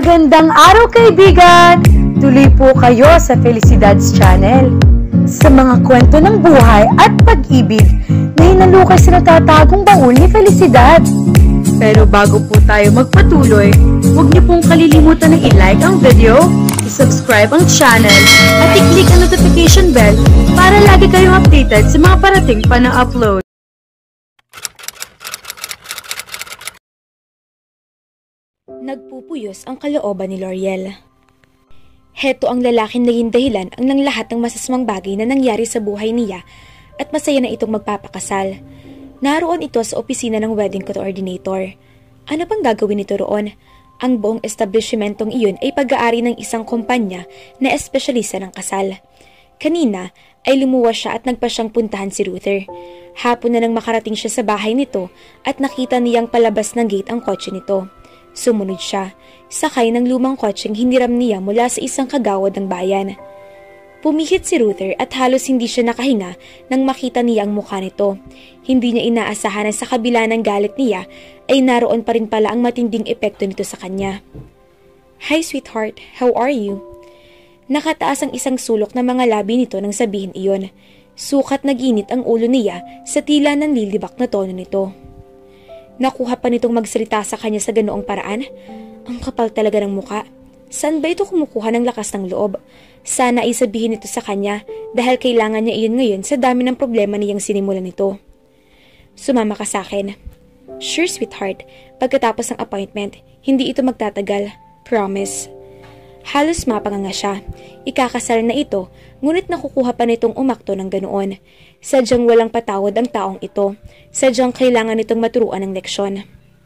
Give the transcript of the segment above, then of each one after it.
Magandang araw kaibigan! Tuloy po kayo sa Felicidad's Channel. Sa mga kwento ng buhay at pag-ibig na hinalukay sa natatagong baul ni Felicidad. Pero bago po tayo magpatuloy, huwag niyo pong kalilimutan na i-like ang video, i-subscribe ang channel, at i-click ang notification bell para lagi kayong updated sa mga parating pa na upload. Nagpupuyos ang kalooban ni L'Oreal. Heto ang lalaking naging dahilan ng lahat ng masasamang bagay na nangyari sa buhay niya at masaya na itong magpapakasal. Naroon ito sa opisina ng wedding coordinator. Ano pang gagawin nito roon? Ang buong establishmentong iyon ay pag-aari ng isang kumpanya na espesyalista ng kasal. Kanina ay lumuwas siya at nagpa siyang puntahan si Ruther. Hapon na nang makarating siya sa bahay nito at nakita niyang palabas ng gate ang kotse nito. Sumunod siya, sakay ng lumang kotseng hiniram niya mula sa isang kagawad ng bayan. Pumihit si Ruther at halos hindi siya nakahinga nang makita niya ang mukha nito. Hindi niya inaasahan na sa kabila ng galit niya ay naroon pa rin pala ang matinding epekto nito sa kanya. "Hi sweetheart, how are you?" Nakataas ang isang sulok na mga labi nito nang sabihin iyon. Sukat naginit ang ulo niya sa tila nanlilibak na tono nito. Nakuha pa nitong magsalita sa kanya sa ganoong paraan. Ang kapal talaga ng muka. Saan ba ito kumukuha ng lakas ng loob? Sana ay sabihin ito sa kanya dahil kailangan niya iyon ngayon sa dami ng problema niyang sinimulan nito. "Sumama ka sa akin." "Sure sweetheart, pagkatapos ng appointment, hindi ito magtatagal. Promise." Halos mapanganga siya. Ikakasal na ito, ngunit nakukuha pa nitong umakto ng ganoon. Sadyang walang patawad ang taong ito. Sadyang kailangan nitong maturuan ng leksyon.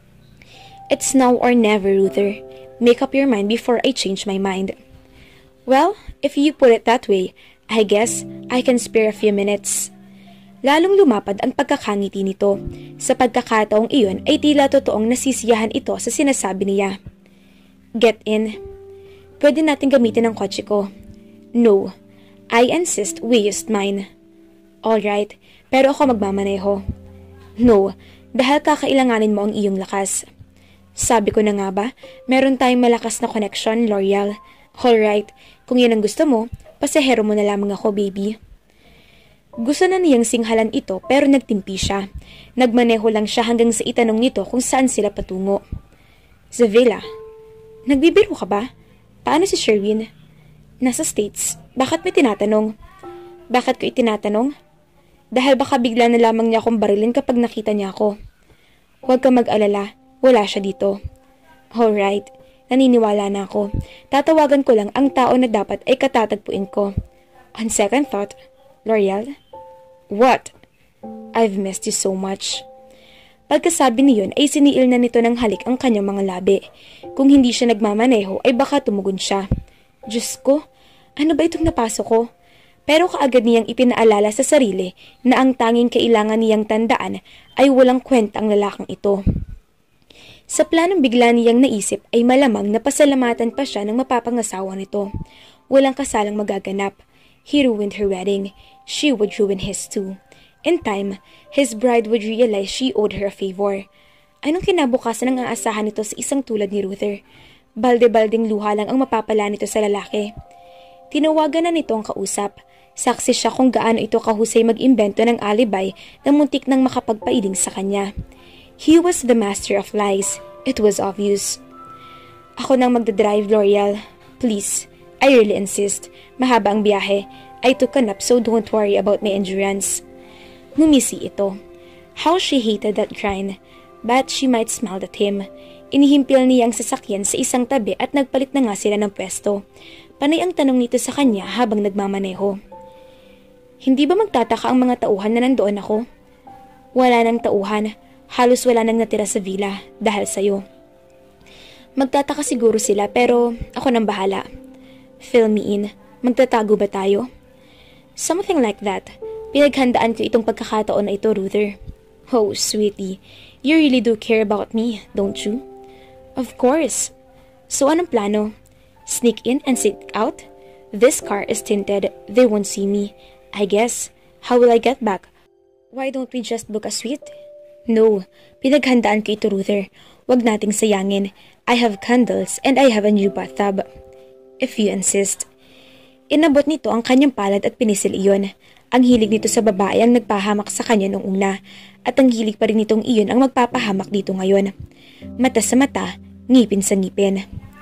"It's now or never, Ruther. Make up your mind before I change my mind." "Well, if you put it that way, I guess I can spare a few minutes." Lalong lumapad ang pagkakangiti nito. Sa pagkakataong iyon ay tila totoong nasisiyahan ito sa sinasabi niya. "Get in. Pwede natin gamitin ang kotse ko." "No. I insist we used mine." "Alright, pero ako magmamaneho." "No, dahil kakailanganin mo ang iyong lakas." "Sabi ko na nga ba, meron tayong malakas na connection, L'Oreal." "Alright, kung yan ang gusto mo, pasahero mo na lamang ako, baby." Gusto na niyang singhalan ito pero nagtimpi siya. Nagmaneho lang siya hanggang sa itanong nito kung saan sila patungo. "Sa villa." "Nagbibiro ka ba? Paano si Sherwin?" "Nasa States. Bakit may tinatanong?" "Bakit ko itinatanong? Dahil baka bigla na lamang niya akong barilin kapag nakita niya ako." "Huwag kang mag-alala. Wala siya dito." "Alright. Naniniwala na ako. Tatawagan ko lang ang tao na dapat ay katatagpuin ko." "On second thought, L'Oreal." "What?" "I've missed you so much." Pagkasabi niyon ay siniil na nito ng halik ang kanyang mga labi. Kung hindi siya nagmamaneho ay baka tumugon siya. Diyos ko, ano ba itong napasok ko? Pero kaagad niyang ipinaalala sa sarili na ang tanging kailangan niyang tandaan ay walang kwenta ang lalaking ito. Sa planong bigla niyang naisip ay malamang na pasalamatan pa siya ng mapapangasawa nito. Walang kasalang magaganap. He ruined her wedding. She would ruin his too. In time, his bride would realize she owed her a favor. Anong kinabukasan ang aasahan nito sa isang tulad ni Ruther? Balde-balding luha lang ang mapapala nito sa lalaki. Tinawagan na nito ang kausap. Saksi siya kung gaano ito kahusay mag-imbento ng alibi na muntik nang makapagpailing sa kanya. He was the master of lies. It was obvious. "Ako nang magdadrive, L'Oreal. Please, I really insist. Mahaba ang biyahe. I took a nap so don't worry about my endurance." Ngumisi ito. How she hated that grind. But she might smiled at him. Inihimpil niya ang sasakyan sa isang tabi at nagpalit na nga sila ng pwesto. Panay ang tanong nito sa kanya habang nagmamaneho. "Hindi ba magtataka ang mga tauhan na nandoon ako?" "Wala nang tauhan. Halos wala nang natira sa villa dahil sa'yo." "Magtataka siguro sila pero ako nang bahala." "Fill me in. Magtatago ba tayo?" "Something like that. Pinaghandaan ko itong pagkakataon na ito, Ruther." "Oh, sweetie, you really do care about me, don't you?" "Of course." "So anong plano? Sneak in and sneak out? This car is tinted. They won't see me. I guess. How will I get back? Why don't we just book a suite?" "No, pinaghandaan ko ito, Ruther. Huwag nating sayangin. I have candles and I have a new bathtub. If you insist. Inabot nito ang kanyang palad at pinisil iyon. Ang hilig nito sa babae ang nagpahamak sa kanya noong una at ang hilig pa rin nitong iyon ang magpapahamak dito ngayon. Mata sa mata, ngipin sa ngipin.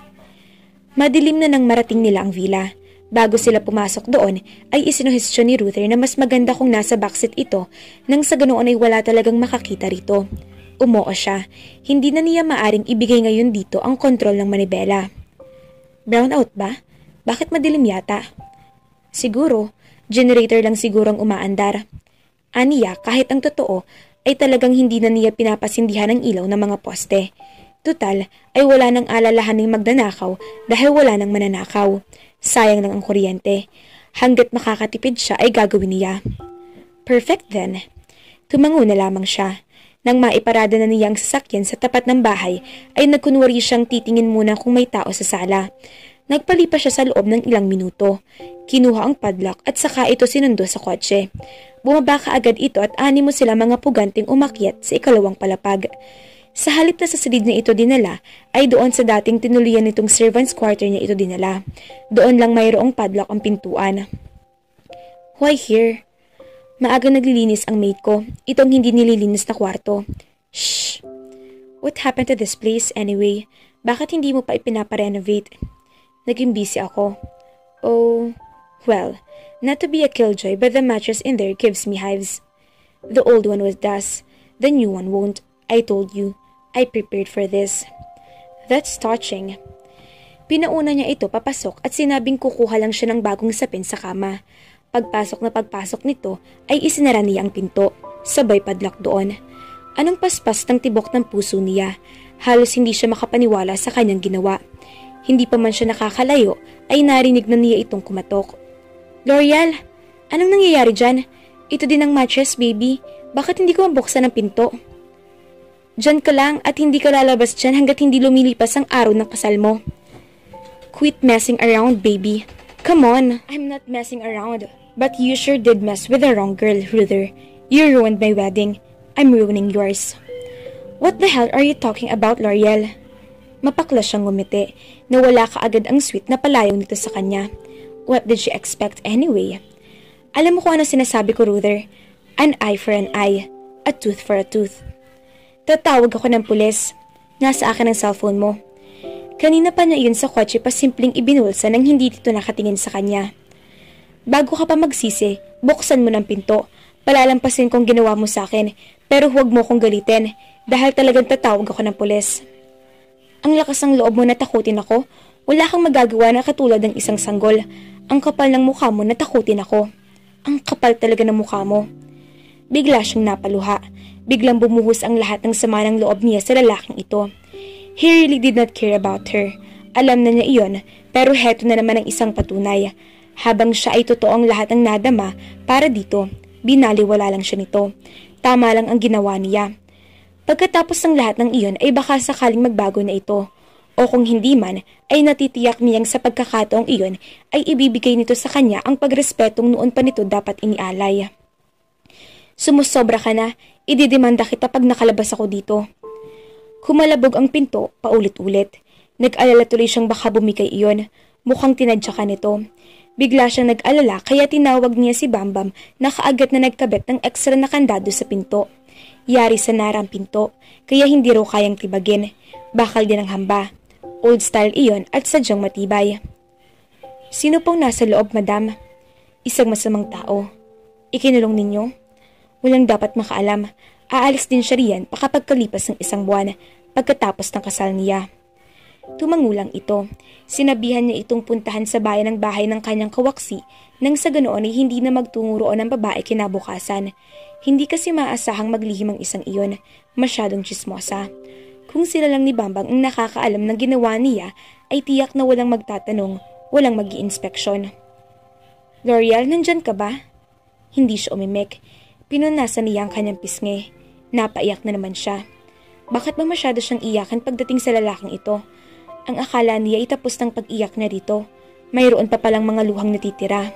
Madilim na nang marating nila ang villa. Bago sila pumasok doon ay isinuhestyon ni Ruther na mas maganda kung nasa backseat ito nang sa ganoon ay wala talagang makakita rito. Umoo siya. Hindi na niya maaring ibigay ngayon dito ang kontrol ng manibela. Brownout ba? Bakit madilim yata? Siguro, generator lang sigurong umaandar. Aniya, kahit ang totoo, ay talagang hindi na niya pinapasindihan ng ilaw ng mga poste. Tutal, ay wala nang alalahaning magnanakaw dahil wala nang mananakaw. Sayang lang ang kuryente. Hanggat makakatipid siya ay gagawin niya. Perfect then. Tumango na lamang siya. Nang maiparada na niya ang sasakyan sa tapat ng bahay, ay nagkunwari siyang titingin muna kung may tao sa sala. Nagpalipas siya sa loob ng ilang minuto. Kinuha ang padlock at saka ito sinundo sa kotse. Bumaba kaagad ito at animo sila mga puganting umakyat sa ikalawang palapag. Sa halip na sa silid na ito dinala, ay doon sa dating tinuluyan nitong servant's quarter niya ito dinala. Doon lang mayroong padlock ang pintuan. Why here? Maaga naglilinis ang maid ko. Itong hindi nililinis na kwarto. Shh! What happened to this place anyway? Bakit hindi mo pa ipinaparenovate? Naging busy ako. Oh, well, not to be a killjoy but the mattress in there gives me hives. The old one was dust. The new one won't. I told you. I prepared for this. That's touching. Pinauna niya ito papasok at sinabing kukuha lang siya ng bagong sapin sa kama. Pagpasok na pagpasok nito ay isinara niya ang pinto. Sabay padlock doon. Anong paspas ng tibok ng puso niya? Halos hindi siya makapaniwala sa kanyang ginawa. Hindi pa man siya nakakalayo ay narinig na niya itong kumatok. L'Oreal, anong nangyayari dyan? Ito din ang mattress, baby. Bakit hindi ko mabuksan ang pinto? Diyan ka lang at hindi ka lalabas dyan hanggat hindi lumilipas ang araw ng kasal mo. Quit messing around, baby. Come on. I'm not messing around. But you sure did mess with the wrong girl, Ruther. You ruined my wedding. I'm ruining yours. What the hell are you talking about, L'Oreal? Mapaklas siyang ngumiti. Nawala kaagad ang sweet na palayaw nito sa kanya. What did she expect anyway? Alam mo kung ano sinasabi ko, Ruther? An eye for an eye. A tooth for a tooth. Tatawag ako ng pulis. Nasa akin ang cellphone mo. Kanina pa niya iyon sa kotse pa simpleng ibinulsa nang hindi dito nakatingin sa kanya. Bago ka pa magsisi, buksan mo ng pinto. Palalampasin kong ginawa mo sa akin, pero huwag mo kong galitin dahil talagang tatawag ako ng pulis. Ang lakas ng loob mo na takutin ako. Wala kang magagawa na katulad ng isang sanggol. Ang kapal ng mukha mo na takutin ako. Ang kapal talaga ng mukha mo. Bigla siyang napaluha. Biglang bumuhos ang lahat ng sama ng loob niya sa lalaking ito. He really did not care about her. Alam na niya iyon, pero heto na naman ang isang patunay. Habang siya ay totoong lahat ng nadama para dito, binaliwala lang siya nito. Tama lang ang ginawa niya. Pagkatapos ng lahat ng iyon ay baka sakaling magbago na ito. O kung hindi man, ay natitiyak niyang sa pagkakataong iyon ay ibibigay nito sa kanya ang pagrespetong noon pa nito dapat inialay. Sumusobra ka na, ididemanda kita pag nakalabas ako dito. Kumalabog ang pinto, paulit-ulit. Nag-alala tuloy siyang baka bumigay iyon. Mukhang tinadya ka nito. Bigla siyang nag-alala kaya tinawag niya si Bambam na kaagad na nagkabit ng ekstra na kandado sa pinto. Yari sa narang pinto, kaya hindi raw kayang tibagin. Bakal din ang hamba. Old style iyon at sadyang matibay. Sino pong nasa loob, madam? Isang masamang tao. Ikinulong ninyo? Walang dapat makaalam. Aalis din siya riyan pakapagkalipas ng isang buwan pagkatapos ng kasal niya. Tumangulang ito. Sinabihan niya itong puntahan sa bayan ng bahay ng kanyang kawaksi nang sa ganoon ay hindi na magtungo roon ang babae kinabukasan. Hindi kasi maasahang maglihim ang isang iyon. Masyadong chismosa. Kung sila lang ni Bambang ang nakakaalam ng ginawa niya ay tiyak na walang magtatanong, walang mag-i-inspeksyon. L'Oreal, nandyan ka ba? Hindi siya umimik. Pinunasan niya ang kanyang pisngi. Napaiyak na naman siya. Bakit ba masyado siyang iyakan pagdating sa lalaking ito? Ang akala niya ay tapos ng pag-iyak na rito. Mayroon pa palang mga luhang natitira.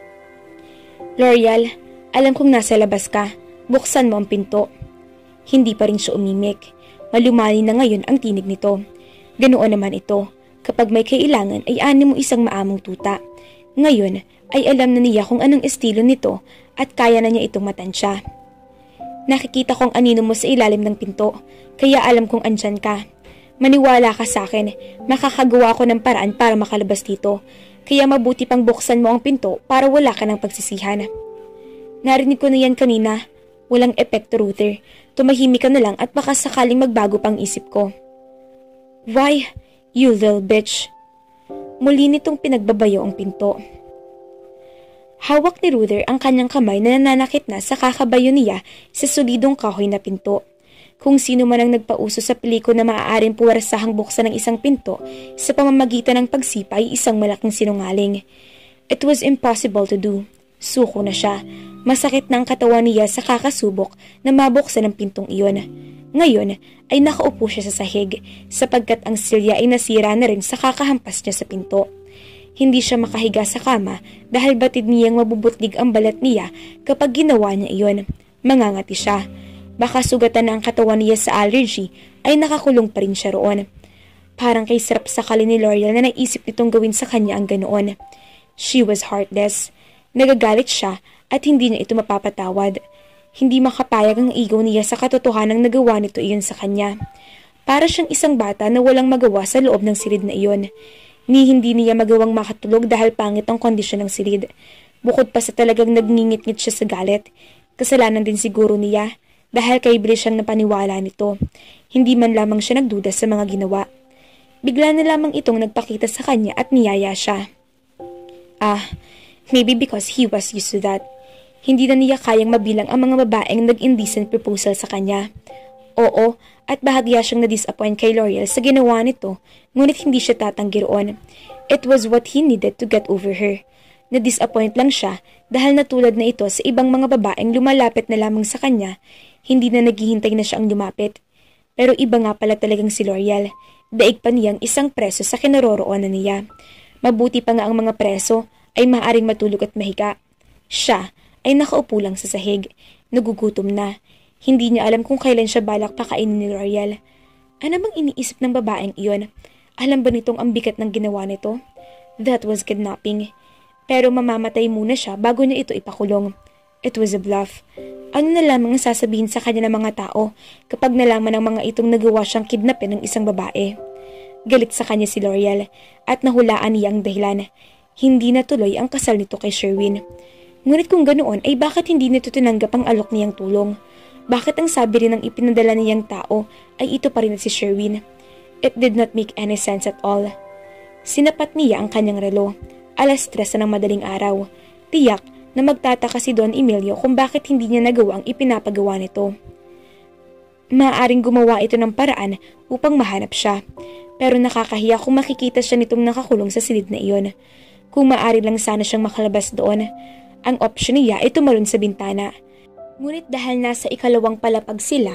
L'Oreal, alam kong nasa labas ka. Buksan mo ang pinto. Hindi pa rin siya umimik. Malumali na ngayon ang tinig nito. Ganoon naman ito. Kapag may kailangan ay ani mo isang maamong tuta. Ngayon ay alam na niya kung anong estilo nito at kaya na niya itong matansya. Nakikita kong anino mo sa ilalim ng pinto, kaya alam kong andyan ka. Maniwala ka sa akin, makakagawa ko ng paraan para makalabas dito. Kaya mabuti pang buksan mo ang pinto para wala ka ng pagsisihan. Narinig ko na yan kanina. Walang epekto, Ruther. Tumahimik ka na lang at baka sakaling magbago pang isip ko. Why, you little bitch. Muli nitong pinagbabayo ang pinto. Hawak ni Ruther ang kanyang kamay na nananakit na sa kakabayo niya sa solidong kahoy na pinto. Kung sino man ang nagpauso sa pelikula na maaaring puwersahang buksan ng isang pinto sa pamamagitan ng pagsipa ay isang malaking sinungaling. It was impossible to do. Suko na siya. Masakit na ang katawan niya sa kakasubok na mabuksan ang pintong iyon. Ngayon ay nakaupo siya sa sahig sapagkat ang silya ay nasira na rin sa kakahampas niya sa pinto. Hindi siya makahiga sa kama dahil batid niyang mabubutlig ang balat niya kapag ginawa niya iyon. Mangangati siya. Baka sugatan na ang katawan niya sa allergy ay nakakulong pa rin siya roon. Parang kay sarap sakali ni L'Oreal na naisip nitong gawin sa kanya ang ganoon. She was heartless. Nagagalit siya at hindi niya ito mapapatawad. Hindi makapayag ang ego niya sa katotohanang nagawa nito iyon sa kanya. Para siyang isang bata na walang magawa sa loob ng silid na iyon. Ni hindi niya magawang makatulog dahil pangit ang kondisyon ng silid. Bukod pa sa talagang nagngingit-ngit siya sa galit, kasalanan din siguro niya dahil kay Bliss siyang napaniwala nito. Hindi man lamang siya nagduda sa mga ginawa. Bigla na lamang itong nagpakita sa kanya at niyaya siya. Maybe because he was used to that. Hindi na niya kayang mabilang ang mga babaeng nag-indecent proposal sa kanya. Oo, at bahagya siyang na-disappoint kay L'Oreal sa ginawa nito, ngunit hindi siya tatanggi roon. It was what he needed to get over her. Na-disappoint lang siya dahil natulad na ito sa ibang mga babaeng lumalapit na lamang sa kanya, hindi na naghihintay na siyang lumapit. Pero iba nga pala talagang si L'Oreal. Daig pa niyang isang preso sa kinaroroonan niya. Mabuti pa nga ang mga preso ay maaaring matulog at mahiga. Siya ay nakaupo lang sa sahig. Nagugutom na. Hindi niya alam kung kailan siya balak pakainin ni L'Oreal. Ano bang iniisip ng babaeng iyon? Alam ba nitong ang bigat ng ginawa nito? That was kidnapping. Pero mamamatay muna siya bago niya ito ipakulong. It was a bluff. Ano na lamang ang sasabihin sa kanya ng mga tao kapag nalaman ng mga itong nagawa siyang kidnapin ng isang babae? Galit sa kanya si L'Oreal at nahulaan niya ang dahilan. Hindi natuloy ang kasal nito kay Sherwin. Ngunit kung ganoon ay bakit hindi nito tinanggap ang alok niyang tulong? Bakit ang sabi rin ng ipinadala niyang tao ay ito pa rin si Sherwin? It did not make any sense at all. Sinapat niya ang kanyang relo. 3:00 ng madaling araw. Tiyak na magtataka si Don Emilio kung bakit hindi niya nagawa ang ipinapagawa nito. Maaaring gumawa ito ng paraan upang mahanap siya. Pero nakakahiya kung makikita siya nitong nakakulong sa silid na iyon. Kung maaari lang sana siyang makalabas doon. Ang opsyon niya ay tumalon sa bintana. Ngunit dahil nasa ikalawang palapag sila,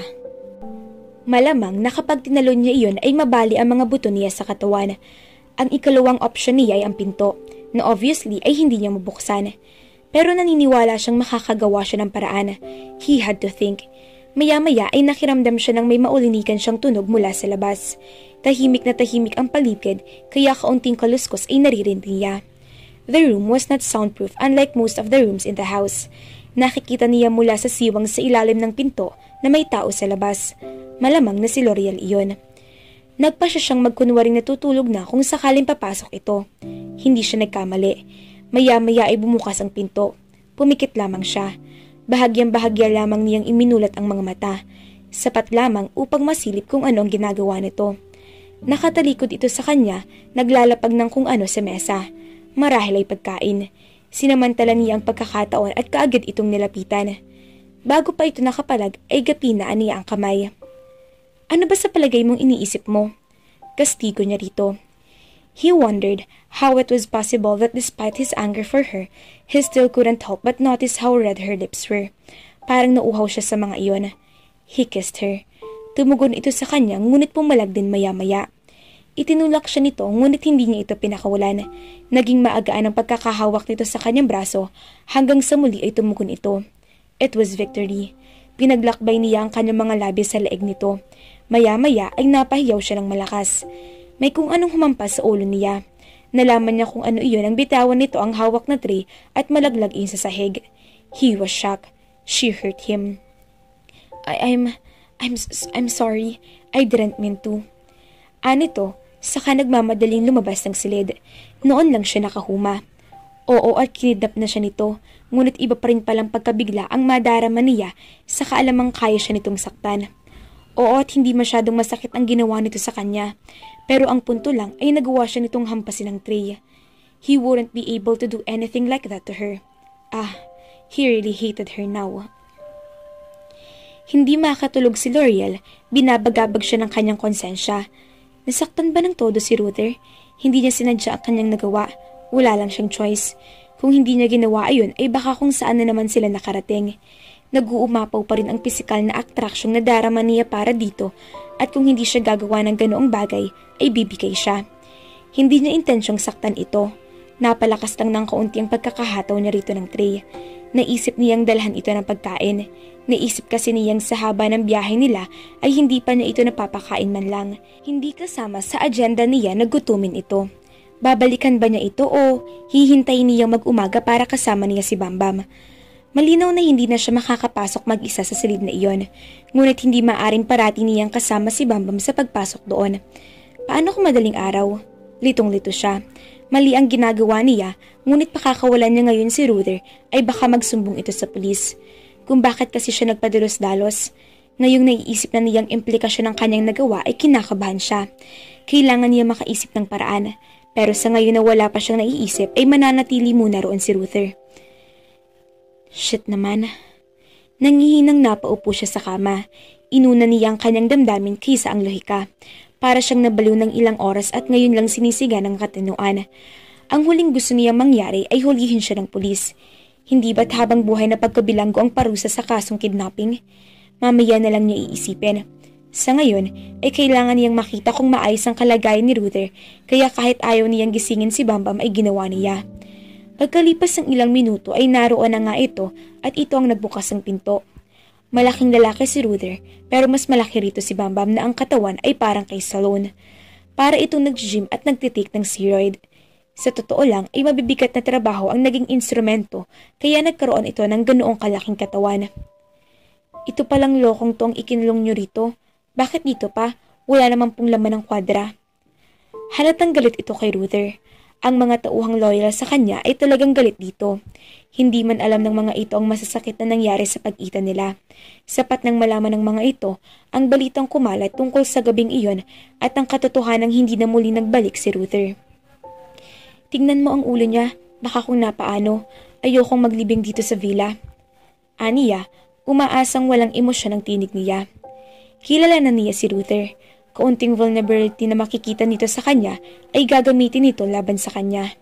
malamang na kapag tinalon niya iyon ay mabali ang mga buto niya sa katawan. Ang ikalawang opsyon niya ay ang pinto, na obviously ay hindi niya mabuksan. Pero naniniwala siyang makakagawa siya ng paraan. He had to think. Maya-maya ay nakiramdam siya ng may maulinikan siyang tunog mula sa labas. Tahimik na tahimik ang paligid, kaya kaunting kaluskos ay naririnig niya. The room was not soundproof unlike most of the rooms in the house. Nakikita niya mula sa siwang sa ilalim ng pinto na may tao sa labas. Malamang na si L'Oreal iyon. Nagpa siya siyang magkunwaring natutulog na kung sakaling papasok ito. Hindi siya nagkamali. Maya-maya ay bumukas ang pinto. Pumikit lamang siya. Bahagyang-bahagya lamang niyang iminulat ang mga mata. Sapat lamang upang masilip kung ano ang ginagawa nito. Nakatalikod ito sa kanya, naglalapag ng kung ano sa mesa. Marahil ay pagkain. Sinamantala niya ang pagkakataon at kaagad itong nilapitan. Bago pa ito nakapalag ay gapinaan niya ang kamay. Ano ba sa palagay mong iniisip mo? Kastigo niya rito. He wondered how it was possible that despite his anger for her, he still couldn't help but notice how red her lips were. Parang nauuhaw siya sa mga iyon. He kissed her. Tumugon ito sa kanya ngunit pumalag din maya-maya. Itinulak siya nito ngunit hindi niya ito pinakawalan. Naging maagaan ang pagkakahawak nito sa kanyang braso hanggang sa muli ay tumugon ito. It was victory. Pinaglakbay niya ang kanyang mga labi sa leeg nito. Maya-maya ay napahiyaw siya ng malakas. May kung anong humampas sa ulo niya. Nalaman niya kung ano iyon ang bitawan nito ang hawak na tray at malaglag sa sahig. He was shocked. She hurt him. I'm sorry. I didn't mean to. Anito, saka nagmamadaling lumabas ng silid. Noon lang siya nakahuma. Oo, at kinidnap na siya nito, ngunit iba pa rin palang pagkabigla ang madarama niya sa kaalamang kaya siya nitong saktan. Oo, at hindi masyadong masakit ang ginawa nito sa kanya, pero ang punto lang ay nagawa siya nitong hampasin ng tray. He wouldn't be able to do anything like that to her. He really hated her now. Hindi makatulog si L'Oreal, binabagabag siya ng kanyang konsensya. Nasaktan ba ng todo si Ruther? Hindi niya sinadya ang kanyang nagawa. Wala lang siyang choice. Kung hindi niya ginawa ayon ay baka kung saan na naman sila nakarating. Nag-uumapaw pa rin ang pisikal na atraksyong nadarama niya para dito at kung hindi siya gagawa ng ganoong bagay ay bibigay siya. Hindi niya intensyong saktan ito. Napalakas lang ng kaunti ang pagkakahataw niya rito ng tray. Naisip niyang dalhan ito ng pagkain. Naisip kasi niyang sa haba ng biyahe nila ay hindi pa niya ito napapakain man lang. Hindi kasama sa agenda niya na gutumin ito. Babalikan ba niya ito o hihintayin niyang mag-umaga para kasama niya si Bambam? Malinaw na hindi na siya makakapasok mag-isa sa silid na iyon, ngunit hindi maaring parati niyang kasama si Bambam sa pagpasok doon. Paano kung madaling araw? Litong-lito siya. Mali ang ginagawa niya, ngunit pakakawalan niya ngayon si Ruther ay baka magsumbong ito sa pulis. Kung bakit kasi siya nagpadalos-dalos. Ngayong naiisip na niyang implikasyon ng kanyang nagawa ay kinakabahan siya. Kailangan niya makaisip ng paraan. Pero sa ngayon na wala pa siyang naiisip ay mananatili muna roon si Ruther. Shit naman. Nangihinang napaupo siya sa kama. Inuna niya ang kanyang damdamin kaysa ang lohika. Para siyang nabaliw ng ilang oras at ngayon lang sinisiga ng katinuan. Ang huling gusto niya mangyari ay hulihin siya ng pulis. Hindi ba't habang buhay na pagkabilanggo ang parusa sa kasong kidnapping? Mamaya na lang niya iisipin. Sa ngayon, ay kailangan niyang makita kung maayos ang kalagayan ni Ruther, kaya kahit ayaw niyang gisingin si Bambam ay ginawa niya. Pagkalipas ng ilang minuto ay naroon na nga ito at ito ang nagbukas ng pinto. Malaking lalaki si Ruther, pero mas malaki rito si Bambam na ang katawan ay parang kay Stallone. Para itong nag-gym at nagtitake ng steroid. Sa totoo lang ay mabibigat na trabaho ang naging instrumento, kaya nagkaroon ito ng ganoong kalaking katawan. Ito palang lokong to ang ikinulong nyo rito. Bakit dito pa? Wala naman pong laman ng kwadra. Halatang galit ito kay Ruther. Ang mga tauhang loyal sa kanya ay talagang galit dito. Hindi man alam ng mga ito ang masasakit na nangyari sa pag-itan nila. Sapat nang malaman ng mga ito ang balitang kumalat tungkol sa gabing iyon at ang katotohanang hindi na muli nagbalik si Ruther. Tingnan mo ang ulo niya, baka kung napaano, ayokong maglibing dito sa villa. Aniya, umaasang walang emosyon ang tinig niya. Kilala na niya si Ruther. Kaunting vulnerability na makikita nito sa kanya ay gagamitin nito laban sa kanya.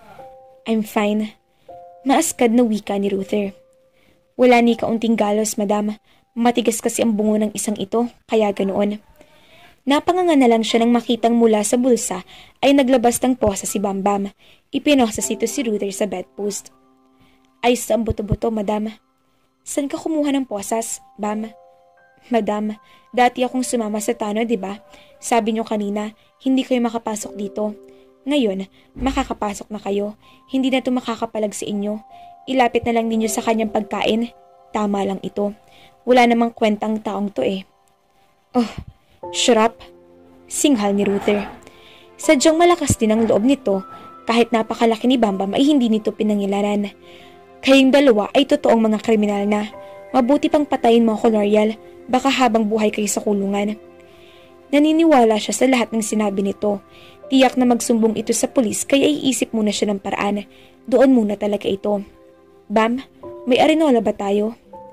I'm fine. Maaskad na wika ni Ruther. Wala ni kaunting galos, madam. Matigas kasi ang bungo ng isang ito, kaya ganoon. Napanganga na lang siya nang makitang mula sa bulsa ay naglabas ng posa si Bambam. Ipinosas ito si Ruther sa bedpost. Ayos ang buto-buto, madam. San ka kumuha ng posas, Bam? Madam, dati akong sumama sa Tano, di ba? Sabi niyo kanina, hindi kayo makapasok dito. Ngayon, makakapasok na kayo. Hindi na ito makakapalag sa inyo. Ilapit na lang ninyo sa kanyang pagkain. Tama lang ito. Wala namang kwentang taong to eh. Oh, shut up. Singhal ni Ruther. Sadyang malakas din ang loob nito. Kahit napakalaki ni Bambam ay hindi nito pinangilanan. Kayong dalawa ay totoong mga kriminal na. Mabuti pang patayin mo ako, L'Oreal. Baka habang buhay kayo sa kulungan. Naniniwala siya sa lahat ng sinabi nito. Tiyak na magsumbong ito sa pulis kaya iisip muna siya ng paraan. Doon muna talaga ito. Bam, may arenola ba tayo?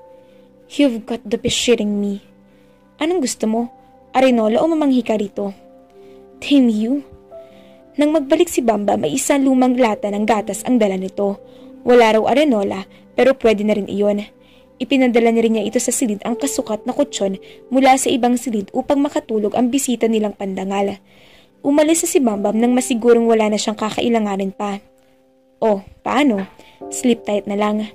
You've got to be shitting me. Anong gusto mo? Arenola o mamanghi ka rito? Damn you. Nang magbalik si Bambam ay isang lumang lata ng gatas ang dala nito. Wala raw arenola pero pwede na rin iyon. Ipinadala niya rin niya ito sa silid ang kasukat na kutsyon mula sa ibang silid upang makatulog ang bisita nilang pandangal. Umalis na si Bambam nang masigurong wala na siyang kakailanganin pa. Oh, paano? Sleep tight na lang.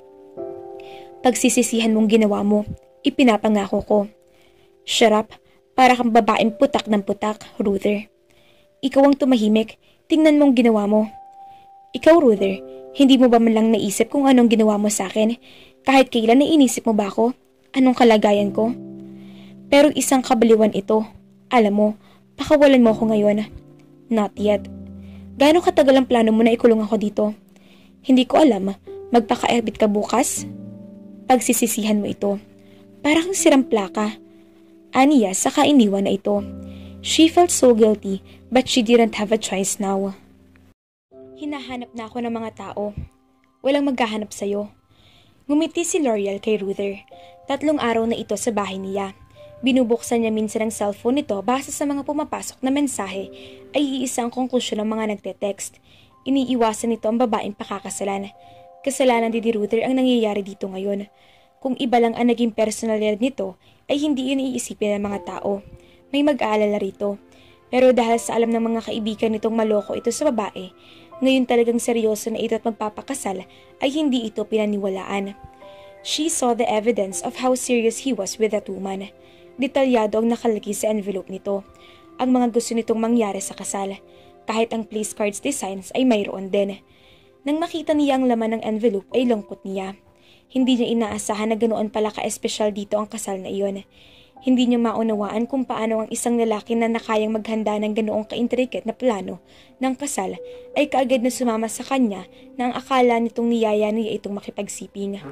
Pagsisisihan mong ginawa mo, ipinapangako ko. Shut up, para kang babaeng putak ng putak, Ruther. Ikaw ang tumahimik. Tingnan mong ginawa mo. Ikaw, Ruther, hindi mo ba man lang naisip kung anong ginawa mo sa akin? Kahit kailan nainisip mo ba ako? Anong kalagayan ko? Pero isang kabaliwan ito. Alam mo, pakawalan mo ako ngayon. Not yet. Gaano katagal ang plano mo na ikulong ako dito? Hindi ko alam. Magpaka-ebit ka bukas? Pagsisisihan mo ito. Parang sirang plaka. Aniya, saka iniwan na ito. She felt so guilty, but she didn't have a choice now. Hinahanap na ako ng mga tao. Walang maghahanap sa'yo. Ngumiti si L'Oreal kay Ruther. 3 araw na ito sa bahay niya. Binubuksan niya minsan ang cellphone nito base sa mga pumapasok na mensahe ay iisa ang konklusyon ng mga nagte-text. Iniiwasan nito ang babaeng pakakasalan. Kasalanan ni Ruther ang nangyayari dito ngayon. Kung iba lang ang naging personalidad nito ay hindi yun iisipin ng mga tao. May mag-aalala rito. Pero dahil sa alam ng mga kaibigan nitong maloko ito sa babae, ngayon talagang seryoso na ito at magpapakasal ay hindi ito pinaniwalaan. She saw the evidence of how serious he was with that woman. Detalyado ang nakalagay sa envelope nito. Ang mga gusto nitong mangyari sa kasal. Kahit ang place cards designs ay mayroon din. Nang makita niya ang laman ng envelope ay lungkot niya. Hindi niya inaasahan na ganoon pala ka-espesyal dito ang kasal na iyon. Hindi niya maunawaan kung paano ang isang lalaki na nakayang maghanda ng ganoong ka-intricate na plano ng kasal ay kaagad na sumama sa kanya na ang akala nitong niyaya niya itong makipagsiping.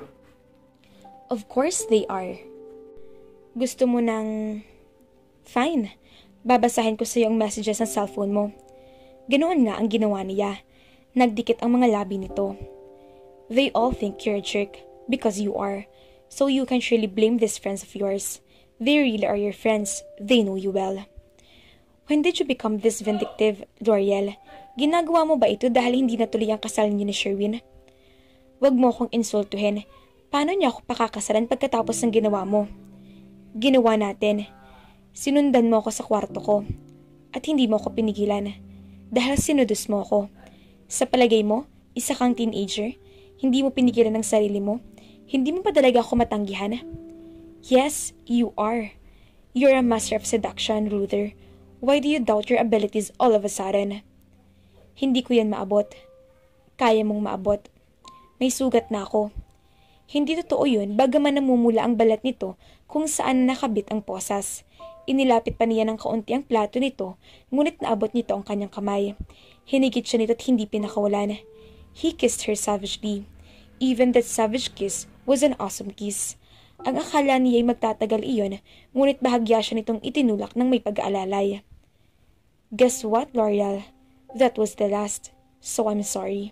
Of course they are. Gusto mo ng... Fine. Babasahin ko sa iyo ang messages ng cellphone mo. Ganoon nga ang ginawa niya. Nagdikit ang mga labi nito. They all think you're a jerk because you are. So you can't really blame these friends of yours. They really are your friends. They know you well. When did you become this vindictive, L'Oreal? Ginagawa mo ba ito dahil hindi natuloy ang kasal niyo ni Sherwin? Huwag mo akong insultuhin. Paano niya ako pakakasalan pagkatapos ng ginawa mo? Ginawa natin. Sinundan mo ako sa kwarto ko. At hindi mo ako pinigilan. Dahil sinudos mo ako. Sa palagay mo, isa kang teenager? Hindi mo pinigilan ang sarili mo? Hindi mo pa talaga ako matanggihan? Yes, you are. You're a master of seduction, Ruther. Why do you doubt your abilities all of a sudden? Hindi ko yan maabot. Kaya mong maabot. May sugat na ako. Hindi totoo yun, bagaman namumula ang balat nito kung saan nakabit ang posas. Inilapit pa niya ng kaunti ang plato nito, ngunit naabot nito ang kanyang kamay. Hinigit siya nito at hindi pinakawalan. He kissed her savagely. Even that savage kiss was an awesome kiss. Ang akala niya ay magtatagal iyon, ngunit bahagya siya nitong itinulak ng may pag-aalalay. Guess what, L'Oreal? That was the last, so I'm sorry.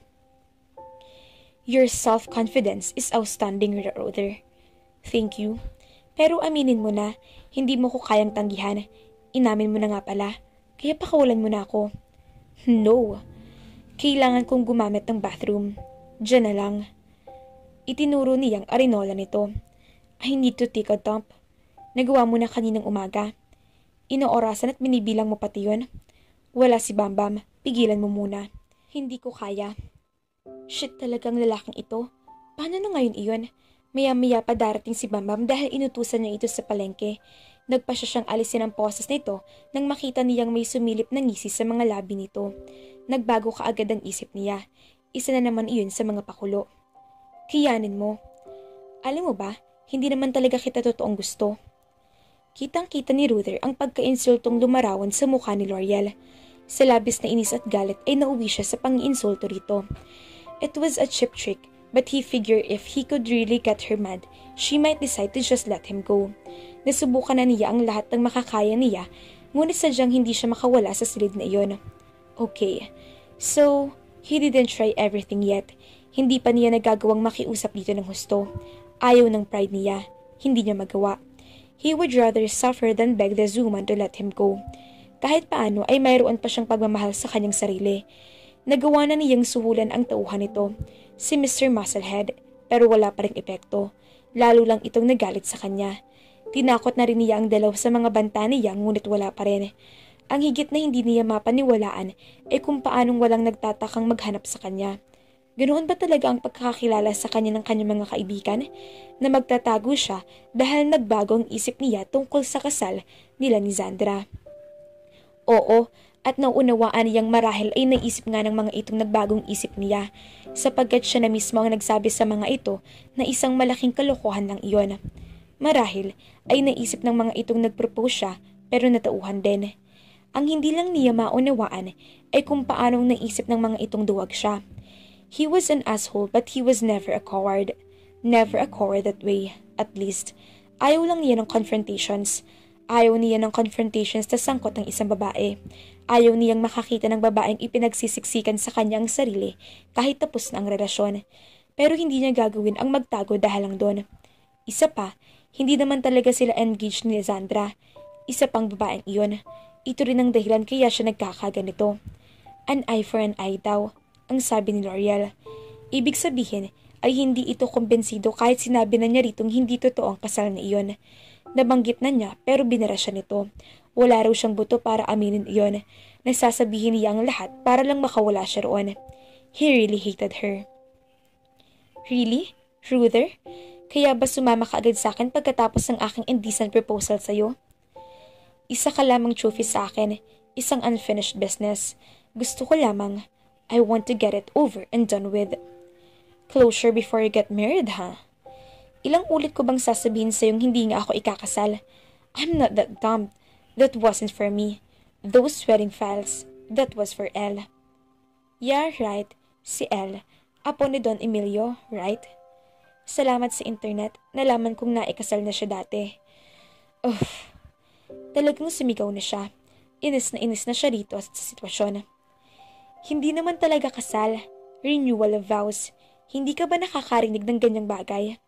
Your self-confidence is outstanding, Ruther. Thank you. Pero aminin mo na, hindi mo ko kayang tanggihan. Inamin mo na nga pala, kaya pakawalan mo na ako. No. Kailangan kong gumamit ng bathroom. Diyan na lang. Itinuro niyang arinola nito. I need to take a dump. Nagawa mo na kaninang umaga. Inoorasan at binibilang mo pati yun. Wala si Bambam, pigilan mo muna. Hindi ko kaya. Shit talagang lalaking ito. Paano na ngayon iyon? Maya-maya pa darating si Bambam dahil inutusan niya ito sa palengke. Nagpa siya siyang alisin ang poses nito nang makita niyang may sumilip na ngisi sa mga labi nito. Nagbago kaagad ang isip niya. Isa na naman iyon sa mga pakulo. Kiyanin mo. Alam mo ba, hindi naman talaga kita totoong gusto. Kitang-kita ni Ruther ang pagka-insultong lumarawan sa mukha ni L'Oreal. Sa labis na inis at galit ay nauwi siya sa pang-insulto rito. It was a cheap trick, but he figured if he could really get her mad, she might decide to just let him go. Nasubukan na niya ang lahat ng makakaya niya, ngunit sadyang hindi siya makawala sa silid na iyon. Okay, so he didn't try everything yet. Hindi pa niya nagagawang makiusap dito ng husto. Ayaw ng pride niya. Hindi niya magawa. He would rather suffer than beg the Zuman to let him go. Kahit paano ay mayroon pa siyang pagmamahal sa kanyang sarili. Nagawa na niyang suhulan ang tauhan nito, si Mr. Musclehead, pero wala pa ring epekto. Lalo lang itong nagalit sa kanya. Tinakot na rin niya ang dalaw sa mga banta niya ngunit wala pa rin. Ang higit na hindi niya mapaniwalaan ay kung paanong walang nagtatakang maghanap sa kanya. Ganoon ba talaga ang pagkakakilala sa kanya ng kanyang mga kaibigan na magtatago siya dahil nagbago ang isip niya tungkol sa kasal nila ni Zandra? Oo, At nauunawaan niyang marahil ay naisip nga ng mga itong nagbagong isip niya sapagkat siya na mismo ang nagsabi sa mga ito na isang malaking kalokohan lang iyon. Marahil ay naisip ng mga itong nagpropose siya pero natauhan din. Ang hindi lang niya maunawaan ay kung paanong naisip ng mga itong duwag siya. He was an asshole but he was never a coward. Never a coward that way, at least. Ayaw lang niya ng confrontations. Ayaw niya ng confrontations sa sangkot ng isang babae. Ayaw niyang makakita ng babaeng ipinagsisiksikan sa kanyang sarili kahit tapos na ang relasyon. Pero hindi niya gagawin ang magtago dahil lang doon. Isa pa, hindi naman talaga sila engaged ni Zandra. Isa pang babaeng iyon. Ito rin ang dahilan kaya siya nagkakaganito. An eye for an eye daw, ang sabi ni L'Oreal. Ibig sabihin ay hindi ito kumbensido kahit sinabi na niya ritong hindi totoo ang kasal na iyon. Nabanggit na niya pero binara siya nito. Wala raw siyang buto para aminin iyon. Nasasabihin niya ang lahat para lang makawala siya roon. He really hated her. Really? Ruther? Kaya ba sumama ka agad sa akin pagkatapos ng aking indecent proposal sa'yo? Isa ka lamang trophy sa akin. Isang unfinished business. Gusto ko lamang. I want to get it over and done with. Closure before you get married, ha? Ilang ulit ko bang sasabihin sa'yong hindi nga ako ikakasal? I'm not that dumb. That wasn't for me. Those wedding files, that was for Elle. Yeah, right. Si Elle. Apo ni Don Emilio, right? Salamat sa internet. Nalaman kong naikasal na siya dati. Uff. Talagang sumigaw na siya. Inis na siya dito sa sitwasyon. Hindi naman talaga kasal. Renewal of vows. Hindi ka ba nakakarinig ng ganyang bagay?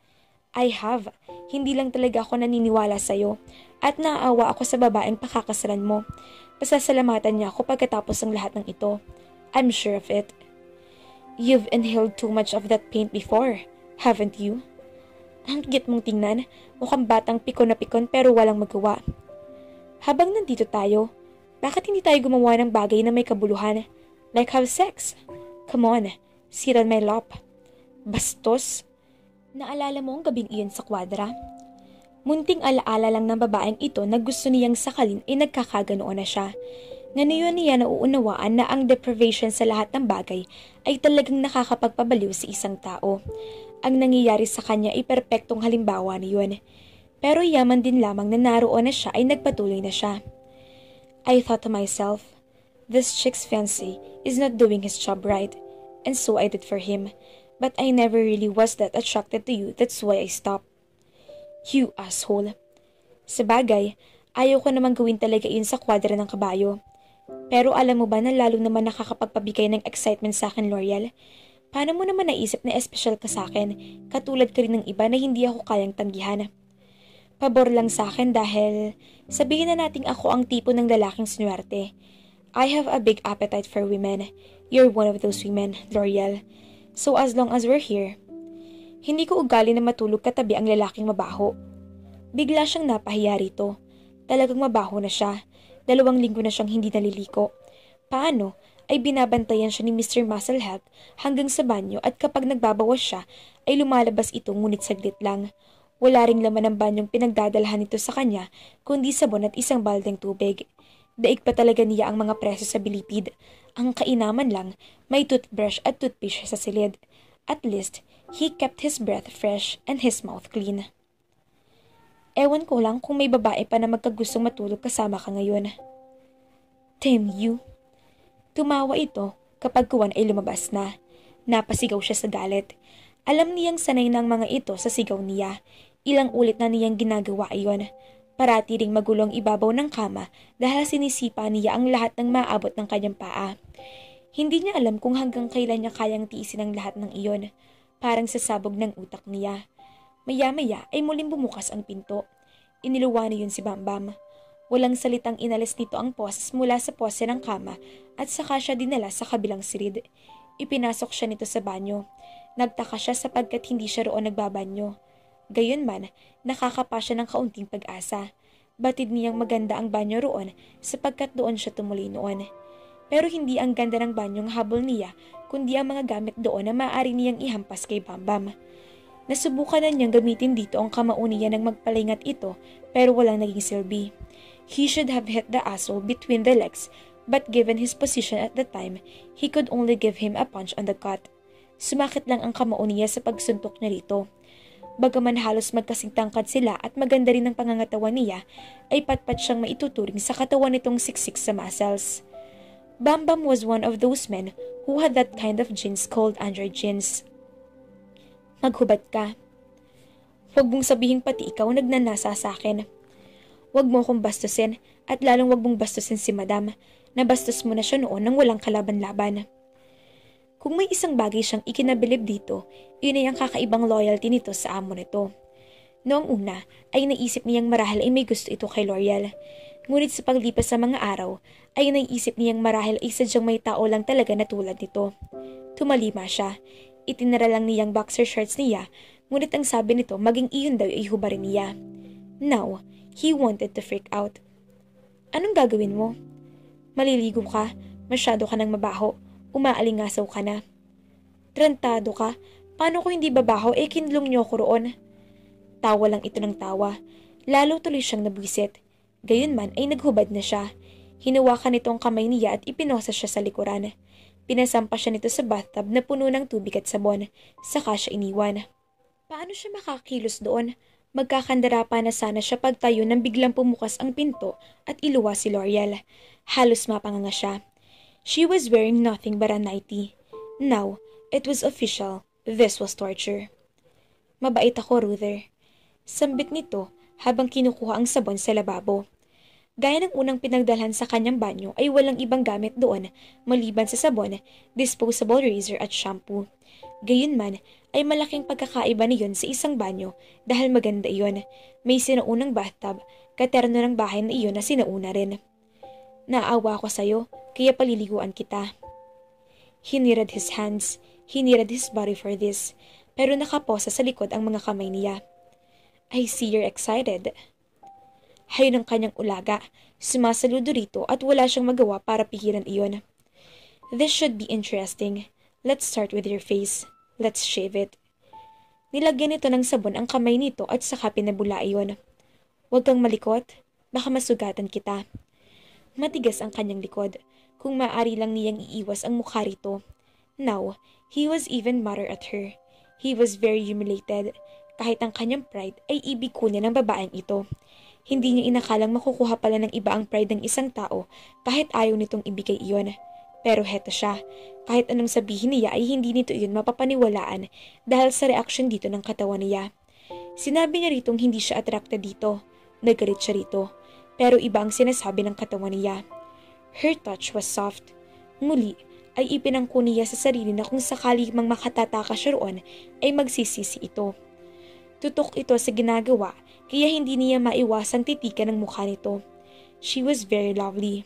I have. Hindi lang talaga ako naniniwala sa'yo at naaawa ako sa babaeng pakakasalan mo. Pasasalamatan niya ako pagkatapos ng lahat ng ito. I'm sure of it. You've inhaled too much of that paint before, haven't you? Ang cute mong tingnan, mukhang batang pikon na pikon pero walang magawa. Habang nandito tayo, bakit hindi tayo gumawa ng bagay na may kabuluhan? Like have sex? Come on, sit on my lap. Bastos. Naalala mo ang gabing iyon sa kwadra? Munting alaala lang ng babaeng ito na gusto niyang sakalin ay nagkakaganoon na siya. Ngayon niya nauunawaan na ang deprivation sa lahat ng bagay ay talagang nakakapagpabaliw sa isang tao. Ang nangyayari sa kanya ay perpektong halimbawa niyon. Pero yaman din lamang na naroon na siya ay nagpatuloy na siya. I thought to myself, this chick's fancy is not doing his job right, and so I did for him. But I never really was that attracted to you, that's why I stopped. You asshole. Sabagay, ayaw ko naman gawin talaga yun sa kwadra ng kabayo. Pero alam mo ba na lalo naman nakakapagpabigay ng excitement sa akin, L'Oreal? Paano mo naman naisip na espesyal ka sa akin, katulad ka rin ng iba na hindi ako kayang tanggihan? Pabor lang sa akin dahil sabihin na nating ako ang tipo ng lalaking sinuwerte. I have a big appetite for women. You're one of those women, L'Oreal. So as long as we're here, hindi ko ugali na matulog katabi ang lalaking mabaho. Bigla siyang napahiya rito. Talagang mabaho na siya. 2 linggo na siyang hindi naliliko. Paano? Ay binabantayan siya ni Mr. Muscle Health hanggang sa banyo at kapag nagbabawas siya, ay lumalabas ito ngunit saglit lang. Wala ring laman ng banyong pinagdadalhan nito sa kanya, kundi sabon at isang baldeng tubig. Daig pa talaga niya ang mga preso sa bilipid. Ang kainaman lang, may toothbrush at toothpaste sa silid. At least, he kept his breath fresh and his mouth clean. Ewan ko lang kung may babae pa na magkagustong matulog kasama ka ngayon. Damn you. Tumawa ito kapag kuwan ay lumabas na. Napasigaw siya sa galit. Alam niyang sanay ng mga ito sa sigaw niya. Ilang ulit na niyang ginagawa iyon. Parati ring magulong ibabaw ng kama dahil sinisipa niya ang lahat ng maaabot ng kanyang paa. Hindi niya alam kung hanggang kailan niya kayang tiisin ang lahat ng iyon. Parang sasabog ng utak niya. Maya-maya ay muling bumukas ang pinto. Iniluwa niyon si Bambam. Walang salitang inalis nito ang poses mula sa pose ng kama at saka siya dinala sa kabilang silid. Ipinasok siya nito sa banyo. Nagtaka siya sapagkat hindi siya roon nagbabanyo. Gayunman, nakakapa siya ng kaunting pag-asa. Batid niyang maganda ang banyo roon sapagkat doon siya tumuloy noon. Pero hindi ang ganda ng banyong habol niya, kundi ang mga gamit doon na maaari niyang ihampas kay Bambam. Nasubukan na niyang gamitin dito ang kamao niya ng magpalingat ito pero walang naging silbi. He should have hit the asshole between the legs but given his position at the time, he could only give him a punch on the gut. Sumakit lang ang kamao niya sa pagsuntok niya rito. Bagaman halos magkasing tangkad sila at maganda rin ang pangangatawan niya, ay patpat siyang maituturing sa katawan nitong siksik sa muscles. Bam Bam was one of those men who had that kind of genes called androgens. Maghubad ka. Huwag mong sabihing pati ikaw nagnanasa sa akin. Huwag mo akong bastusin at lalong huwag mong bastusin si Madam. Nabastos mo na siya noon nang walang kalaban-laban. Kung may isang bagay siyang ikinabilib dito, yun ay ang kakaibang loyalty nito sa amo nito. Noong una ay naisip niyang marahil ay may gusto ito kay L'Oreal. Ngunit sa paglipas sa mga araw ay naisip niyang marahil ay sadyang may tao lang talaga na tulad nito. Tumalima siya. Itinara lang niyang boxer shorts niya, ngunit ang sabi nito maging iyon daw ay hubarin niya. Now, he wanted to freak out. Anong gagawin mo? Maliligo ka, masyado ka nang mabaho, umaalingasaw ka na. Trantado ka, paano ko hindi babaho kinlong niyo ko roon? Tawa lang ito ng tawa, lalo tuloy siyang nabwisit. Gayunman ay naghubad na siya. Hinawakan nito ang kamay niya at ipinosa siya sa likuran. Pinasampa siya nito sa bathtub na puno ng tubig at sabon, saka siya iniwan. Paano siya makakilos doon? Magkakandara pa na sana siya pagtayo nang biglang pumukas ang pinto at iluwa si L'Oreal. Halos mapanganga siya. She was wearing nothing but a nightie. Now, it was official. This was torture. Mabait ako, Ruther. Sambit nito habang kinukuha ang sabon sa lababo. Gaya ng unang pinagdalhan sa kanyang banyo ay walang ibang gamit doon maliban sa sabon, disposable razor at shampoo. Gayunman ay malaking pagkakaiba niyon sa isang banyo dahil maganda iyon. May sinaunang bathtub, katerno ng bahay na iyon na sinauna rin. Naawa ako sa'yo, kaya paliliguan kita. He needed his hands, he needed his body for this, pero nakaposa sa likod ang mga kamay niya. I see you're excited. Hayon ang kanyang ulaga, sumasaludo rito at wala siyang magawa para pigilan iyon. This should be interesting. Let's start with your face. Let's shave it. Nilagyan nito ng sabon ang kamay nito at saka pinabula iyon. Huwag kang malikot, baka masugatan kita. Matigas ang kanyang likod, kung maaari lang niyang iiwas ang mukha rito. Now, he was even madder at her. He was very humiliated. Kahit ang kanyang pride ay ibig kunin ng babaeng ito. Hindi niya inakalang makukuha pala ng iba ang pride ng isang tao kahit ayaw nitong ibigay iyon. Pero heto siya, kahit anong sabihin niya ay hindi nito iyon mapapaniwalaan dahil sa reaksyon dito ng katawan niya. Sinabi niya ritong hindi siya attracted dito. Nagalit siya rito. Pero iba ang sinasabi ng katawan niya. Her touch was soft. Muli ay ipinangko niya sa sarili na kung sakali mang makatataka siya roon ay magsisisi ito. Tutok ito sa ginagawa kaya hindi niya maiwasang titikan ng mukha nito. She was very lovely.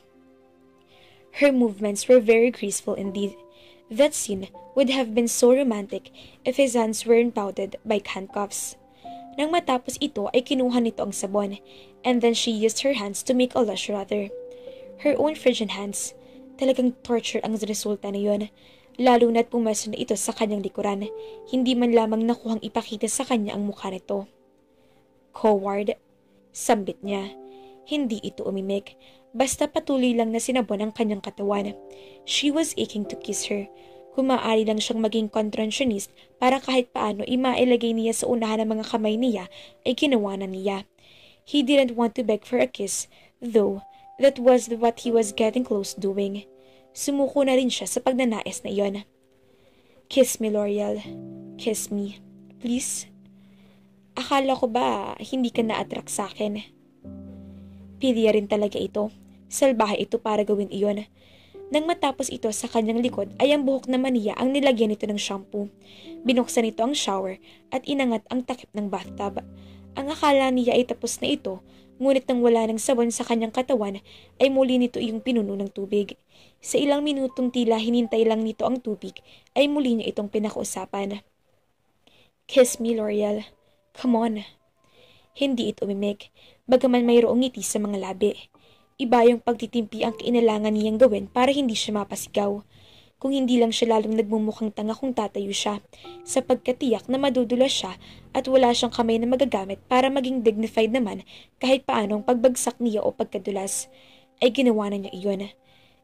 Her movements were very graceful indeed. That scene would have been so romantic if his hands weren't bound by handcuffs. Nang matapos ito ay kinuha nito ang sabon, and then she used her hands to make a lush rather. Her own frigid hands. Talagang torture ang resulta na yun. Lalo na't pumeso na ito sa kanyang likuran, hindi man lamang nakuhang ipakita sa kanya ang mukha nito. Coward, sambit niya. Hindi ito umimik, basta patuloy lang na sinabon ang kanyang katawan. She was aching to kiss her. Kung maaari lang siyang maging contortionist para kahit paano imailagay niya sa unahan ng mga kamay niya ay ginawa na niya. He didn't want to beg for a kiss, though that was what he was getting close doing. Sumuko na rin siya sa pagnanais na iyon. Kiss me, L'Oreal. Kiss me. Please. Akala ko ba hindi ka na-attract sa akin? Pilya rin talaga ito. Salbahe ito para gawin iyon. Nang matapos ito sa kanyang likod ay ang buhok naman niya ang nilagyan nito ng shampoo. Binuksan nito ang shower at inangat ang takip ng bathtub. Ang akala niya ay tapos na ito, ngunit nang wala ng sabon sa kanyang katawan ay muli nito iyong pinuno ng tubig. Sa ilang minutong tila hinintay lang nito ang tubig ay muli niya itong pinakausapan. Kiss me, L'Oreal. Come on. Hindi ito umimik, bagaman mayroong ngiti sa mga labi. Iba yung pagtitimpi ang kailangan niyang gawin para hindi siya mapasigaw. Kung hindi lang siya lalong nagmumukhang tanga kung tatayo siya, sapagkat tiyak na madudulas siya at wala siyang kamay na magagamit para maging dignified naman kahit paanong pagbagsak niya o pagkadulas, ay ginawa na niya iyon.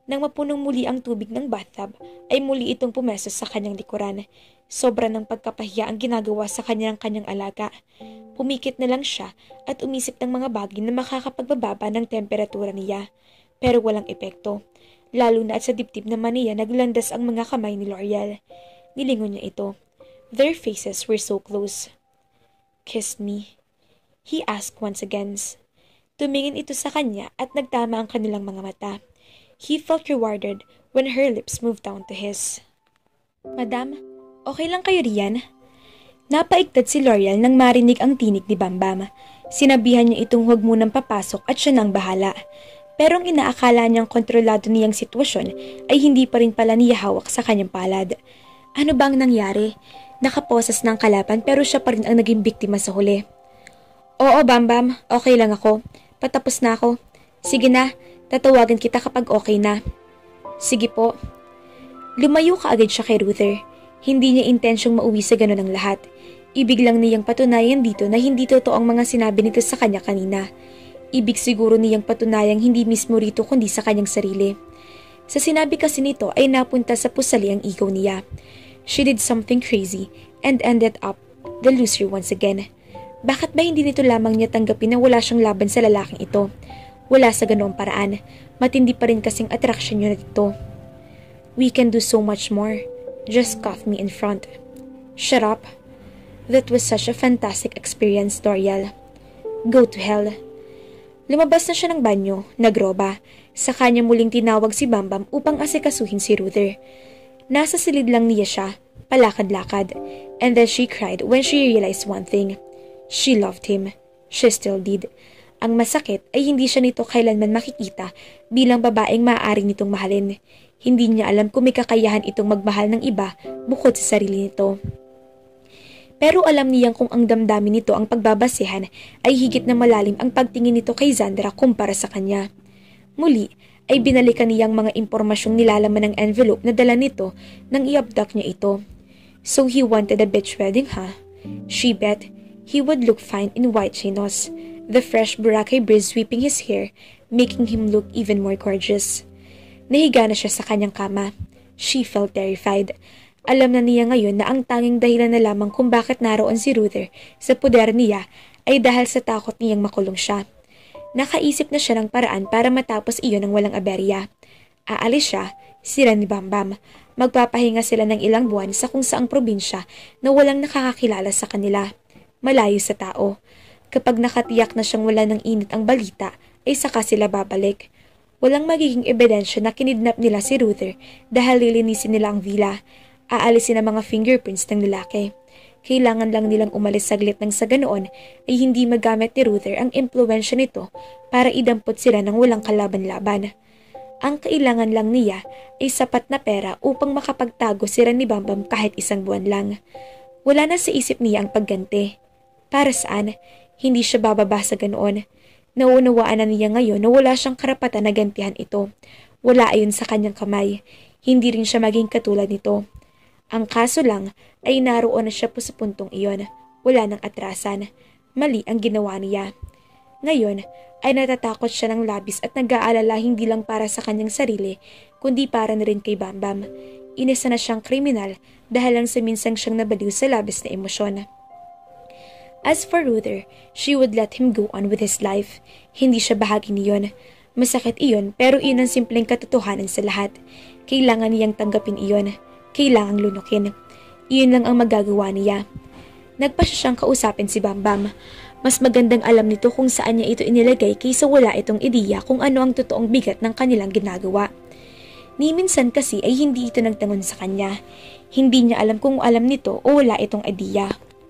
Nang mapunong muli ang tubig ng bathtub, ay muli itong pumeso sa kanyang likuran. Sobra ng pagkapahiya ang ginagawa sa kanyang alaga. Pumikit na lang siya at umisip ng mga bagay na makakapagbababa ng temperatura niya. Pero walang epekto. Lalo na at sa dibdib naman niya naglandas ang mga kamay ni L'Oreal. Nilingon niya ito. Their faces were so close. "Kiss me," he asked once again. Tumingin ito sa kanya at nagtama ang kanilang mga mata. He felt rewarded when her lips moved down to his. "Madam, okay lang kayo riyan?" Napaigtad si L'Oreal nang marinig ang tinig ni Bambam. Sinabihan niya itong huwag munang papasok at siya nang bahala. Pero ang inaakala niyang kontrolado niyang sitwasyon ay hindi pa rin pala niya hawak sa kanyang palad. Ano bang nangyari? Nakaposas ng kalaban pero siya pa rin ang naging biktima sa huli. "Oo, Bambam, okay lang ako. Patapos na ako. Sige na. Tatawagan kita kapag okay na." "Sige po." Lumayo ka agad siya kay Ruther. Hindi niya intensyong mauwi sa ganun ang lahat. Ibig lang niyang patunayan dito na hindi totoo ang mga sinabi nito sa kanya kanina. Ibig siguro niyang patunayang hindi mismo rito kundi sa kanyang sarili. Sa sinabi kasi nito ay napunta sa pusali ang ego niya. She did something crazy and ended up the loser once again. Bakit ba hindi nito lamang niya tanggapin na wala siyang laban sa lalaking ito? Wala sa ganoong paraan. Matindi pa rin kasing attraction niya nito. "We can do so much more. Just cuff me in front." "Shut up." That was such a fantastic experience, L'Oreal. "Go to hell." Lumabas na siya ng banyo, nagroba. Sa kanya muling tinawag si Bambam upang asikasuhin si Ruther. Nasa silid lang niya siya, palakad-lakad. And then she cried when she realized one thing. She loved him. She still did. Ang masakit ay hindi siya nito kailanman makikita bilang babaeng maaaring nitong mahalin. Hindi niya alam kung may kakayahan itong magmahal ng iba bukod sa sarili nito. Pero alam niyang kung ang damdamin nito ang pagbabasehan ay higit na malalim ang pagtingin nito kay Zandra kumpara sa kanya. Muli ay binalikan niyang mga impormasyong nilalaman ng envelope na dala nito nang i-abduct niya ito. So he wanted a beach wedding, huh? She bet he would look fine in white chinos. The fresh Boracay breeze sweeping his hair, making him look even more gorgeous. Nahiga na siya sa kanyang kama. She felt terrified. Alam na niya ngayon na ang tanging dahilan na lamang kung bakit naroon si Ruther sa poder niya ay dahil sa takot niyang makulong siya. Nakaisip na siya ng paraan para matapos iyon ng walang aberya. Aalis siya, sila ni Bambam. Magpapahinga sila ng ilang buwan sa kung saang probinsya na walang nakakakilala sa kanila. Malayo sa tao. Kapag nakatiyak na siyang wala ng init ang balita, ay saka sila babalik. Walang magiging ebidensya na kinidnap nila si Ruther dahil lilinisin nila ang villa. Aalisin ang mga fingerprints ng lalaki. Kailangan lang nilang umalis saglit nang sa ganoon ay hindi magamit ni Ruther ang impluwensya nito para idampot sila ng walang kalaban-laban. Ang kailangan lang niya ay sapat na pera upang makapagtago sila ni Bambam kahit isang buwan lang. Wala na sa isip niya ang pagganti. Para saan? Hindi siya bababa sa ganoon. Naunawaan na niya ngayon na wala siyang karapatan na gantihan ito. Wala ayon sa kanyang kamay. Hindi rin siya maging katulad nito. Ang kaso lang ay naroon na siya po sa puntong iyon. Wala nang atrasan. Mali ang ginawa niya. Ngayon ay natatakot siya ng labis at nag-aalala hindi lang para sa kanyang sarili, kundi para na rin kay Bambam. Inisa na siyang kriminal dahil lang sa minsang siyang nabaliw sa labis na emosyon. As for Ruther, she would let him go on with his life. Hindi siya bahagi niyon. Masakit iyon pero iyon ang simpleng katotohanan sa lahat. Kailangan niyang tanggapin iyon. Kailangang lunukin. Iyon lang ang magagawa niya. Nagpa siyang kausapin si Bambam. Mas magandang alam nito kung saan niya ito inilagay kaysa wala itong ideya kung ano ang totoong bigat ng kanilang ginagawa. Ni minsan kasi ay hindi ito nagtangon sa kanya. Hindi niya alam kung alam nito o wala itong ideya.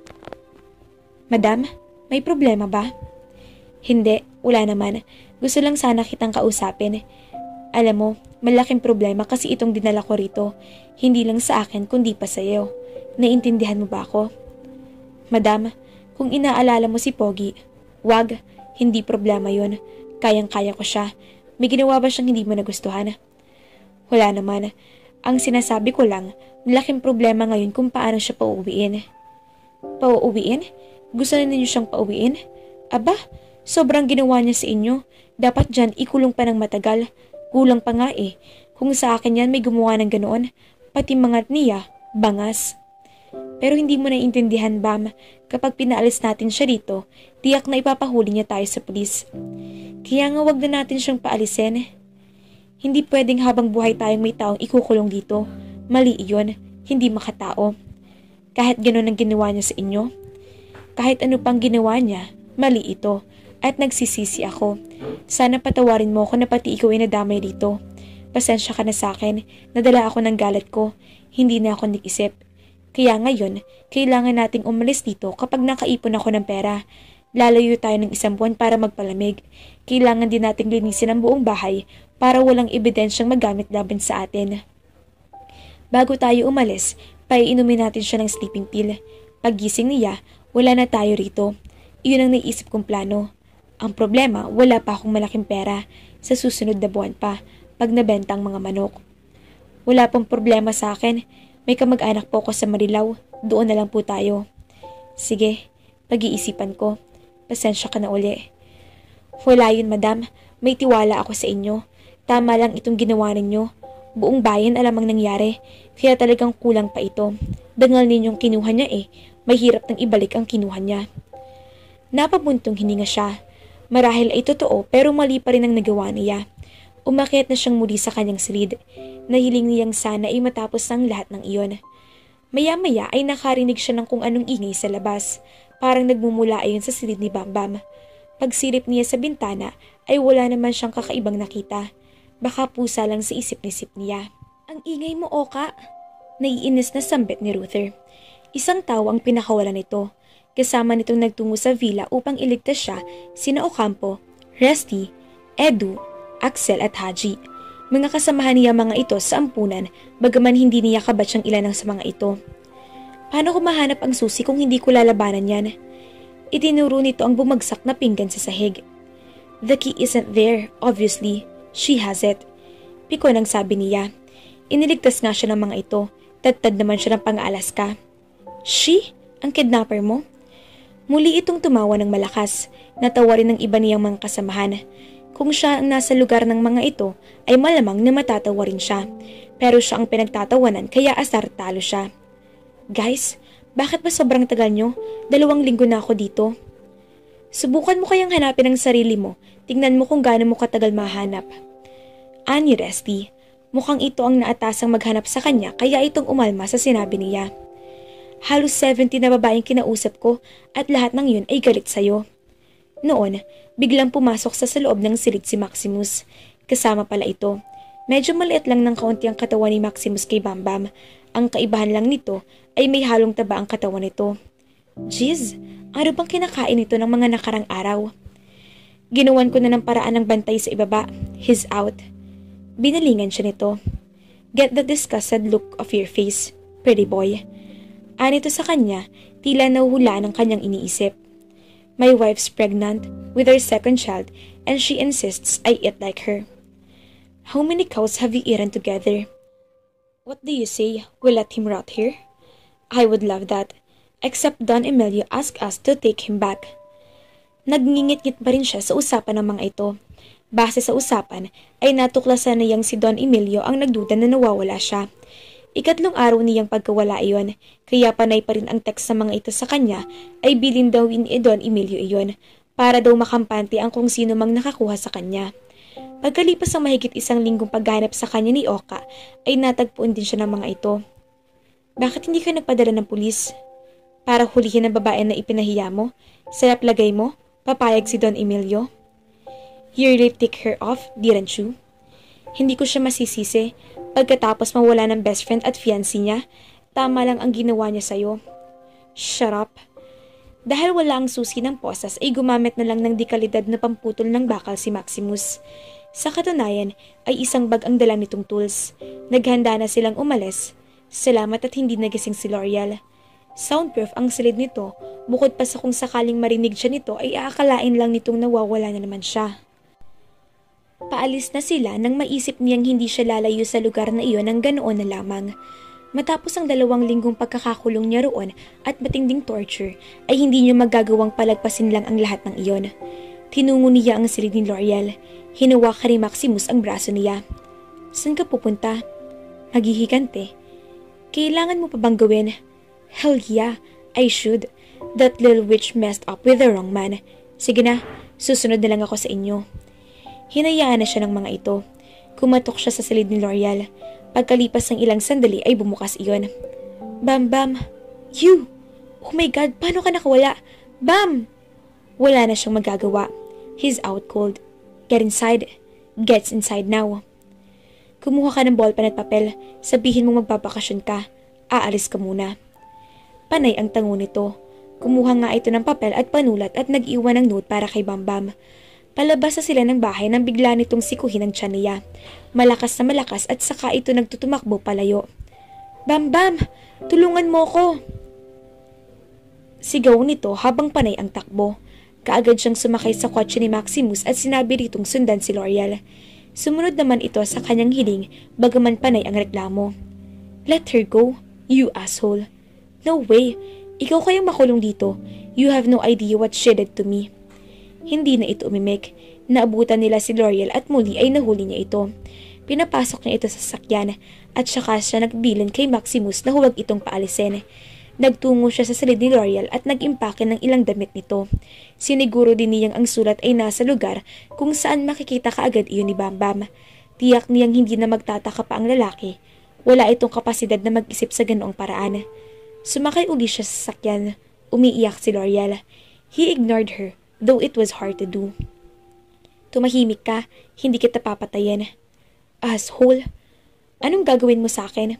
"Madam, may problema ba?" "Hindi, wala naman. Gusto lang sana kitang kausapin. Alam mo, malaking problema kasi itong dinala ko rito. Hindi lang sa akin kundi pa sa iyo. Naintindihan mo ba ako?" "Madam, kung inaalala mo si Pogi, wag, hindi problema yon. Kayang-kaya ko siya. May ginawa ba siyang hindi mo nagustuhan?" "Wala naman. Ang sinasabi ko lang, malaking problema ngayon kung paano siya pauuwiin." "Pauuwiin? Gusto na ninyo siyang pauwiin? Aba, sobrang ginawa niya sa inyo. Dapat dyan ikulong pa ng matagal. Kulang pa nga eh. Kung sa akin yan may gumawa ng ganoon, pati mga niya, bangas. Pero hindi mo naiintindihan, Bam. Kapag pinaalis natin siya dito, tiyak na ipapahuli niya tayo sa pulis. Kaya nga wag na natin siyang paalisin. Hindi pwedeng habang buhay tayong may taong ikukulong dito. Mali iyon, hindi makatao. Kahit gano'n ang ginawa niya sa inyo. Kahit ano pang ginawa niya, mali ito. At nagsisisi ako. Sana patawarin mo ako na pati ikaw ay nadamay dito. Pasensya ka na sa akin, nadala ako ng galat ko. Hindi na ako nag-isip. Kaya ngayon, kailangan nating umalis dito kapag nakaipon ako ng pera. Lalayo tayo ng 1 buwan para magpalamig. Kailangan din nating linisin ang buong bahay para walang ebidensyang magamit laban sa atin. Bago tayo umalis, paiinumin natin siya ng sleeping pill. Paggising niya, wala na tayo rito. Iyon ang naisip kong plano. Ang problema, wala pa akong malaking pera sa susunod na buwan pa pag nabenta ang mga manok. Wala pong problema sa akin. May kamag-anak po ako sa Marilao. Doon na lang po tayo. Sige, pag-iisipan ko. Pasensya ka na uli. Wala yun, madam. May tiwala ako sa inyo. Tama lang itong ginawa ninyo. Buong bayan alam ang nangyari. Kaya talagang kulang pa ito. Dangal ninyong kinuha niya eh. Mahirap nang ibalik ang kinuha niya. Napabuntong hininga siya. Marahil ay totoo pero mali pa rin ang nagawa niya. Umakyat na siyang muli sa kanyang silid. Nahiling niyang sana ay matapos ang lahat ng iyon. Maya-maya ay nakarinig siya ng kung anong ingay sa labas. Parang nagmumula ayon sa silid ni Bambam. Pagsilip niya sa bintana ay wala naman siyang kakaibang nakita. Baka pusa lang sa isip-isip niya. Ang ingay mo, Oka! Naiinis na sambit ni Ruther. Isang tao ang pinakawalan nito. Kasama nitong nagtungo sa villa upang iligtas siya sina Ocampo, Resty, Edu, Axel at Haji. Mga kasamahan niya mga ito sa ampunan bagaman hindi niya kabatsyang ilan sa mga ito. Paano ko mahanap ang susi kung hindi ko lalabanan yan? Itinuro nito ang bumagsak na pinggan sa sahig. The key isn't there, obviously. She has it. Piko nang sabi niya. Iniligtas nga siya ng mga ito. Tad-tad naman siya ng pang-Alaska. She? Ang kidnapper mo? Muli itong tumawa ng malakas. Natawa rin ng iba niyang mga kasamahan. Kung siya ang nasa lugar ng mga ito, ay malamang na matatawa rin siya. Pero siya ang pinagtatawanan kaya asar talo siya. Guys, bakit ba sobrang tagal nyo? 2 linggo na ako dito. Subukan mo kayang hanapin ang sarili mo. Tingnan mo kung gaano mo katagal mahanap. Ani Resty, mukhang ito ang naatasang maghanap sa kanya kaya itong umalma sa sinabi niya. Halos 70 na babaeng kinausap ko at lahat ng yun ay galit sa'yo. Noon, biglang pumasok sa loob ng silid si Maximus. Kasama pala ito. Medyo maliit lang ng kaunti ang katawan ni Maximus kay Bambam. Ang kaibahan lang nito ay may halong taba ang katawan nito. Jeez, ano bang kinakain nito ng mga nakarang araw? Ginawan ko na ng paraan ng bantay sa ibaba. He's out. Binalingan siya nito. Get the disgusted look of your face, pretty boy. Anito sa kanya, tila nahuhula ng kanyang iniisip. My wife's pregnant with her 2nd child and she insists I eat like her. How many cows have you eaten together? What do you say? We'll let him rot here? I would love that. Except Don Emilio asked us to take him back. Nagngingit-ngit pa rin siya sa usapan ng mga ito. Base sa usapan, ay natuklasan niyang si Don Emilio ang nagduda na nawawala siya. 3 araw niyang pagkawala iyon, kaya panay pa rin ang text sa mga ito sa kanya ay bilin daw ni Don Emilio iyon para daw makampante ang kung sino mang nakakuha sa kanya. Pagkalipas ang mahigit 1 linggong paghanap sa kanya ni Oka, ay natagpuan din siya ng mga ito. Bakit hindi ka nagpadala ng pulis? Para hulihin ang babae na ipinahiya mo? Sa laplagay mo? Papayag si Don Emilio? You really take her off, didn't you? Hindi ko siya masisisi. Pagkatapos mawala ng best friend at fiancé niya, tama lang ang ginawa niya sa'yo. Shut up. Dahil wala ang susi ng posas ay gumamit na lang ng dekalidad na pamputol ng bakal si Maximus. Sa katunayan ay isang bag ang dala nitong tools. Naghanda na silang umalis. Salamat at hindi nagising si L'Oreal. Soundproof ang silid nito, bukod pa sa kung sakaling marinig siya nito ay aakalain lang nitong nawawala na naman siya. Paalis na sila nang maisip niyang hindi siya lalayo sa lugar na iyon ng ganoon na lamang. Matapos ang 2 linggong pagkakakulong niya roon at matinding torture, ay hindi niya magagawang palagpasin lang ang lahat ng iyon. Tinungo niya ang silid ni L'Oreal. Hinawakan ni Maximus ang braso niya. Saan ka pupunta? Maghihigante. Kailangan mo pa bang gawin? Hell yeah, I should. That little witch messed up with the wrong man. Sige na, susunod na lang ako sa inyo. Hinayaan na siya ng mga ito. Kumatok siya sa silid ni L'Oreal. Pagkalipas ng ilang sandali ay bumukas iyon. Bam Bam! You! Oh my God, paano ka nakawala? Bam! Wala na siyang magagawa. He's out cold. Get inside. Gets inside now. Kumuha ka ng ballpen at papel. Sabihin mo magbabakasyon ka. Aalis ka muna. Panay ang tango nito. Kumuha nga ito ng papel at panulat at nag-iwan ng note para kay Bam Bam. Palabas na sila ng bahay nang bigla nitong sikuhin ang tiyan niya. Malakas na malakas at saka ito nagtutumakbo palayo. Bam Bam! Tulungan mo ko! Sigaw nito habang panay ang takbo. Kaagad siyang sumakay sa kotse ni Maximus at sinabi ritong sundan si L'Oreal. Sumunod naman ito sa kanyang hiling bagaman panay ang reklamo. Let her go, you asshole. No way! Ikaw kayang makulong dito. You have no idea what she did to me. Hindi na ito umimik. Naabutan nila si L'Oreal at muli ay nahuli niya ito. Pinapasok niya ito sa sasakyan at saka siya nagbilin kay Maximus na huwag itong paalisin. Nagtungo siya sa silid ni L'Oreal at nag-impake ng ilang damit nito. Siniguro din niyang ang sulat ay nasa lugar kung saan makikita kaagad iyon ni Bam Bam. Tiyak niyang hindi na magtataka pa ang lalaki. Wala itong kapasidad na mag-isip sa ganoong paraan. Sumakay uli siya sa sasakyan. Umiiyak si L'Oreal. He ignored her, though it was hard to do. Tumahimik ka, hindi kita papatayin. Asshole! Anong gagawin mo sa akin?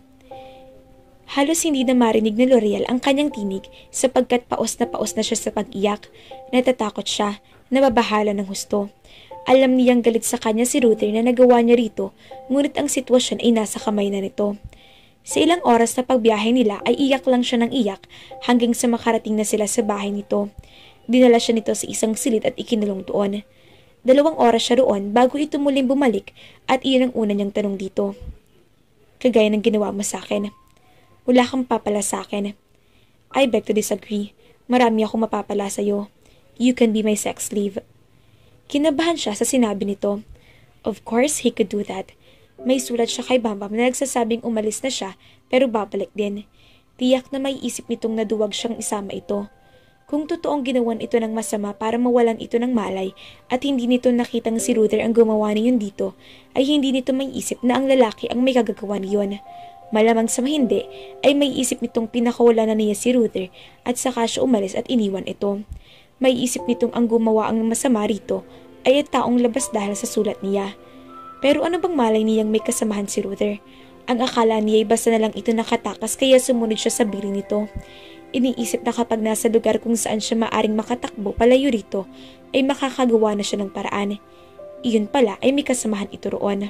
Halos hindi na marinig ni L'Oreal ang kanyang tinig sapagkat paos na siya sa pag-iyak. Natatakot siya, nababahala ng husto. Alam niyang galit sa kanya si Ruther na nagawa niya rito, ngunit ang sitwasyon ay nasa kamay na nito. Sa ilang oras na pagbiyahe nila ay iyak lang siya ng iyak hanggang sa makarating na sila sa bahay nito. Dinala siya nito sa isang silid at ikinulong doon. 2 oras siya roon bago ito muling bumalik at iyon ang una niyang tanong dito. Kagaya ng ginawa mo sa akin. Wala kang papala sa akin. I beg to disagree. Marami akong mapapala sa'yo. You can be my sex slave. Kinabahan siya sa sinabi nito. Of course, he could do that. May sulat siya kay Bam Bam na nagsasabing umalis na siya pero babalik din. Tiyak na may isip nitong naduwag siyang isama ito. Kung totoong ginawan ito ng masama para mawalan ito ng malay at hindi nito nakitang si Ruther ang gumawa niyon dito, ay hindi nito may isip na ang lalaki ang may kagagawa niyon. Malamang sa mahindi ay may isip nitong pinakawala na niya si Ruther at saka siya umalis at iniwan ito. May isip nitong ang gumawa ang masama rito ay at taong labas dahil sa sulat niya. Pero ano bang malay niyang may kasamahan si Ruther? Ang akala niya ay basta na lang ito nakatakas kaya sumunod siya sa biling nito. Iniisip na kapag nasa lugar kung saan siya maaring makatakbo palayo rito ay makakagawa na siya ng paraan. Iyon pala ay may kasamahan ito roon.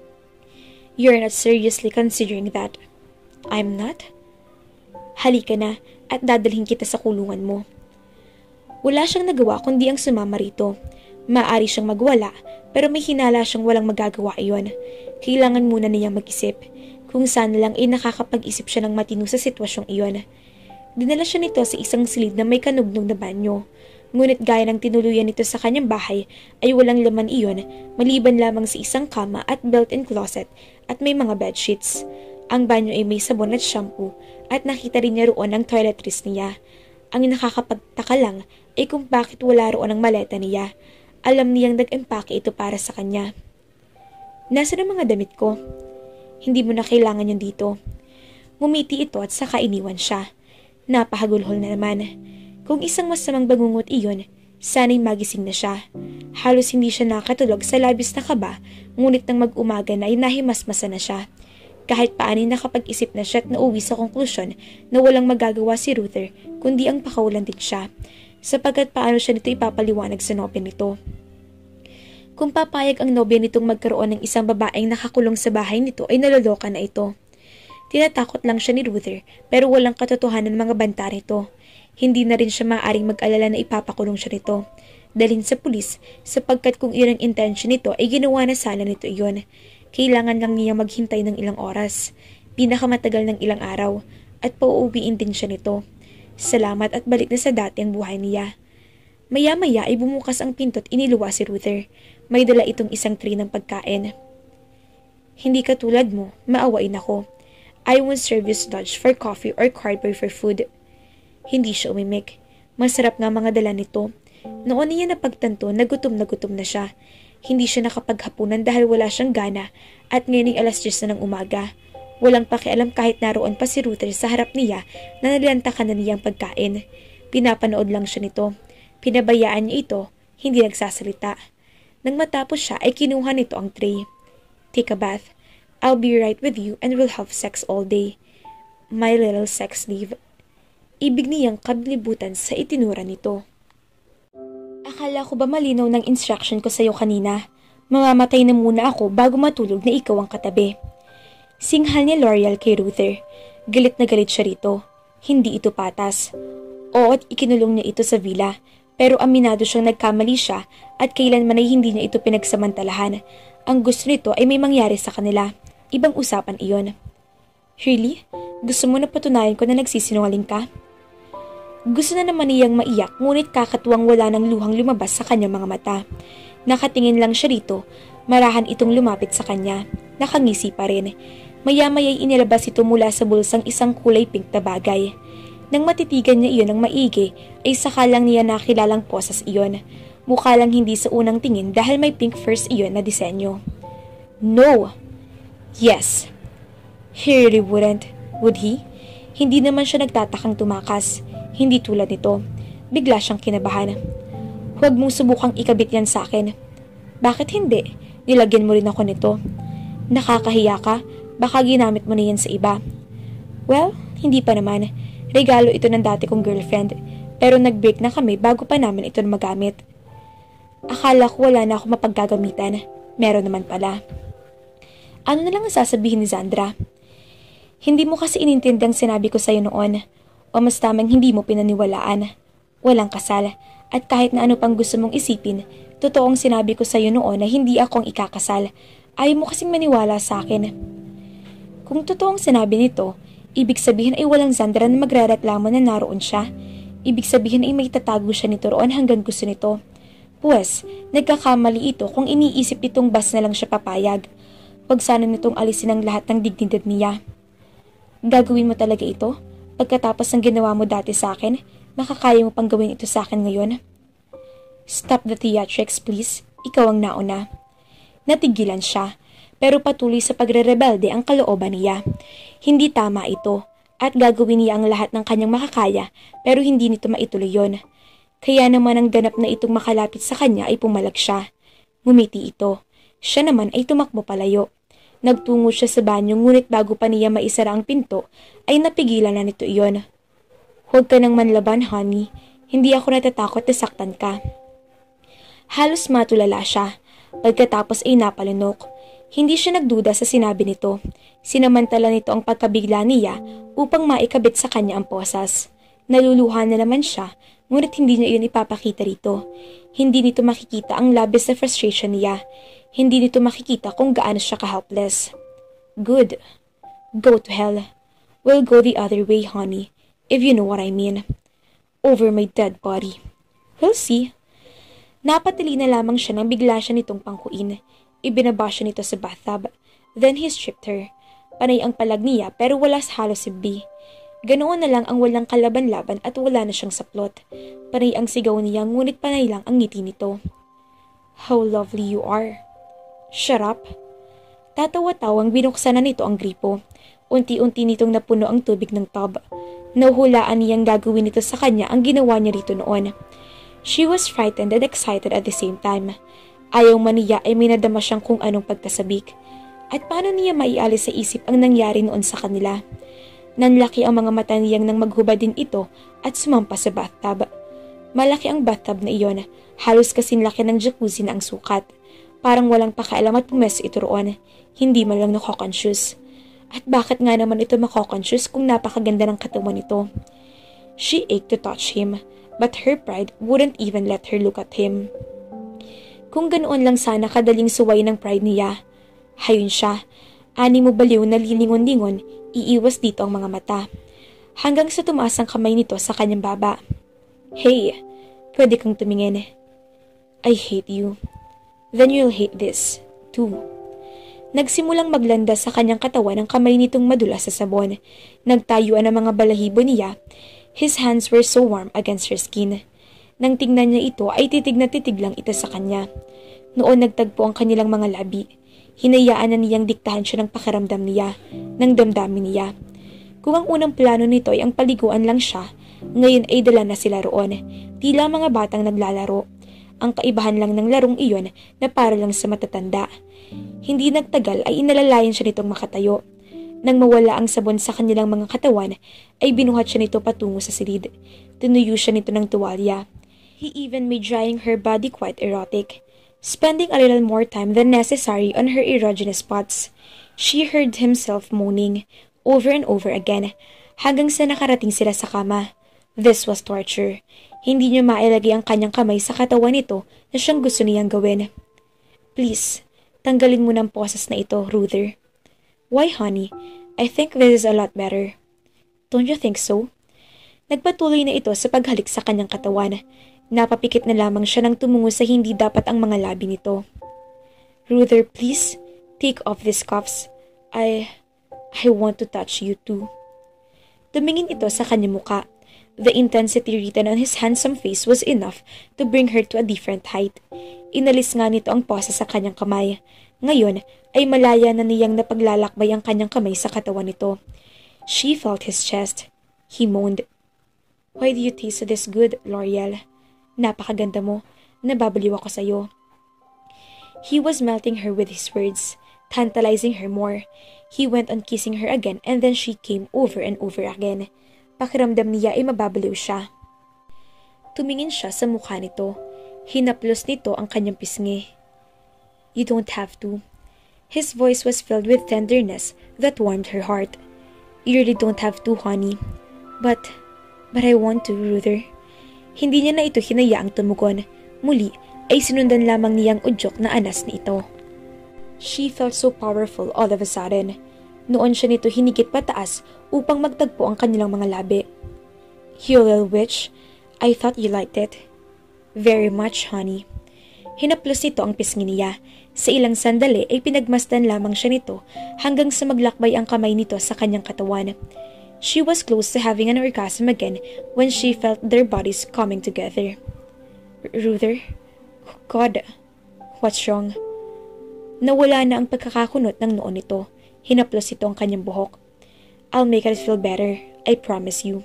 You're not seriously considering that. I'm not? Halika na at dadalhin kita sa kulungan mo. Wala siyang nagawa kundi ang sumama rito. Maaari siyang magwala pero may hinala siyang walang magagawa iyon. Kailangan muna niyang mag-isip. Kung saan lang ay nakakapag-isip siya ng matino sa sitwasyong iyon. Dinala siya nito sa isang silid na may kanugnog na banyo. Ngunit gaya ng tinuluyan nito sa kanyang bahay ay walang laman iyon maliban lamang sa isang kama at built-in closet at may mga bedsheets. Ang banyo ay may sabon at shampoo at nakita rin niya roon ang toiletries niya. Ang nakakapagtaka lang ay kung bakit wala roon ang maleta niya. Alam niyang nag-empake ito para sa kanya. Nasaan ang mga damit ko? Hindi mo na kailangan yan dito. Ngumiti ito at saka iniwan siya. Napahagulhol na naman. Kung isang masamang bangungot iyon, sana'y magising na siya. Halos hindi siya nakatulog sa labis na kaba, ngunit nang mag-umaga na ay nahimasmasa na siya. Kahit paano nakapag-isip na siya at nauwi sa konklusyon na walang magagawa si Ruther, kundi ang pakawalan din siya, sapagkat paano siya nito ipapaliwanag sa nobya nito. Kung papayag ang nobya nitong magkaroon ng isang babaeng nakakulong sa bahay nito ay naloloka na ito. Tinatakot lang siya ni Ruther pero walang katotohanan mga banta nito. Hindi na rin siya maaaring mag-alala na ipapakulong siya nito. Dalhin sa pulis sapagkat kung iyon ang intention nito ay ginawa na sana nito iyon. Kailangan lang niya maghintay ng ilang oras, pinakamatagal ng ilang araw, at pauuwiin din siya nito. Salamat at balik na sa dati ang buhay niya. Maya-maya ay bumukas ang pinto at iniluwa si Ruther. May dala itong isang tray ng pagkain. Hindi katulad mo, maawain ako. I won't serve you sludge for coffee or cardboard for food. Hindi siya umimik. Masarap nga mga dala nito. Noon niya napagtanto na gutom na siya. Hindi siya nakapaghapunan dahil wala siyang gana at ngayon ay 10:00 na ng umaga. Walang pakialam kahit naroon pa si Ruther sa harap niya na nalantakan na niyang pagkain. Pinapanood lang siya nito. Pinabayaan niya ito, hindi nagsasalita. Nang matapos siya ay kinuha nito ang tray. Take a bath. I'll be right with you and we'll have sex all day. My little sex slave. Ibig niyang kablibutan sa itinura nito. Akala ko ba malinaw ng instruction ko sa'yo kanina? Mamamatay na muna ako bago matulog na ikaw ang katabi. Singhal ni L'Oreal kay Ruther. Galit na galit siya rito. Hindi ito patas. Oo, at ikinulong niya ito sa villa. Pero aminado siyang nagkamali siya at kailanman ay hindi niya ito pinagsamantalahan. Ang gusto nito ay may mangyari sa kanila. Ibang usapan iyon. Really? Gusto mo na patunayan ko na nagsisinungaling ka? Gusto na naman niyang maiyak ngunit kakatuwang wala ng luhang lumabas sa kanyang mga mata. Nakatingin lang siya rito. Marahan itong lumapit sa kanya. Nakangisi pa rin. Maya-maya'y inilabas ito mula sa bulsang isang kulay pink na bagay. Nang matitigan niya iyon ng maigi, ay saka lang niya nakilalang posas iyon. Mukha lang hindi sa unang tingin dahil may pink first iyon na disenyo. No! Yes. He really wouldn't, would he? Hindi naman siya nagtatakang tumakas. Hindi tulad nito. Bigla siyang kinabahan. Huwag mong subukang ikabit yan sa akin. Bakit hindi? Nilagyan mo rin ako nito. Nakakahiya ka? Baka ginamit mo na yan sa iba. Well, hindi pa naman. Regalo ito ng dati kong girlfriend. Pero nag-break na kami bago pa namin ito magamit. Akala ko wala na ako mapaggagamitan. Meron naman pala. Ano na lang ang sasabihin ni Zandra? Hindi mo kasi inintindi ang sinabi ko sa'yo noon. O mas tamang hindi mo pinaniwalaan. Walang kasal. At kahit na ano pang gusto mong isipin, totoong sinabi ko sa'yo noon na hindi ako ang ikakasal. Ayaw mo kasing maniwala sa akin. Kung totoong sinabi nito, ibig sabihin ay walang Zandra na magrereklamo na naroon siya. Ibig sabihin ay may tatago siya nito roon hanggang gusto nito. Pues, nagkakamali ito kung iniisip itong bas na lang siya papayag. Huwag sana nitong alisin ang lahat ng dignidad niya. Gagawin mo talaga ito? Pagkatapos ng ginawa mo dati sa akin, makakaya mo pang gawin ito sa akin ngayon? Stop the theatrics, please. Ikaw ang nauna. Natigilan siya, pero patuloy sa pagre-rebelde ang kalooban niya. Hindi tama ito, at gagawin niya ang lahat ng kanyang makakaya, pero hindi nito maituloy yon. Kaya naman ang ganap na itong makalapit sa kanya ay pumalag siya. Ngumiti ito. Siya naman ay tumakbo palayo. Nagtungo siya sa banyo ngunit bago pa niya maisara ang pinto ay napigilan na nito iyon. Huwag ka nang manlaban, honey. Hindi ako natatakot na saktan ka. Halos matulala siya. Pagkatapos ay napalunok. Hindi siya nagduda sa sinabi nito. Sinamantala nito ang pagkabigla niya upang maikabit sa kanya ang posas. Naluluha na naman siya, ngunit hindi niya iyon ipapakita rito. Hindi nito makikita ang labis na frustration niya. Hindi nito makikita kung gaano siya ka-helpless. Good. Go to hell. We'll go the other way, honey, if you know what I mean. Over my dead body. We'll see. Napatili na lamang siya nang bigla siya nitong pangkuin. Ibinaba siya nito sa bathtub. Then he stripped her. Panay ang palag niya pero wala sa halos sibbi. Ganoon na lang ang walang kalaban-laban at wala na siyang saplot. Panay ang sigaw niya ngunit panay lang ang ngiti nito. How lovely you are. Shut up. Tatawa-tawang binuksan na nito ang gripo. Unti-unti nitong napuno ang tubig ng tub. Nahuhulaan niyang gagawin nito sa kanya ang ginawa niya rito noon. She was frightened and excited at the same time. Ayaw man niya ay may nadama siyang kung anong pagkasabik. At paano niya maialis sa isip ang nangyari noon sa kanila? Nanlaki ang mga mata niyang nang maghubad din ito at sumampa sa bathtub. Malaki ang bathtub na iyon, halos kasing laki ng jacuzzi na ang sukat. Parang walang pakialam at pumes ito roon, hindi man lang nakokonscious. At bakit nga naman ito makokonscious kung napakaganda ng katawan nito? She ached to touch him, but her pride wouldn't even let her look at him. Kung ganoon lang sana kadaling suway ng pride niya. Hayun siya, ani mo baliw na lilingon-lingon, iiwas dito ang mga mata. Hanggang sa tumaas ang kamay nito sa kanyang baba. Hey, pwede kang tumingin. I hate you. Then you'll hate this, too. Nagsimulang maglanda sa kanyang katawan ang kamay nitong madulas sa sabon. Nagtayuan ang mga balahibo niya. His hands were so warm against her skin. Nang tingnan niya ito ay titig na titig lang ito sa kanya. Noon nagtagpo ang kanilang mga labi. Hinayaan na niyang diktahan siya ng pakiramdam niya, ng damdamin niya. Kung ang unang plano nito ay ang paliguan lang siya, ngayon ay dala na sila roon. Tila mga batang naglalaro. Ang kaibahan lang ng larong iyon na para lang sa matatanda. Hindi nagtagal ay inalalayan siya nitong makatayo. Nang mawala ang sabon sa kanilang mga katawan, ay binuhat siya nito patungo sa silid. Tinuyo siya nito ng tuwalya. He even made drying her body quite erotic, spending a little more time than necessary on her erogenous spots. She heard himself moaning, over and over again, hanggang sa nakarating sila sa kama. This was torture. Hindi niya mailagay ang kanyang kamay sa katawan nito na siyang gusto niyang gawin. Please, tanggalin mo ng poses na ito, Ruther. Why, honey? I think this is a lot better. Don't you think so? Nagpatuloy na ito sa paghalik sa kanyang katawan. Napapikit na lamang siya nang tumungo sa hindi dapat ang mga labi nito. Ruther, please, take off these cuffs. I want to touch you too. Tumingin ito sa kanyang muka. The intensity written on his handsome face was enough to bring her to a different height. Inalis nga nito ang pose sa kanyang kamay. Ngayon ay malaya na niyang napaglalakbay ang kanyang kamay sa katawan nito. She felt his chest. He moaned. Why do you taste this good, L'Oreal? Napakaganda mo. Nababaliw ako sa'yo. He was melting her with his words, tantalizing her more. He went on kissing her again and then she came over and over again. Pakiramdam niya ay mababaliw siya. Tumingin siya sa mukha nito. Hinaplos nito ang kanyang pisngi. You don't have to. His voice was filled with tenderness that warmed her heart. You really don't have to, honey. But I want to, Ruther. Hindi niya na ito hinayaang tumugon. Muli ay sinundan lamang niyang udyok na anas ni ito. She felt so powerful all of a sudden. Noon siya nito hinigit pataas upang magtagpo ang kanilang mga labi. You little witch, I thought you liked it. Very much, honey. Hinaplos nito ang pisngi niya. Sa ilang sandali ay pinagmasdan lamang siya nito hanggang sa maglakbay ang kamay nito sa kanyang katawan. She was close to having an orgasm again when she felt their bodies coming together. Ruther? God, what's wrong? Nawala na ang pagkakakunot ng noon nito. Hinaplos ito ang kanyang buhok. I'll make it feel better, I promise you.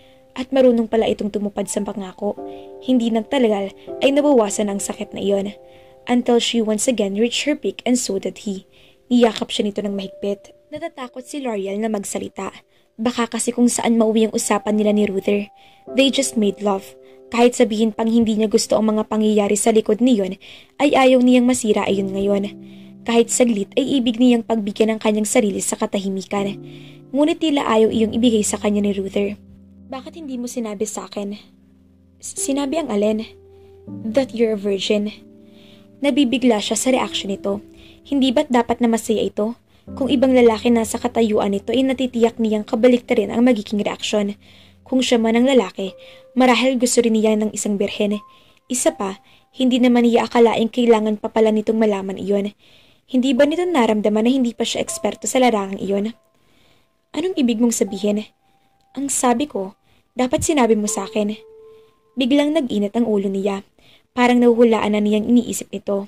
At marunong pala itong tumupad sa pangako. Hindi nagtalagal ay nabawasan ang sakit na iyon. Until she once again reached her peak and so did he. Niyakap siya nito ng mahigpit. Natatakot si L'Oreal na magsalita. Baka kasi kung saan mauwi ang usapan nila ni Ruther. They just made love. Kahit sabihin pang hindi niya gusto ang mga pangyayari sa likod niyon, ay ayaw niyang masira ayon ngayon. Kahit saglit ay ibig niyang pagbigyan ng kanyang sarili sa katahimikan. Ngunit tila ayaw iyong ibigay sa kanya ni Ruther. Bakit hindi mo sinabi sa akin? Sinabi ang alin? That you're a virgin. Nabibigla siya sa reaksyon nito. Hindi ba't dapat na masaya ito? Kung ibang lalaki nasa katayuan nito ay natitiyak niyang kabaliktarin ang magiging reaksyon. Kung siya man ang lalaki, marahil gusto rin niya ng isang birhen. Isa pa, hindi naman niya akalaing kailangan pa pala nitong malaman iyon. Hindi ba nito naramdaman na hindi pa siya eksperto sa larangang iyon? Anong ibig mong sabihin? Ang sabi ko, dapat sinabi mo sa akin. Biglang nag-init ang ulo niya. Parang nahuhulaan na niyang iniisip nito.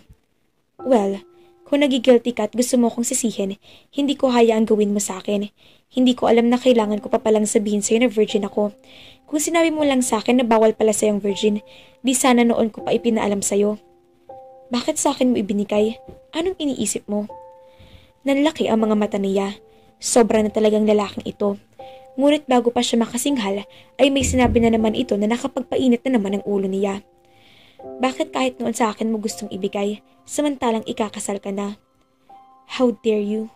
Well, kung nagigilty ka at gusto mo kong sisihin, hindi ko hayaang gawin mo sa akin. Hindi ko alam na kailangan ko pa palang sabihin sa'yo na virgin ako. Kung sinabi mo lang sa akin na bawal pala sa'yong virgin, di sana noon ko pa ipinaalam sa'yo. Bakit sa akin mo ibinigay? Anong iniisip mo? Nanlaki ang mga mata niya. Sobra na talagang lalaking ito. Ngunit bago pa siya makasinghal, ay may sinabi na naman ito na nakapagpainit na naman ang ulo niya. Bakit kahit noon sa akin mo gustong ibigay, samantalang ikakasal ka na? How dare you?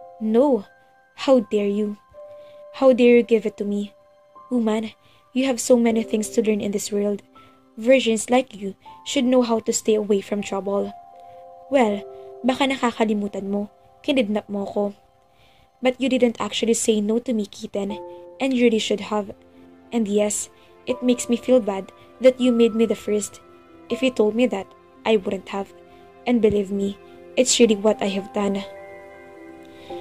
No, how dare you? How dare you give it to me? Woman, you have so many things to learn in this world. Virgins like you should know how to stay away from trouble. Well, baka nakakalimutan mo, kinidnap mo ko. But you didn't actually say no to me, Keaton, and you really should have. And yes, it makes me feel bad that you made me the first. If you told me that, I wouldn't have. And believe me, it's really what I have done.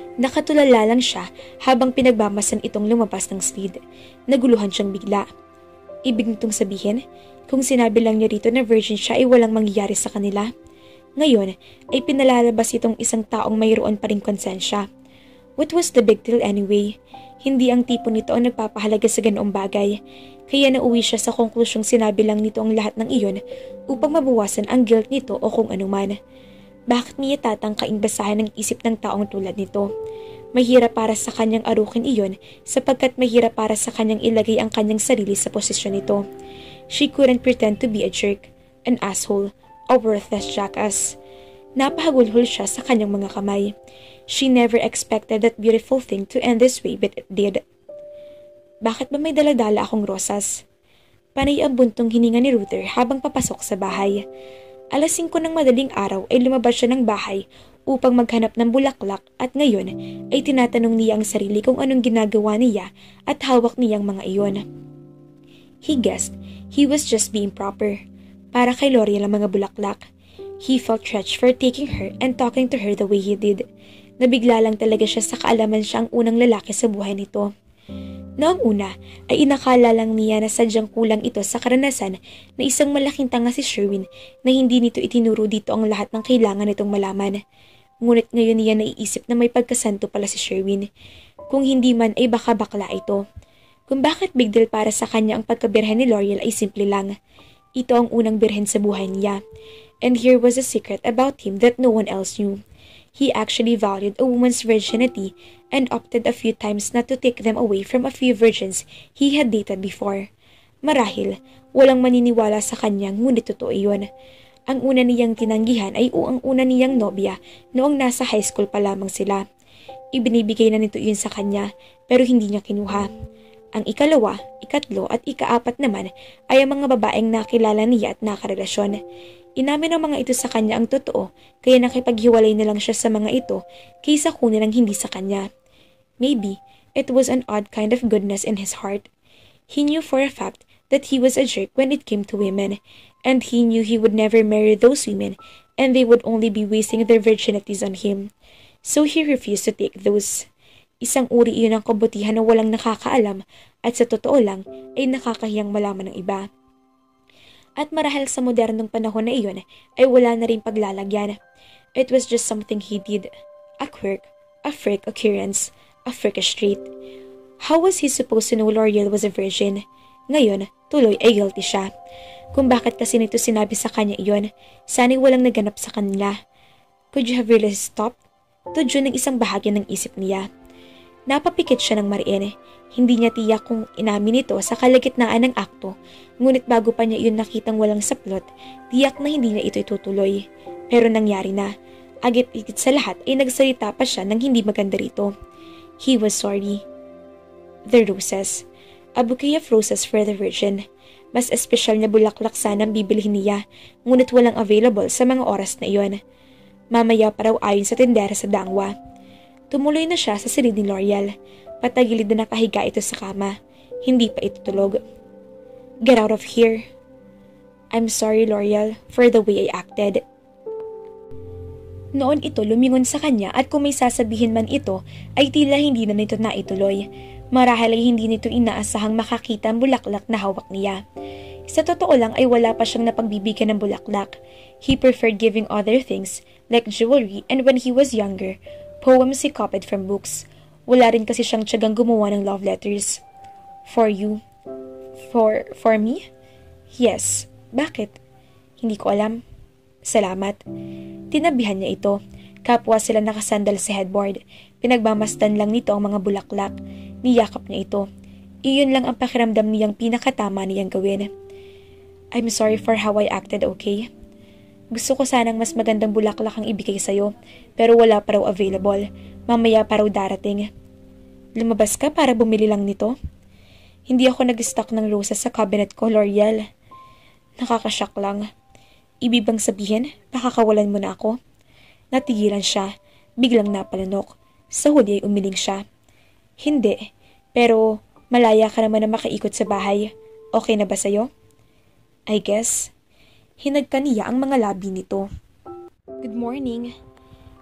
Nakatulala lang siya habang pinagbamasan itong lumabas ng slide. Naguluhan siyang bigla. Ibig nitong sabihin, kung sinabi lang niya rito na virgin siya ay walang mangyayari sa kanila. Ngayon ay pinalalabas itong isang taong mayroon pa ring konsensya. What was the big deal anyway? Hindi ang tipo nito ang nagpapahalaga sa ganoong bagay. Kaya nauwi siya sa konklusyong sinabi lang nito ang lahat ng iyon upang mabawasan ang guilt nito o kung anuman. Bakit niya tatangkaing basahin ang isip ng taong tulad nito? Mahirap para sa kanyang arukin iyon sapagkat mahirap para sa kanyang ilagay ang kanyang sarili sa posisyon nito. She couldn't pretend to be a jerk, an asshole, a worthless jackass. Napahagulhol siya sa kanyang mga kamay. She never expected that beautiful thing to end this way but it did. Bakit ba may daladala akong rosas? Panay ang buntong hininga ni Ruther habang papasok sa bahay. Alas 5 ng madaling araw ay lumabas siya ng bahay upang maghanap ng bulaklak at ngayon ay tinatanong niya ang sarili kung anong ginagawa niya at hawak niyang mga iyon. He guessed he was just being proper. Para kay L'Oreal ang mga bulaklak. He felt stretched for taking her and talking to her the way he did. Nabigla lang talaga siya sa kaalaman siya ang unang lalaki sa buhay nito. Noong una ay inakala lang niya na sadyang kulang ito sa karanasan na isang malaking tanga si Sherwin na hindi nito itinuro dito ang lahat ng kailangan nitong malaman. Ngunit ngayon niya naiisip na may pagkasanto pala si Sherwin. Kung hindi man ay baka bakla ito. Kung bakit big deal para sa kanya ang pagkabirhen ni L'Oreal ay simple lang. Ito ang unang birhen sa buhay niya. And here was a secret about him that no one else knew. He actually valued a woman's virginity and opted a few times not to take them away from a few virgins he had dated before. Marahil, walang maniniwala sa kanya ngunit totoo iyon. Ang una niyang tinanggihan ay ang una niyang nobya noong nasa high school pa lamang sila. Ibinibigay na nito iyon sa kanya pero hindi niya kinuha. Ang ikalawa, ikatlo at ikaapat naman ay ang mga babaeng nakilala niya at nakarelasyon. Inamin ng mga ito sa kanya ang totoo kaya nakipaghiwalay na lang siya sa mga ito kaysa kunin ang hindi sa kanya. Maybe it was an odd kind of goodness in his heart. He knew for a fact that he was a jerk when it came to women, and he knew he would never marry those women and they would only be wasting their virginities on him. So he refused to take those. Isang uri iyon ng kabutihan na walang nakakaalam at sa totoo lang ay nakakahiyang malaman ng iba. At marahil sa modernong panahon na iyon ay wala na rin paglalagyan. It was just something he did. A quirk, a freak occurrence, a freakish trait. How was he supposed to know L'Oreal was a virgin? Ngayon, tuloy ay guilty siya. Kung bakit kasi nito sinabi sa kanya iyon, sana'y walang naganap sa kanila. Could you have really stopped? Tudyo ng isang bahagi ng isip niya. Napapikit siya ng mariin. Hindi niya tiyak kung inamin ito sa kalagitnaan ng akto, ngunit bago pa niya iyon nakitang walang saplot, tiyak na hindi niya ito itutuloy. Pero nangyari na. Agit-igit sa lahat ay nagsalita pa siya ng hindi maganda rito. He was sorry. The roses. A bouquet of roses for the virgin. Mas espesyal na bulaklak sana ang bibilhin niya, ngunit walang available sa mga oras na iyon. Mamaya pa raw ayon sa tindera sa dangwa. Tumuloy na siya sa silid ni L'Oreal. Patagilid na nakahiga ito sa kama. Hindi pa ito tulog. Get out of here. I'm sorry, L'Oreal, for the way I acted. Noon ito lumingon sa kanya at kung may sasabihin man ito ay tila hindi na nito naituloy. Marahil ay hindi nito inaasahang makakita ang bulaklak na hawak niya. Sa totoo lang ay wala pa siyang napagbibigyan ng bulaklak. He preferred giving other things like jewelry and when he was younger, poems he copied from books. Wala rin kasi siyang tiyagang gumawa ng love letters. For you? For me? Yes. Bakit? Hindi ko alam. Salamat. Tinabihan niya ito. Kapwa sila nakasandal sa headboard. Pinagmamasdan lang nito ang mga bulaklak. Niyakap niya ito. Iyon lang ang pakiramdam niyang pinakatama niyang gawin. I'm sorry for how I acted, okay? Gusto ko sanang mas magandang bulaklak ang ibigay sa'yo, pero wala pa raw available. Mamaya pa raw darating. Lumabas ka para bumili lang nito? Hindi ako nag-stock ng roses sa cabinet ko, L'Oreal. Nakakashock lang. Ibig bang sabihin, nakakawalan mo na ako? Natigilan siya, biglang napalanok. Sa huli ay umiling siya. Hindi, pero malaya ka naman na makaikot sa bahay. Okay na ba sa'yo? I guess. Hinagka niya ang mga labi nito. Good morning.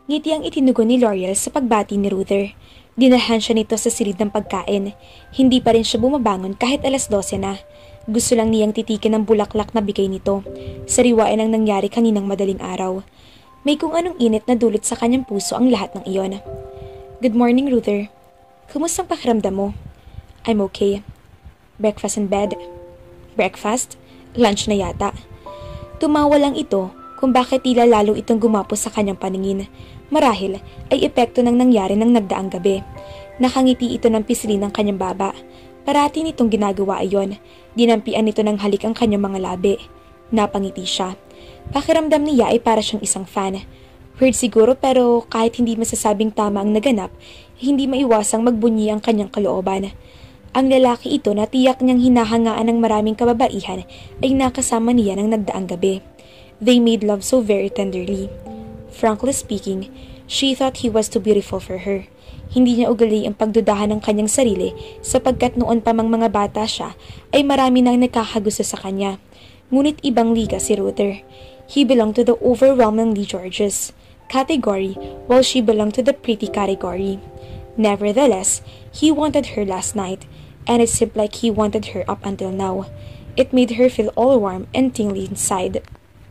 Ngiti ang itinugon ni L'Oreal sa pagbati ni Ruther. Dinalhan siya nito sa silid ng pagkain. Hindi pa rin siya bumabangon kahit 12:00 na. Gusto lang niyang titikin ang bulaklak na bigay nito. Sariwain ang nangyari kaninang madaling araw. May kung anong init na dulot sa kanyang puso ang lahat ng iyon. Good morning, Ruther. Kumustang pakiramdam mo? I'm okay. Breakfast in bed? Breakfast? Lunch na yata. Tumawa lang ito kung bakit tila lalo itong gumapos sa kanyang paningin. Marahil ay epekto ng nangyari ng nagdaang gabi. Nakangiti ito ng pisli ng kanyang baba. Parati nitong ginagawa ayon. Dinampian nito ng halik ang kanyang mga labi. Napangiti siya. Pakiramdam niya ay para siyang isang fan. Weird siguro pero kahit hindi masasabing tama ang naganap, hindi maiwasang magbunyi ang kanyang kalooban. Ang lalaki ito na tiyak niyang hinahangaan ng maraming kababaihan ay nakasama niya ng nagdaang gabi. They made love so very tenderly. Frankly speaking, she thought he was too beautiful for her. Hindi niya ugali ang pagdudahan ng kanyang sarili sapagkat noon pa mang mga bata siya ay marami nang nakakagusto sa kanya. Ngunit ibang liga si Ruther. He belonged to the overwhelmingly gorgeous category while she belonged to the pretty category. Nevertheless, he wanted her last night, and it seemed like he wanted her up until now. It made her feel all warm and tingly inside.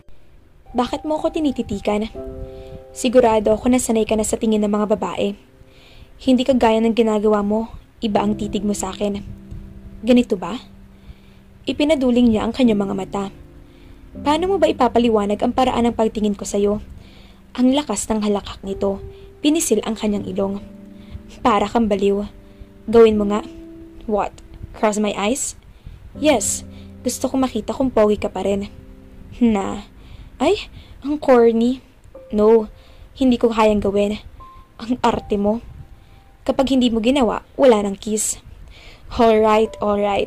Bakit mo ako tinititikan? Sigurado ako na sanay ka na sa tingin ng mga babae. Hindi ka gaya ng ginagawa mo, iba ang titig mo sa akin. Ganito ba? Ipinaduling niya ang kanyang mga mata. Paano mo ba ipapaliwanag ang paraan ng pagtingin ko sa'yo? Ang lakas ng halakak nito, pinisil ang kanyang ilong. Para kang baliw. Gawin mo nga. What? Cross my eyes? Yes, gusto ko makita kung pogi ka pa rin. Na. Ay, ang corny. No, hindi ko kayang gawin. Ang arte mo. Kapag hindi mo ginawa, wala nang kiss. Alright.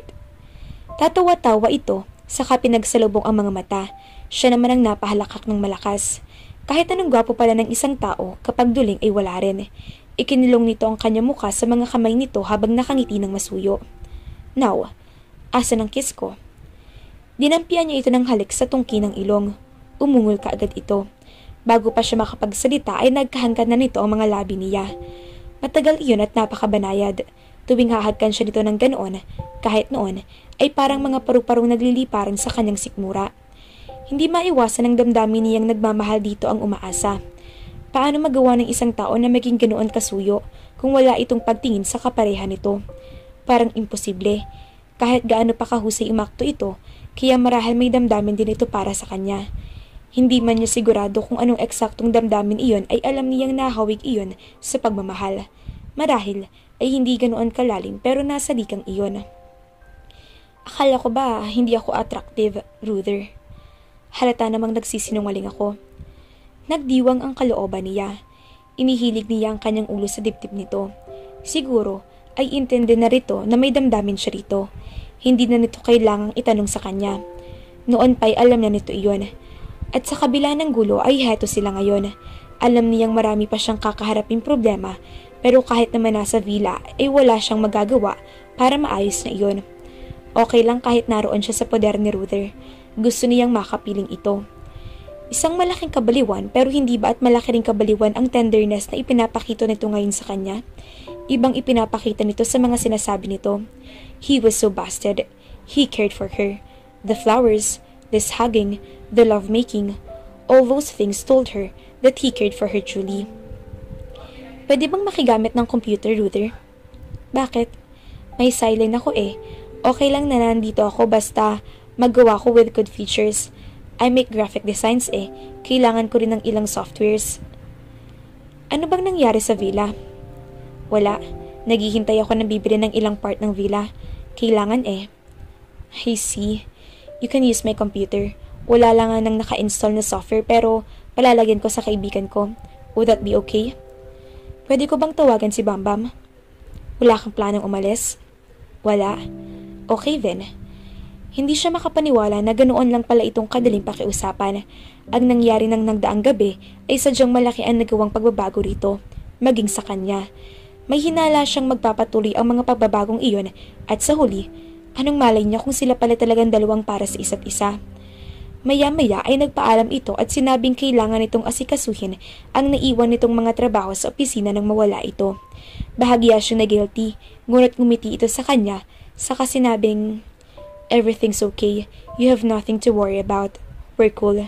Tatawa-tawa ito, saka pinagsalubong ang mga mata. Siya naman ang napahalakak ng malakas. Kahit anong gwapo pala ng isang tao, kapag duling ay wala rin. Ikinilong nito ang kanyang mukha sa mga kamay nito habang nakangiti ng masuyo. Now, asa ng kiss ko? Dinampian niya ito ng halik sa tungki ng ilong. Umungol ka agad ito. Bago pa siya makapagsalita ay nagkahangkan na nito ang mga labi niya. Matagal iyon at napakabanayad. Tuwing hahagkan siya nito ng ganoon, kahit noon, ay parang mga paru-parong nagliliparan sa kanyang sikmura. Hindi maiwasan ang damdamin niyang nagmamahal dito ang umaasa. Paano magawa ng isang tao na maging ganoon kasuyo kung wala itong pagtingin sa kapareha nito? Parang imposible. Kahit gaano pa kahusay umakto ito, kaya marahil may damdamin din ito para sa kanya. Hindi man niya sigurado kung anong eksaktong damdamin iyon ay alam niyang nahawig iyon sa pagmamahal. Marahil ay hindi ganoon kalalim pero nasa likang iyon. Akala ko ba hindi ako attractive, Ruther? Halata namang nagsisinungaling ako. Nagdiwang ang kalooban niya. Inihilig niya ang kanyang ulo sa dibdib nito. Siguro ay intindi na rito na may damdamin siya rito. Hindi na nito kailangang itanong sa kanya. Noon pa'y alam na nito iyon. At sa kabila ng gulo ay heto sila ngayon. Alam niyang marami pa siyang kakaharaping problema pero kahit naman nasa villa ay wala siyang magagawa para maayos na iyon. Okay lang kahit naroon siya sa poder ni Ruther. Gusto niyang makapiling ito. Isang malaking kabaliwan pero hindi ba at malaki ring kabaliwan ang tenderness na ipinapakita nito ngayon sa kanya? Ibang ipinapakita nito sa mga sinasabi nito. He was so busted. He cared for her. The flowers, this hugging, the lovemaking, all those things told her that he cared for her truly. Pwede bang makigamit ng computer, Ruther? Bakit? May silent ako eh. Okay lang na nandito ako basta maggawa ko with good features. I make graphic designs eh. Kailangan ko rin ng ilang softwares. Ano bang nangyari sa villa? Wala. Naghihintay ako na bibili ng ilang part ng villa. Kailangan eh. I see. You can use my computer. Wala lang nga nang naka-install na software pero palalagyan ko sa kaibigan ko. Would that be okay? Pwede ko bang tawagan si Bambam? Wala kang planong umalis? Wala. Okay then. Hindi siya makapaniwala na ganoon lang pala itong kadaling pakiusapan. Ang nangyari ng nagdaang gabi ay sadyang malaki ang nagawang pagbabago rito, maging sa kanya. May hinala siyang magpapatuloy ang mga pagbabagong iyon at sa huli, anong malay niya kung sila pala talagang dalawang para sa isa't isa? Maya-maya ay nagpaalam ito at sinabing kailangan nitong asikasuhin ang naiwan nitong mga trabaho sa opisina nang mawala ito. Bahagya siya na guilty, ngunit ngumiti ito sa kanya, saka sinabing, "Everything's okay. You have nothing to worry about. We're cool."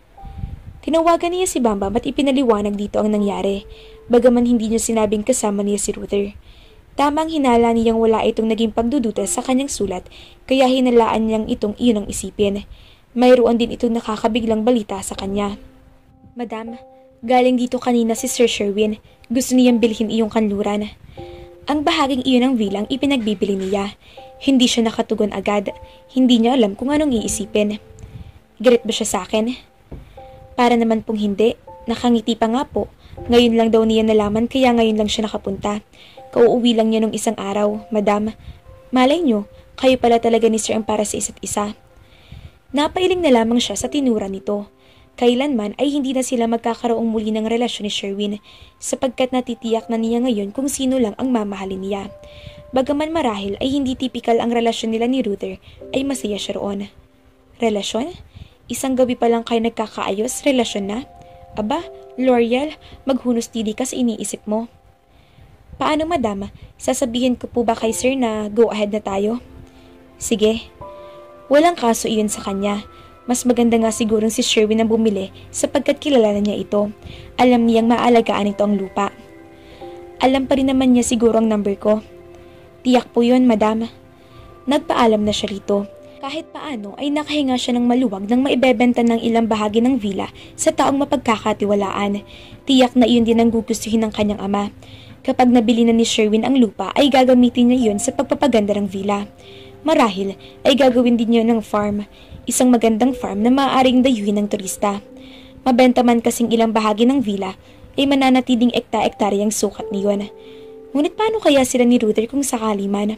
Tinawagan niya si Bambam at ipinaliwanag dito ang nangyari, bagaman hindi niya sinabing kasama niya si Ruther. Tamang hinala niyang wala itong naging pagdududa sa kanyang sulat, kaya hinalaan niyang itong iyon ang isipin. Mayroon din itong nakakabiglang balita sa kanya. "Madam, galing dito kanina si Sir Sherwin. Gusto niyang bilhin iyong kanluran." Ang bahaging iyon ng vilang ipinagbibili niya. Hindi siya nakatugon agad. Hindi niya alam kung anong iisipin. Galit ba siya sa akin? Para naman pong hindi. Nakangiti pa nga po. Ngayon lang daw niya nalaman kaya ngayon lang siya nakapunta. Kauuwi lang niya nung isang araw. "Madam, malay niyo, kayo pala talaga ni Sir ang para sa isa't isa." Napailing na lamang siya sa tinura nito. Kailanman ay hindi na sila magkakaroong muli ng relasyon ni Sherwin sapagkat natitiyak na niya ngayon kung sino lang ang mamahalin niya. Bagaman marahil ay hindi tipikal ang relasyon nila ni Ruther, ay masaya siya roon. Relasyon? Isang gabi pa lang kayo nagkakaayos, relasyon na? Aba, L'Oreal, maghunos tili ka sa iniisip mo. "Paano, madam? Sasabihin ko po ba kay Sir na go ahead na tayo?" "Sige." Walang kaso iyon sa kanya. Mas maganda nga sigurong si Sherwin ang bumili sapagkat kilala na niya ito. Alam niyang maalagaan ito ang lupa. Alam pa rin naman niya siguro ang number ko. "Tiyak po yun, madam." Nagpaalam na siya rito. Kahit paano ay nakahinga siya ng maluwag nang maibebenta ng ilang bahagi ng villa sa taong mapagkakatiwalaan. Tiyak na iyon din ang gugustuhin ng kanyang ama. Kapag nabili na ni Sherwin ang lupa ay gagamitin niya iyon sa pagpapaganda ng villa. Marahil ay gagawin din niya ng farm, isang magandang farm na maaaring dayuhin ng turista. Mabenta man kasing ilang bahagi ng villa ay mananatiling ekta-ektaryang sukat niyon. Ngunit paano kaya sila ni Ruther kung sakali man?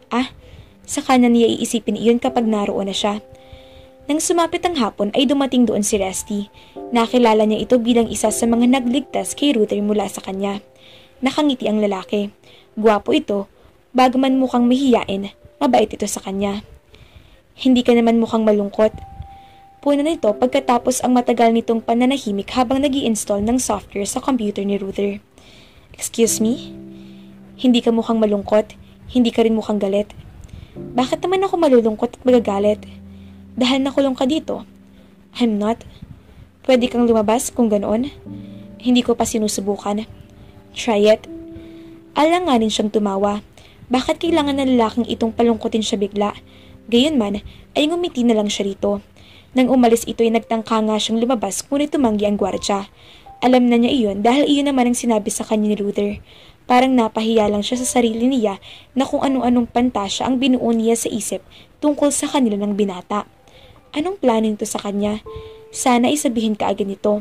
Sa kanya niya iisipin iyon kapag naroon na siya. Nang sumapit ang hapon ay dumating doon si Resty. Nakilala niya ito bilang isa sa mga nagligtas kay Ruther mula sa kanya. Nakangiti ang lalaki. Gwapo ito, bagaman mukhang mahiyain, mabait ito sa kanya. "Hindi ka naman mukhang malungkot." Puna nito pagkatapos ang matagal nitong pananahimik habang nag-i-install ng software sa computer ni Ruther. "Excuse me? Hindi ka mukhang malungkot, hindi ka rin mukhang galit." "Bakit naman ako malulungkot at magagalit? Dahil nakulong ka dito." "I'm not." "Pwede kang lumabas kung ganoon." "Hindi ko pa sinusubukan." "Try it." Alanganin siyang tumawa. Bakit kailangan ng lalaking itong palungkutin siya bigla? Gayunman ay ngumiti na lang siya rito. Nang umalis ito ay nagtangka nga siyang lumabas ngunit tumanggi ang gwardya. Alam na niya iyon dahil iyon naman ang sinabi sa kanya ni Ruther. Parang napahiya lang siya sa sarili niya na kung anong-anong pantasya ang binuo niya sa isip tungkol sa kanila ng binata. Anong plano nito sa kanya? Sana isabihin ka agad nito.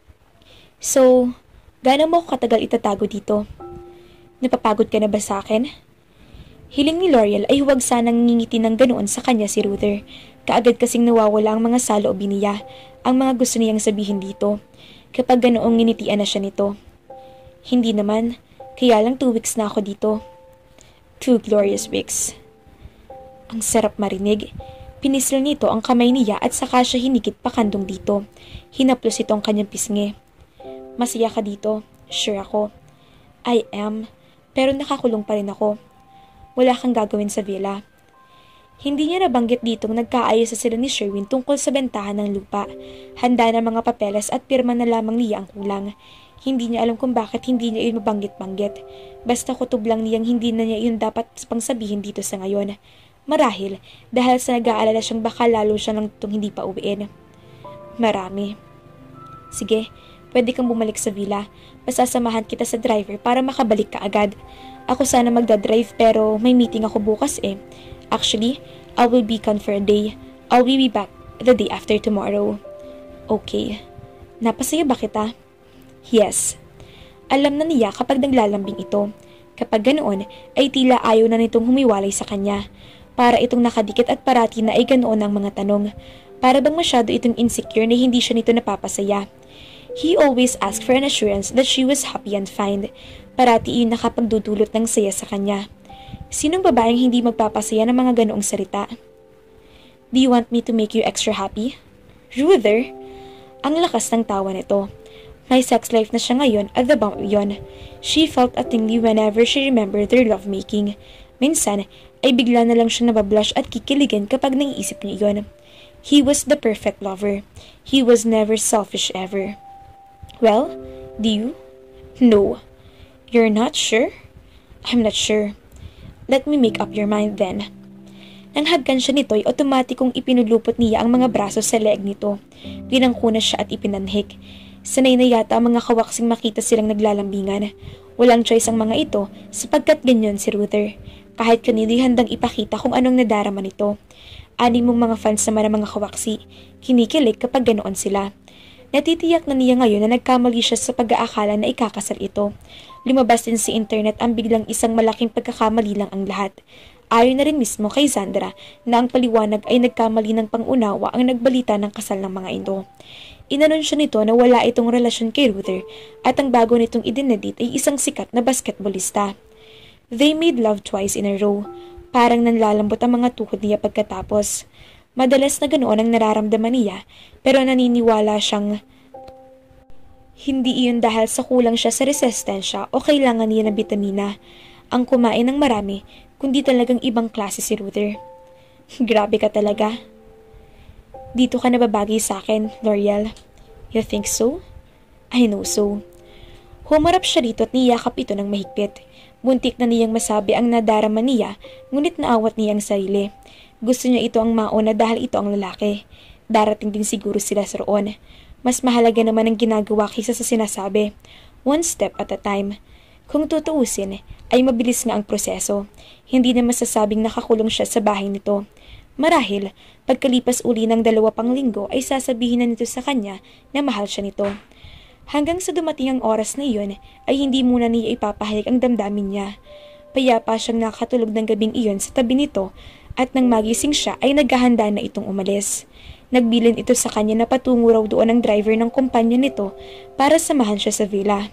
"So, gaano mo ako katagal itatago dito? Napapagod ka na ba sa akin?" Hiling ni L'Oreal ay huwag sanang ngingiti ng ganoon sa kanya si Ruther. Kaagad kasing nawawala ang mga saloobin niya, ang mga gusto niyang sabihin dito. Kapag ganoong nginitian na siya nito. "Hindi naman, kaya lang 2 weeks na ako dito." 2 glorious weeks. Ang sarap marinig. Pinisl nito ang kamay niya at saka siya hinikit pakandong dito. Hinaplos ito ang kanyang pisngi. "Masaya ka dito?" "Sure ako." "I am, pero nakakulong pa rin ako." "Wala kang gagawin sa villa." Hindi niya nabanggit ditong nagkaayos sa sila ni Sherwin tungkol sa bentahan ng lupa. Handa na mga papeles at pirma na lamang niya ang kulang. Hindi niya alam kung bakit hindi niya yun mabanggit-banggit. Basta kutob lang niyang hindi na niya yun dapat pang sabihin dito sa ngayon. Marahil dahil sa nag-aalala siyang baka lalo siya nang itong hindi pa uwiin. Marami. "Sige, pwede kang bumalik sa villa. Pasasamahan kita sa driver para makabalik ka agad. Ako sana magdadrive pero may meeting ako bukas eh. Actually, I will be gone for a day. I'll be back the day after tomorrow." "Okay. Napasaya ba kita?" "Yes." Alam na niya kapag naglalambing ito. Kapag ganoon ay tila ayaw na nitong humiwalay sa kanya. Para itong nakadikit at parati na ay ganoon ang mga tanong. Para bang masyado itong insecure na hindi siya nito napapasaya. He always asked for an assurance that she was happy and fine. Parati iyon nakapagdudulot ng saya sa kanya. Sinong babaeng hindi magpapasaya ng mga ganoong salita? "Do you want me to make you extra happy?" Ruther? Ang lakas ng tawa nito. May sex life na siya ngayon at the bump yun. She felt a tingly whenever she remembered their lovemaking. Minsan, ay bigla na lang siya nabablush at kikiligin kapag naiisip niya yun. He was the perfect lover. He was never selfish ever. Well, do you? No. You're not sure? I'm not sure. Let me make up your mind then. Nang hagkan siya nito ay otomatikong ipinulupot niya ang mga braso sa leeg nito. Pinangkuna siya at ipinanhik. Sanay na yata ang mga kawaksing makita silang naglalambingan. Walang choice ang mga ito sapagkat ganyan si Ruther. Kahit kanino'y handang ipakita kung anong nadarama nito. Anim mong mga fans naman ang mga kawaksi. Kinikilig kapag ganoon sila. Natitiyak na niya ngayon na nagkamali siya sa pag-aakala na ikakasal ito. Lumabas din sa internet ang biglang isang malaking pagkakamali lang ang lahat. Ayon na rin mismo kay Sandra na ang paliwanag ay nagkamali ng pangunawa ang nagbalita ng kasal ng mga ito. Inanunsyo nito na wala itong relasyon kay Ruther at ang bago nitong idinedit ay isang sikat na basketballista. They made love twice in a row. Parang nanlalambot ang mga tuhod niya pagkatapos. Madalas na ganoon ang nararamdaman niya pero naniniwala siyang hindi iyon dahil sa kulang siya sa resistensya o kailangan niya ng bitamina. Ang kumain ng marami kundi talagang ibang klase si Ruther. Grabe ka talaga. Dito ka nababagay sa akin, L'Oreal. You think so? I know so. Humarap siya rito at niyakap ito ng mahigpit. Muntik na niyang masabi ang nadarama niya, ngunit naawat niya ang sarili. Gusto niya ito ang mauna dahil ito ang lalaki. Darating din siguro sila sa roon. Mas mahalaga naman ang ginagawa kaysa sa sinasabi. One step at a time. Kung tutuusin, ay mabilis nga ang proseso. Hindi na masasabing nakakulong siya sa bahay nito. Marahil, pagkalipas uli ng 2 pang linggo ay sasabihin na nito sa kanya na mahal siya nito. Hanggang sa dumating ang oras na iyon ay hindi muna niya ipapahayag ang damdamin niya. Payapa siyang nakatulog ng gabing iyon sa tabi nito at nang magising siya ay naghahanda na itong umalis. Nagbilin ito sa kanya na patungo raw doon ang driver ng kumpanya nito para samahan siya sa villa.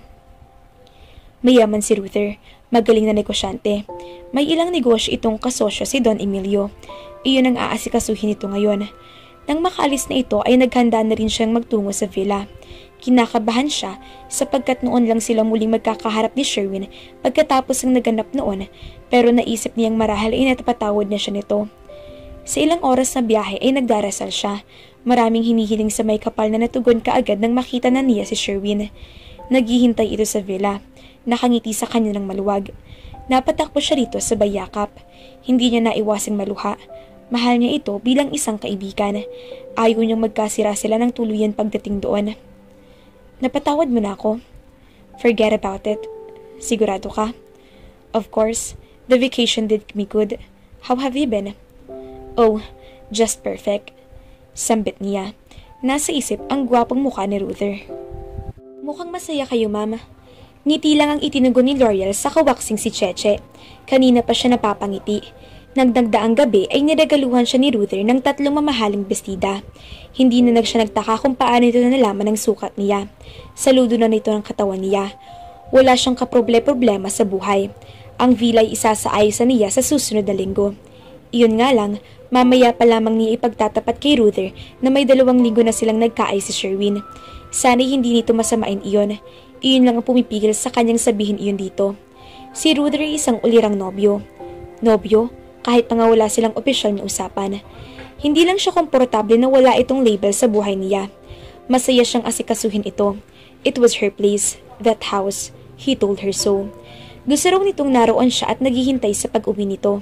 Mayaman si Ruther, magaling na negosyante. May ilang negosyo itong kasosyo si Don Emilio. Iyon ang aasikasuhin nito ngayon. Nang makaalis na ito ay naghanda na rin siyang magtungo sa villa. Kinakabahan siya sapagkat noon lang sila muling magkakaharap ni Sherwin pagkatapos ang naganap noon pero naisip niyang marahil ay natapatawad na siya nito. Sa ilang oras na biyahe ay nagdarasal siya. Maraming hinihiling sa may kapal na natugon kaagad nang makita na niya si Sherwin. Naghihintay ito sa villa. Nakangiti sa kanya ng maluwag. Napatakbo siya rito sa bayakap. Hindi niya naiwasing maluha. Mahal niya ito bilang isang kaibigan. Ayaw niyang magkasira sila ng tuluyan pagdating doon. Napatawad mo na ako. Forget about it. Sigurado ka? Of course, the vacation did me good. How have you been? Oh, just perfect. Sambit niya. Nasa isip ang gwapong mukha ni Ruther. Mukhang masaya kayo, ma'am. Ngiti lang ang itinugon ni L'Oreal sa kawaksing si Cheche. Kanina pa siya napapangiti. Nagdagdaang gabi ay niregaluhan siya ni Ruther ng 3 mamahaling bestida. Hindi na siya nagtaka kung paano ito nalaman ng sukat niya. Saludo na nito ng katawan niya. Wala siyang kaproble-problema sa buhay. Ang villa ay isasaayos niya sa susunod na linggo. Iyon nga lang, mamaya pa lamang niya ipagtatapat kay Ruther na may 2 linggo na silang nagkaay si Sherwin. Sana'y hindi nito masamain iyon. Iyon lang ang pumipigil sa kanyang sabihin iyon dito. Si Ruther ay isang ulirang nobyo. Nobyo, kahit pa nga wala silang opisyal na usapan. Hindi lang siya komportable na wala itong label sa buhay niya. Masaya siyang asikasuhin ito. It was her place, that house. He told her so. Gusto raw nitong naroon siya at naghihintay sa pag-uwi nito.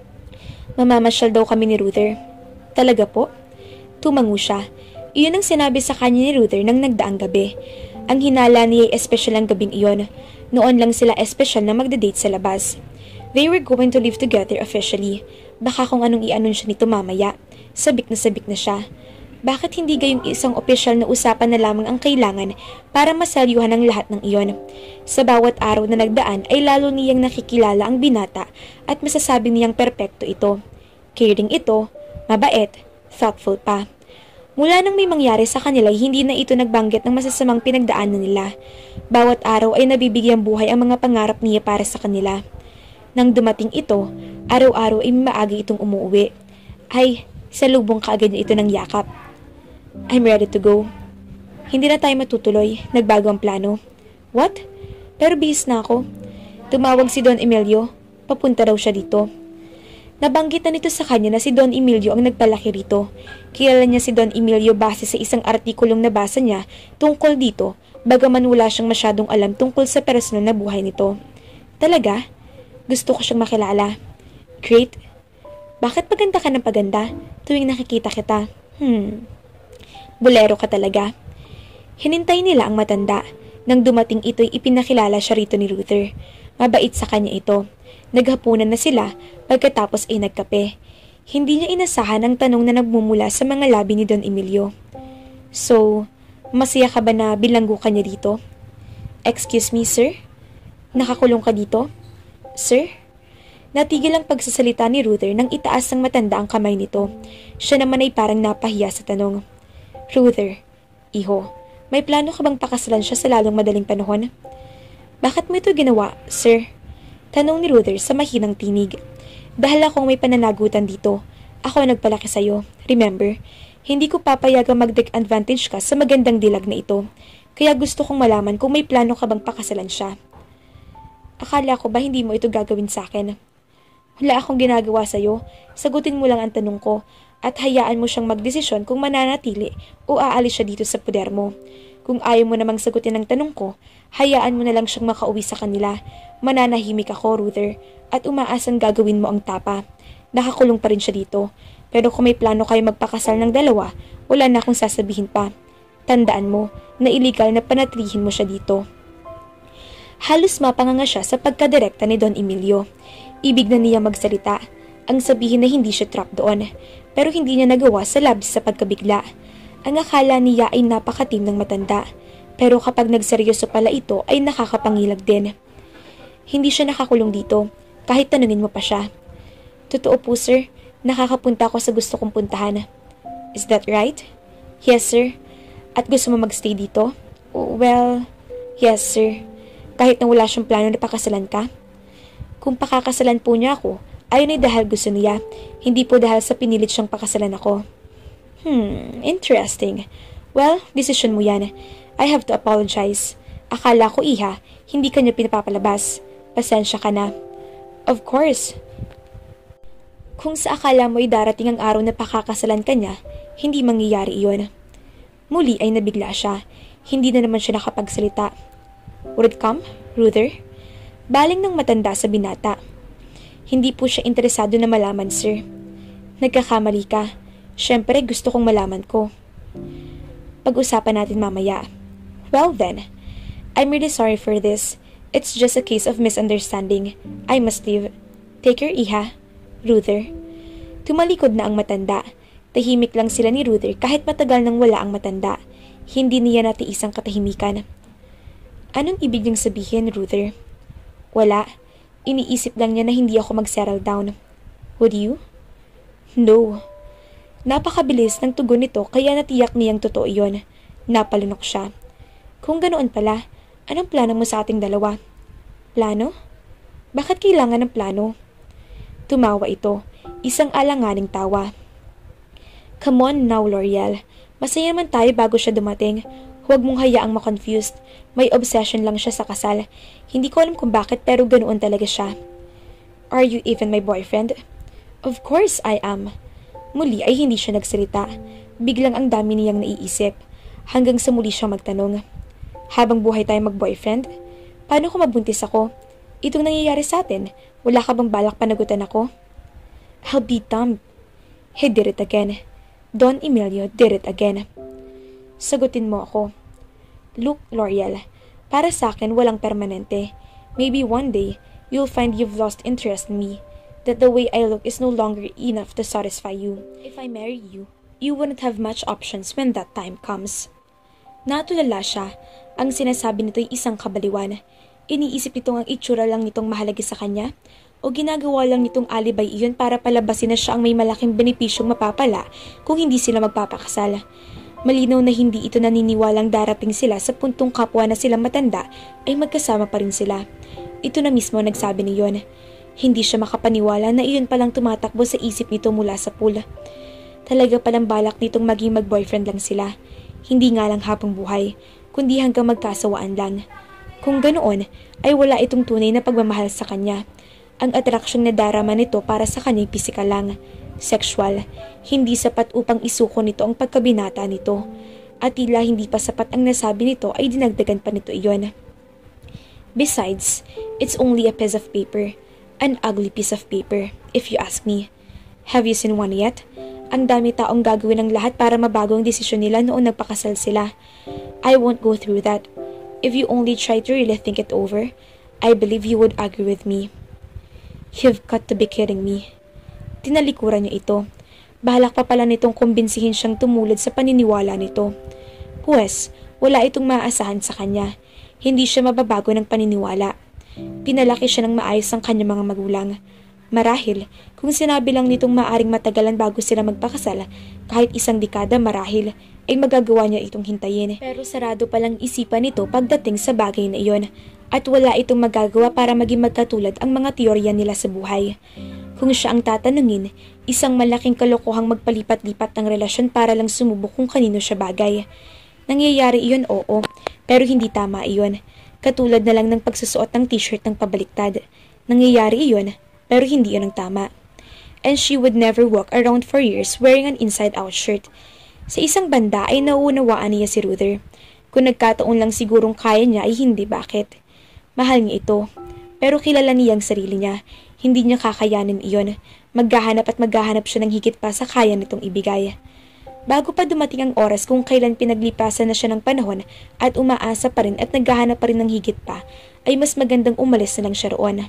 Mamamasyal daw kami ni Ruther. Talaga po? Tumango siya. Iyon ang sinabi sa kanya ni Ruther nang nagdaang gabi. Ang hinala niya ay espesyal ang gabing iyon. Noon lang sila espesyal na magdadate sa labas. They were going to live together officially. Baka kung anong i-anunsyo nito mamaya. Sabik na siya. Bakit hindi gayong isang opisyal na usapan na lamang ang kailangan para masalyuhan ang lahat ng iyon? Sa bawat araw na nagdaan ay lalo niyang nakikilala ang binata at masasabi niyang perpekto ito. Caring ito, mabait, thoughtful pa. Mula nang may mangyari sa kanila ay hindi na ito nagbanggit ng masasamang pinagdaanan nila. Bawat araw ay nabibigyang buhay ang mga pangarap niya para sa kanila. Nang dumating ito, araw-araw ay maaga itong umuwi. Ay, salubong kaagad niya ito ng yakap. I'm ready to go. Hindi na tayo matutuloy. Nagbago ang plano. What? Pero bihis na ako. Tumawag si Don Emilio. Papunta daw siya dito. Nabanggit na nito sa kanya na si Don Emilio ang nagpalaki rito. Kilala niya si Don Emilio base sa isang artikulong nabasa niya tungkol dito, bagaman wala siyang masyadong alam tungkol sa personal na buhay nito. Talaga? Gusto ko siyang makilala. Great. Bakit paganda ka ng paganda tuwing nakikita kita? Bolero ka talaga. Hinintay nila ang matanda. Nang dumating ito'y ipinakilala siya rito ni Ruther. Mabait sa kanya ito. Naghapunan na sila pagkatapos ay nagkape. Hindi niya inasahan ang tanong na nagmumula sa mga labi ni Don Emilio. So, masaya ka ba na bilanggo ka niya dito? Excuse me, sir? Nakakulong ka dito? Sir? Natigil ang pagsasalita ni Ruther nang itaas ng matanda ang kamay nito. Siya naman ay parang napahiya sa tanong. Ruther, iho, may plano ka bang pakasalan siya sa lalong madaling panahon? Bakit mo ito ginawa, sir? Tanong ni Ruther sa mahinang tinig. Dahil akong may pananagutan dito, ako ang nagpalaki sa'yo. Remember, hindi ko papayagang mag-take advantage ka sa magandang dilag na ito. Kaya gusto kong malaman kung may plano ka bang pakasalan siya. Akala ko ba hindi mo ito gagawin sa akin? Wala akong ginagawa sa'yo. Sagutin mo lang ang tanong ko at hayaan mo siyang magdesisyon kung mananatili o aalis siya dito sa poder mo. Kung ayaw mo namang sagutin ang tanong ko, hayaan mo na lang siyang makauwi sa kanila. Mananahimik ako, Ruther, at umaasang gagawin mo ang tapa. Nakakulong pa rin siya dito. Pero kung may plano kayo magpakasal ng dalawa, wala na akong sasabihin pa. Tandaan mo na illegal na panatilihin mo siya dito. Halos mapanganga siya sa pagkadirekta ni Don Emilio. Ibig na niya magsalita. Ang sabihin na hindi siya trap doon. Pero hindi niya nagawa sa labis sa pagkabigla. Ang akala niya ay napakatim ng matanda. Pero kapag nagseryoso pala ito ay nakakapangilag din. Hindi siya nakakulong dito, kahit tanungin mo pa siya. Totoo po, sir. Nakakapunta ako sa gusto kong puntahan. Is that right? Yes, sir. At gusto mo magstay dito? Well, yes, sir. Kahit na wala siyang plano na pakasalan ka? Kung pakakasalan po niya ako, ayun ay dahil gusto niya, hindi po dahil sa pinilit siyang pakasalan ako. Interesting. Well, decision mo yan. I have to apologize. Akala ko, iha, hindi ka niya pinapapalabas. Pasensya ka na. Of course. Kung sa akala mo ay darating ang araw na pakakasalan ka niya, hindi mangyayari iyon. Muli ay nabigla siya. Hindi na naman siya nakapagsalita. Would it come, Ruther? Baling ng matanda sa binata. Hindi po siya interesado na malaman, sir. Nagkakamali ka. Siyempre, gusto kong malaman ko. Pag-usapan natin mamaya. Well then, I'm really sorry for this. It's just a case of misunderstanding. I must leave. Take care, iha. Ruther. Tumalikod na ang matanda. Tahimik lang sila ni Ruther kahit matagal nang wala ang matanda. Hindi niya natiis ang katahimikan. Anong ibig niyang sabihin, Ruther? Wala. Iniisip lang niya na hindi ako mag-settle down. Would you? No. Napakabilis ng tugon nito kaya natiyak niyang totoo iyon. Napalunok siya. Kung ganoon pala, anong plano mo sa ating dalawa? Plano? Bakit kailangan ng plano? Tumawa ito. Isang alanganing tawa. Come on now, L'Oreal. Masaya naman tayo bago siya dumating. Huwag mong hayaang ma-confused. May obsession lang siya sa kasal. Hindi ko alam kung bakit pero ganoon talaga siya. Are you even my boyfriend? Of course I am. Muli ay hindi siya nagsalita. Biglang ang dami niyang naiisip. Hanggang sa muli siyang magtanong. Habang buhay tayo mag-boyfriend? Paano kung mabuntis ako? Itong nangyayari sa atin, wala ka bang balak panagutan ako? I'll be dumb. He did it again. Don Emilio did it again. Sagutin mo ako. Look, L'Oreal, para sa akin walang permanente. Maybe one day, you'll find you've lost interest in me. That the way I look is no longer enough to satisfy you. If I marry you, you wouldn't have much options when that time comes. Natulala siya. Ang sinasabi nito'y isang kabaliwan. Iniisip nitong ang itsura lang nitong mahalaga sa kanya? O ginagawa lang nitong alibay iyon para palabasin na siya ang may malaking benepisyong mapapala kung hindi sila magpapakasal? Malinaw na hindi ito naniniwalang darating sila sa puntong kapwa na silang matanda ay magkasama pa rin sila. Ito na mismo nagsabi niyon. Hindi siya makapaniwala na iyon palang tumatakbo sa isip nito mula sa pool. Talaga palang balak nitong maging mag-boyfriend lang sila. Hindi nga lang habang buhay, kundi hanggang magkasawaan lang. Kung ganoon, ay wala itong tunay na pagmamahal sa kanya. Ang atraksyong nadarama nito para sa kanyang pisikal lang, sexual, hindi sapat upang isuko nito ang pagkabinata nito. At tila hindi pa sapat ang nasabi nito ay dinagdagan pa nito iyon. Besides, it's only a piece of paper. An ugly piece of paper, if you ask me. Have you seen one yet? Ang dami taong gagawin ng lahat para mabago ang desisyon nila noong nagpakasal sila. I won't go through that. If you only try to really think it over, I believe you would agree with me. You've got to be kidding me. Tinalikuran niya ito. Bahalak pa pala nitong kumbinsihin siyang tumulad sa paniniwala nito. Pues, wala itong maaasahan sa kanya. Hindi siya mababago ng paniniwala. Pinalaki siya ng maayos ang kanyang mga magulang. Marahil, kung sinabi lang nitong maaring matagalan bago sila magpakasal, kahit isang dekada marahil, ay magagawa niya itong hintayin. Pero sarado palang isipan nito pagdating sa bagay na iyon, at wala itong magagawa para maging magkatulad ang mga teorya nila sa buhay. Kung siya ang tatanungin, isang malaking kalokohang magpalipat-lipat ng relasyon para lang sumubok kung kanino siya bagay. Nangyayari iyon, oo, pero hindi tama iyon. Katulad na lang ng pagsusuot ng t-shirt ng pabaliktad. Nangyayari iyon, pero hindi yun ang tama. And she would never walk around for years wearing an inside-out shirt. Sa isang banda ay nauunawaan niya si Ruther. Kung nagkataon lang sigurong kaya niya ay hindi, bakit? Mahal niya ito, pero kilala niya ang sarili niya. Hindi niya kakayanin iyon. Maghahanap siya ng higit pa sa kaya nitong ibigay. Bago pa dumating ang oras kung kailan pinaglipasan na siya ng panahon at umaasa pa rin at naghahanap pa rin ng higit pa, ay mas magandang umalis na lang siya roon.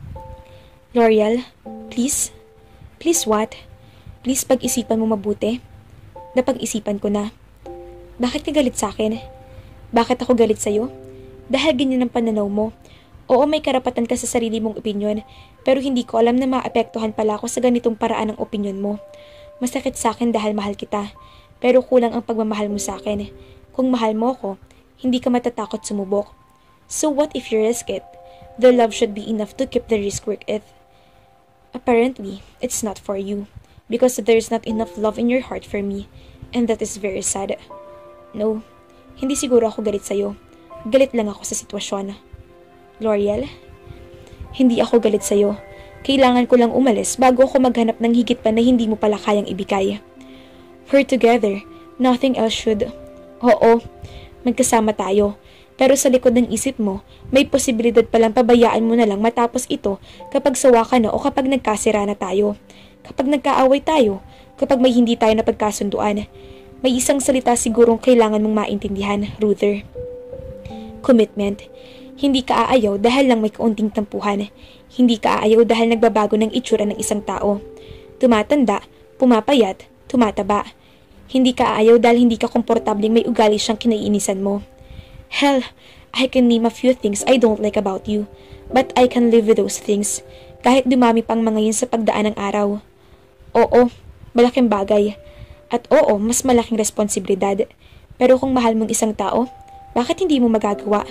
L'Oreal, please? Please what? Please pag-isipan mo mabuti. Napag-isipan ko na. Bakit ka galit sa akin? Bakit ako galit sa'yo? Dahil ganyan ang pananaw mo. Oo, may karapatan ka sa sarili mong opinyon, pero hindi ko alam na maapektuhan pala ako sa ganitong paraan ng opinyon mo. Masakit sa akin dahil mahal kita, pero kulang ang pagmamahal mo sa akin. Kung mahal mo ako, hindi ka matatakot sumubok. So what if you risk it? The love should be enough to keep the risk worth it. Apparently, it's not for you, because there's not enough love in your heart for me, and that is very sad. No, hindi siguro ako galit sa'yo. Galit lang ako sa sitwasyon. L'Oreal, hindi ako galit sa'yo. Kailangan ko lang umalis bago ako maghanap ng higit pa na hindi mo pala kayang ibigay. We're together. Nothing else should. Oo, magkasama tayo. Pero sa likod ng isip mo, may posibilidad palang pabayaan mo na lang matapos ito kapag sawa ka na o kapag nagkasira na tayo. Kapag nagkaaway tayo, kapag may hindi tayo napagkasunduan. May isang salita sigurong kailangan mong maintindihan, Ruther. Commitment. Hindi ka aayaw dahil lang may kaunting tampuhan. Hindi ka aayaw dahil nagbabago ng itsura ng isang tao. Tumatanda, pumapayat, tumataba. Hindi ka aayaw dahil hindi ka komportabling may ugali siyang kinaiinisan mo. Hell, I can name a few things I don't like about you, but I can live with those things, kahit dumami pang mga yun sa pagdaan ng araw. Oo, malaking bagay. At oo, mas malaking responsibilidad. Pero kung mahal mong isang tao, bakit hindi mo magagawa?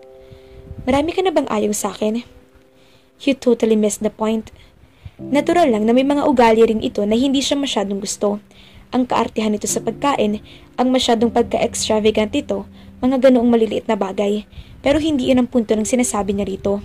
Marami ka na bang ayaw sa akin? You totally missed the point. Natural lang na may mga ugali rin ito na hindi siya masyadong gusto. Ang kaartihan nito sa pagkain, ang masyadong pagka-extravagant ito, mga ganoong maliliit na bagay. Pero hindi yun ang punto ng sinasabi niya rito.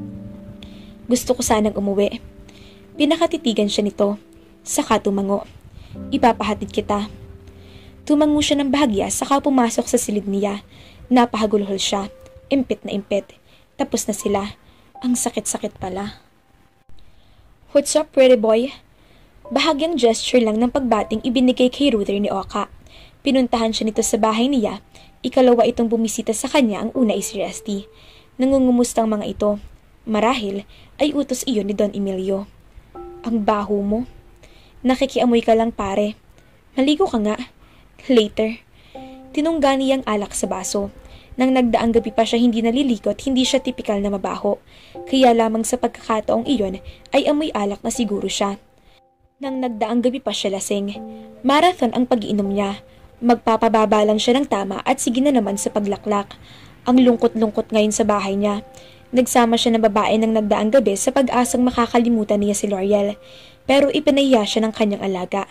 Gusto ko sanang umuwi. Pinakatitigan siya nito. Saka tumango. Ipapahatid kita. Tumango siya ng bahagya saka pumasok sa silid niya. Napahagulhol siya. Impit na impit. Tapos na sila. Ang sakit-sakit pala. What's up, pretty boy? Bahagyang gesture lang ng pagbating ibinigay kay Ruther ni Oka. Pinuntahan siya nito sa bahay niya. Ikalawa itong bumisita sa kanya, ang una ay si Rusty. Nangungumusta ang mga ito. Marahil ay utos iyon ni Don Emilio. Ang baho mo. Nakikiamoy ka lang, pare. Maligo ka nga. Later. Tinungga niyang alak sa baso. Nang nagdaang gabi pa siya hindi naliligo at hindi siya tipikal na mabaho. Kaya lamang sa pagkakataong iyon ay amoy alak na siguro siya. Nang nagdaang gabi pa siya lasing. Marathon ang pag-iinom niya. Magpapababa lang siya ng tama at sige na naman sa paglaklak. Ang lungkot-lungkot ngayon sa bahay niya. Nagsama siya ng babae nang nagdaang gabi sa pag-asang makakalimutan niya si L'Oreal. Pero ipinahiya siya ng kanyang alaga.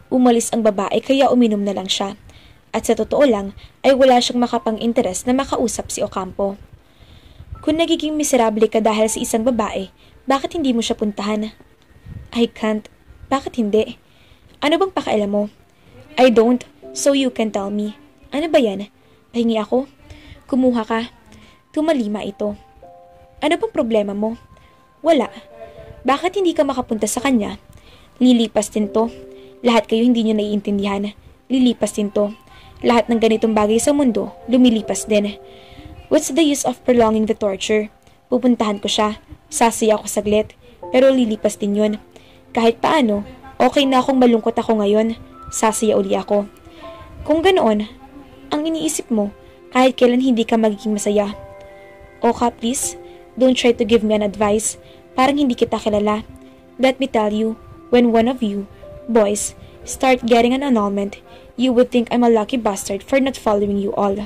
Umalis ang babae kaya uminom na lang siya. At sa totoo lang ay wala siyang makapang-interes na makausap si Ocampo. Kung nagiging miserable ka dahil sa isang babae, bakit hindi mo siya puntahan? I can't. Bakit hindi? Ano bang pakialam mo? I don't, so you can tell me. Ano ba yan? Pahingi ako? Kumuha ka. Tumalima ito. Ano bang problema mo? Wala. Bakit hindi ka makapunta sa kanya? Lilipas din to. Lahat kayo hindi nyo naiintindihan. Lilipas din to. Lahat ng ganitong bagay sa mundo, lumilipas din. What's the use of prolonging the torture? Pupuntahan ko siya. Sasaya ako saglit. Pero lilipas din yun. Kahit paano, okay na akong malungkot ako ngayon. Sasaya uli ako. Kung ganoon, ang iniisip mo, kahit kailan hindi ka magiging masaya. Oka, please, don't try to give me an advice. Parang hindi kita kilala. Let me tell you, when one of you, boys, start getting an annulment, you would think I'm a lucky bastard for not following you all.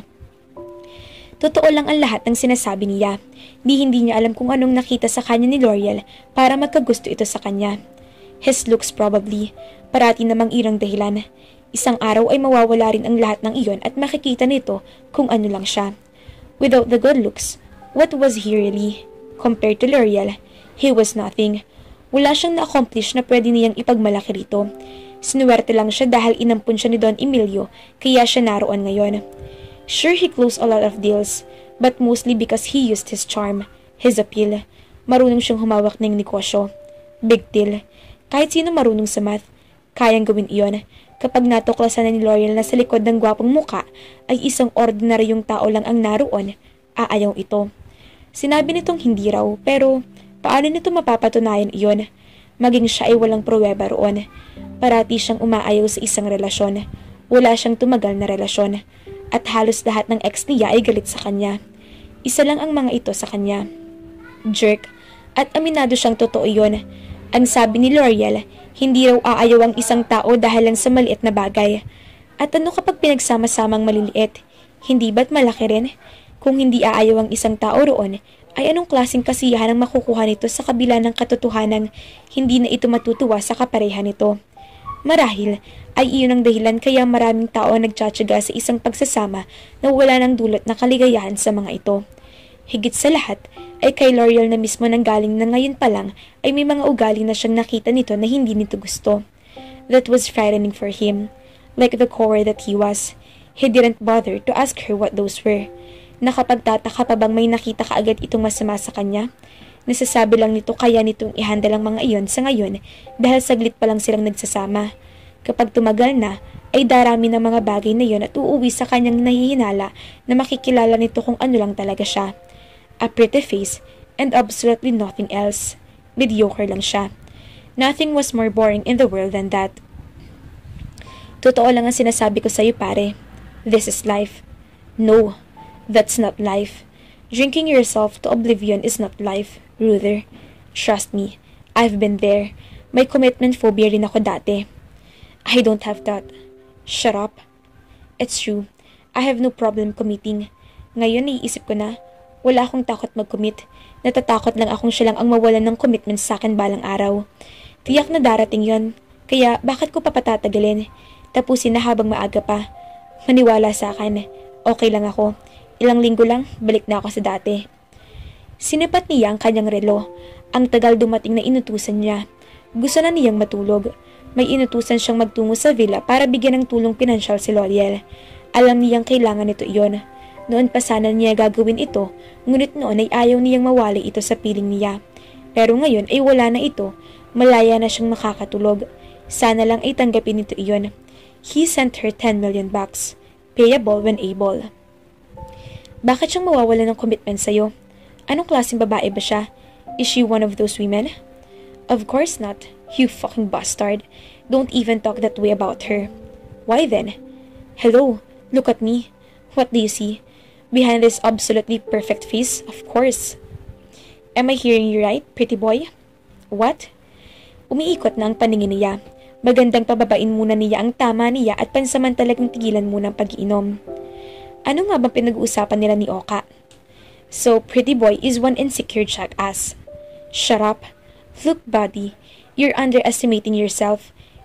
Totoo lang ang lahat ng sinasabi niya. Hindi niya alam kung anong nakita sa kanya ni L'Oreal para magkagusto ito sa kanya. His looks probably, parati namang irang dahilan. Isang araw ay mawawala rin ang lahat ng iyon at makikita nito kung ano lang siya. Without the good looks, what was he really? Compared to L'Oreal, he was nothing. Wala siyang na-accomplish na pwede niyang ipagmalaki rito. Sinuwerte lang siya dahil inampun siya ni Don Emilio kaya siya naroon ngayon. Sure, he closed a lot of deals, but mostly because he used his charm, his appeal. Marunong siyang humawak ng negosyo. Big deal. Kahit sino marunong sa math, kayang gawin iyon. Kapag natuklasan na ni L'Oreal na sa likod ng gwapong muka ay isang ordinaryong tao lang ang naroon, aayaw ito. Sinabi nitong hindi raw, pero paano nito mapapatunayan iyon? Maging siya ay walang pruweba roon. Parati siyang umaayaw sa isang relasyon. Wala siyang tumagal na relasyon. At halos lahat ng ex niya ay galit sa kanya. Isa lang ang mga ito sa kanya. Jerk. At aminado siyang totoo iyon. Ang sabi ni L'Oreal, hindi raw aayaw ang isang tao dahil lang sa maliit na bagay. At ano kapag pinagsama-samang maliliit? Hindi ba't malaki rin? Kung hindi aayaw ang isang tao roon, ay anong klaseng kasiyahan ang makukuha nito sa kabila ng katotohanang hindi na ito matutuwa sa kapareha nito? Marahil ay iyon ang dahilan kaya maraming tao ang nagtsatsaga sa isang pagsasama na wala ng dulot na kaligayahan sa mga ito. Higit sa lahat ay kay L'Oreal na mismo nanggaling na ngayon pa lang ay may mga ugali na siyang nakita nito na hindi nito gusto. That was frightening for him. Like the coward that he was, he didn't bother to ask her what those were. Nakapagtataka pa bang may nakita kaagad itong masama sa kanya? Nasasabi lang nito kaya nitong ihandle ang mga iyon sa ngayon dahil saglit pa lang silang nagsasama. Kapag tumagal na, ay darami ng mga bagay na iyon at uuwi sa kanyang nahihinala na makikilala nito kung ano lang talaga siya. A pretty face and absolutely nothing else. Mediocre lang siya. Nothing was more boring in the world than that. Totoo lang ang sinasabi ko sa'yo, pare. This is life. No, that's not life. Drinking yourself to oblivion is not life, Ruther. Trust me, I've been there. May commitment phobia rin ako dati. I don't have that. Shut up. It's true. I have no problem committing. Ngayon naiisip ko na, wala akong takot mag-commit. Natatakot lang akong siya lang ang mawalan ng commitment sa akin balang araw. Tiyak na darating yon. Kaya bakit ko papatatagalin? Tapusin na habang maaga pa. Maniwala sa akin. Okay lang ako. Ilang linggo lang, balik na ako sa dati. Sinipat niya ang kanyang relo. Ang tagal dumating na inutusan niya. Gusto na niyang matulog. May inutusan siyang magtungo sa villa para bigyan ng tulong pinansyal si L'Oreal. Alam niyang kailangan nito iyon. Noon pa sana niya gagawin ito, ngunit noon ay ayaw niyang mawali ito sa piling niya. Pero ngayon ay wala na ito, malaya na siyang makakatulog. Sana lang ay tanggapin nito iyon. He sent her 10 million bucks, payable when able. Bakit siyang mawawala ng commitment sa'yo? Anong klaseng babae ba siya? Is she one of those women? Of course not, you fucking bastard. Don't even talk that way about her. Why then? Hello, look at me. What do you see? Behind this absolutely perfect face, of course. Am I hearing you right, pretty boy? What? Umiikot na ang paningin niya. Magandang pababain muna niya ang tama niya at pansamantalagang tigilan muna ang pag-iinom. Ano nga bang pinag-uusapan nila ni Oka? So, pretty boy is one insecure jackass. Shut up. Look, buddy, you're underestimating yourself.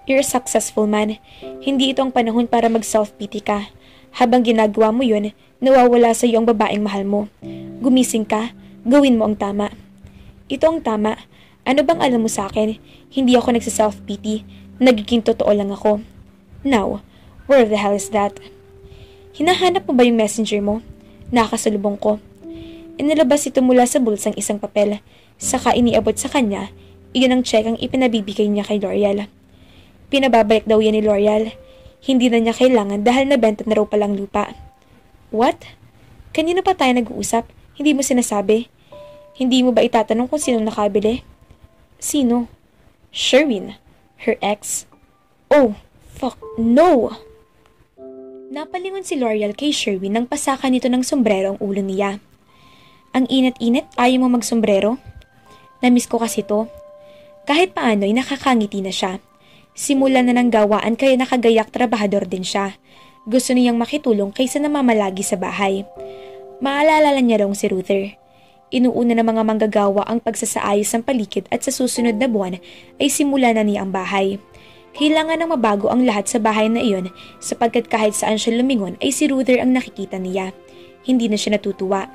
You're a successful man. Hindi ito ang panahon para mag-self-pity ka. Habang ginagawa mo yun, nawawala sa iyo ang babaeng mahal mo. Gumising ka, gawin mo ang tama. Ito ang tama. Ano bang alam mo sa akin? Hindi ako nagsa-self-pity. Nagiging totoo lang ako. Now, where the hell is that? Hinahanap mo ba yung messenger mo? Nakasalubong ko. Inilabas ito mula sa bulsang isang papel. Saka iniabot sa kanya, iyon ang check ang ipinabibigay niya kay L'Oreal. Pinababalik daw yan ni L'Oreal. Hindi na niya kailangan dahil nabenta na raw palang lupa. What? Kanina pa tayo nag-uusap? Hindi mo sinasabi? Hindi mo ba itatanong kung sino nakabili? Sino? Sherwin. Her ex. Oh, fuck, no! Napalingon si L'Oreal kay Sherwin nang pasakan nito ng sombrero ang ulo niya. Ang init-init, ayaw mo magsombrero? Namiss ko kasi to. Kahit paano ay nakakangiti na siya. Simula na ng gawaan kaya nakagayak trabahador din siya. Gusto niyang makitulong kaysa namamalagi sa bahay. Maalala niya raw si Ruther. Inuuna ng mga manggagawa ang pagsasaayos ng paligid at sa susunod na buwan ay simula na niya ang bahay. Kailangan ng mabago ang lahat sa bahay na iyon sapagkat kahit saan siya lumingon ay si Ruther ang nakikita niya. Hindi na siya natutuwa.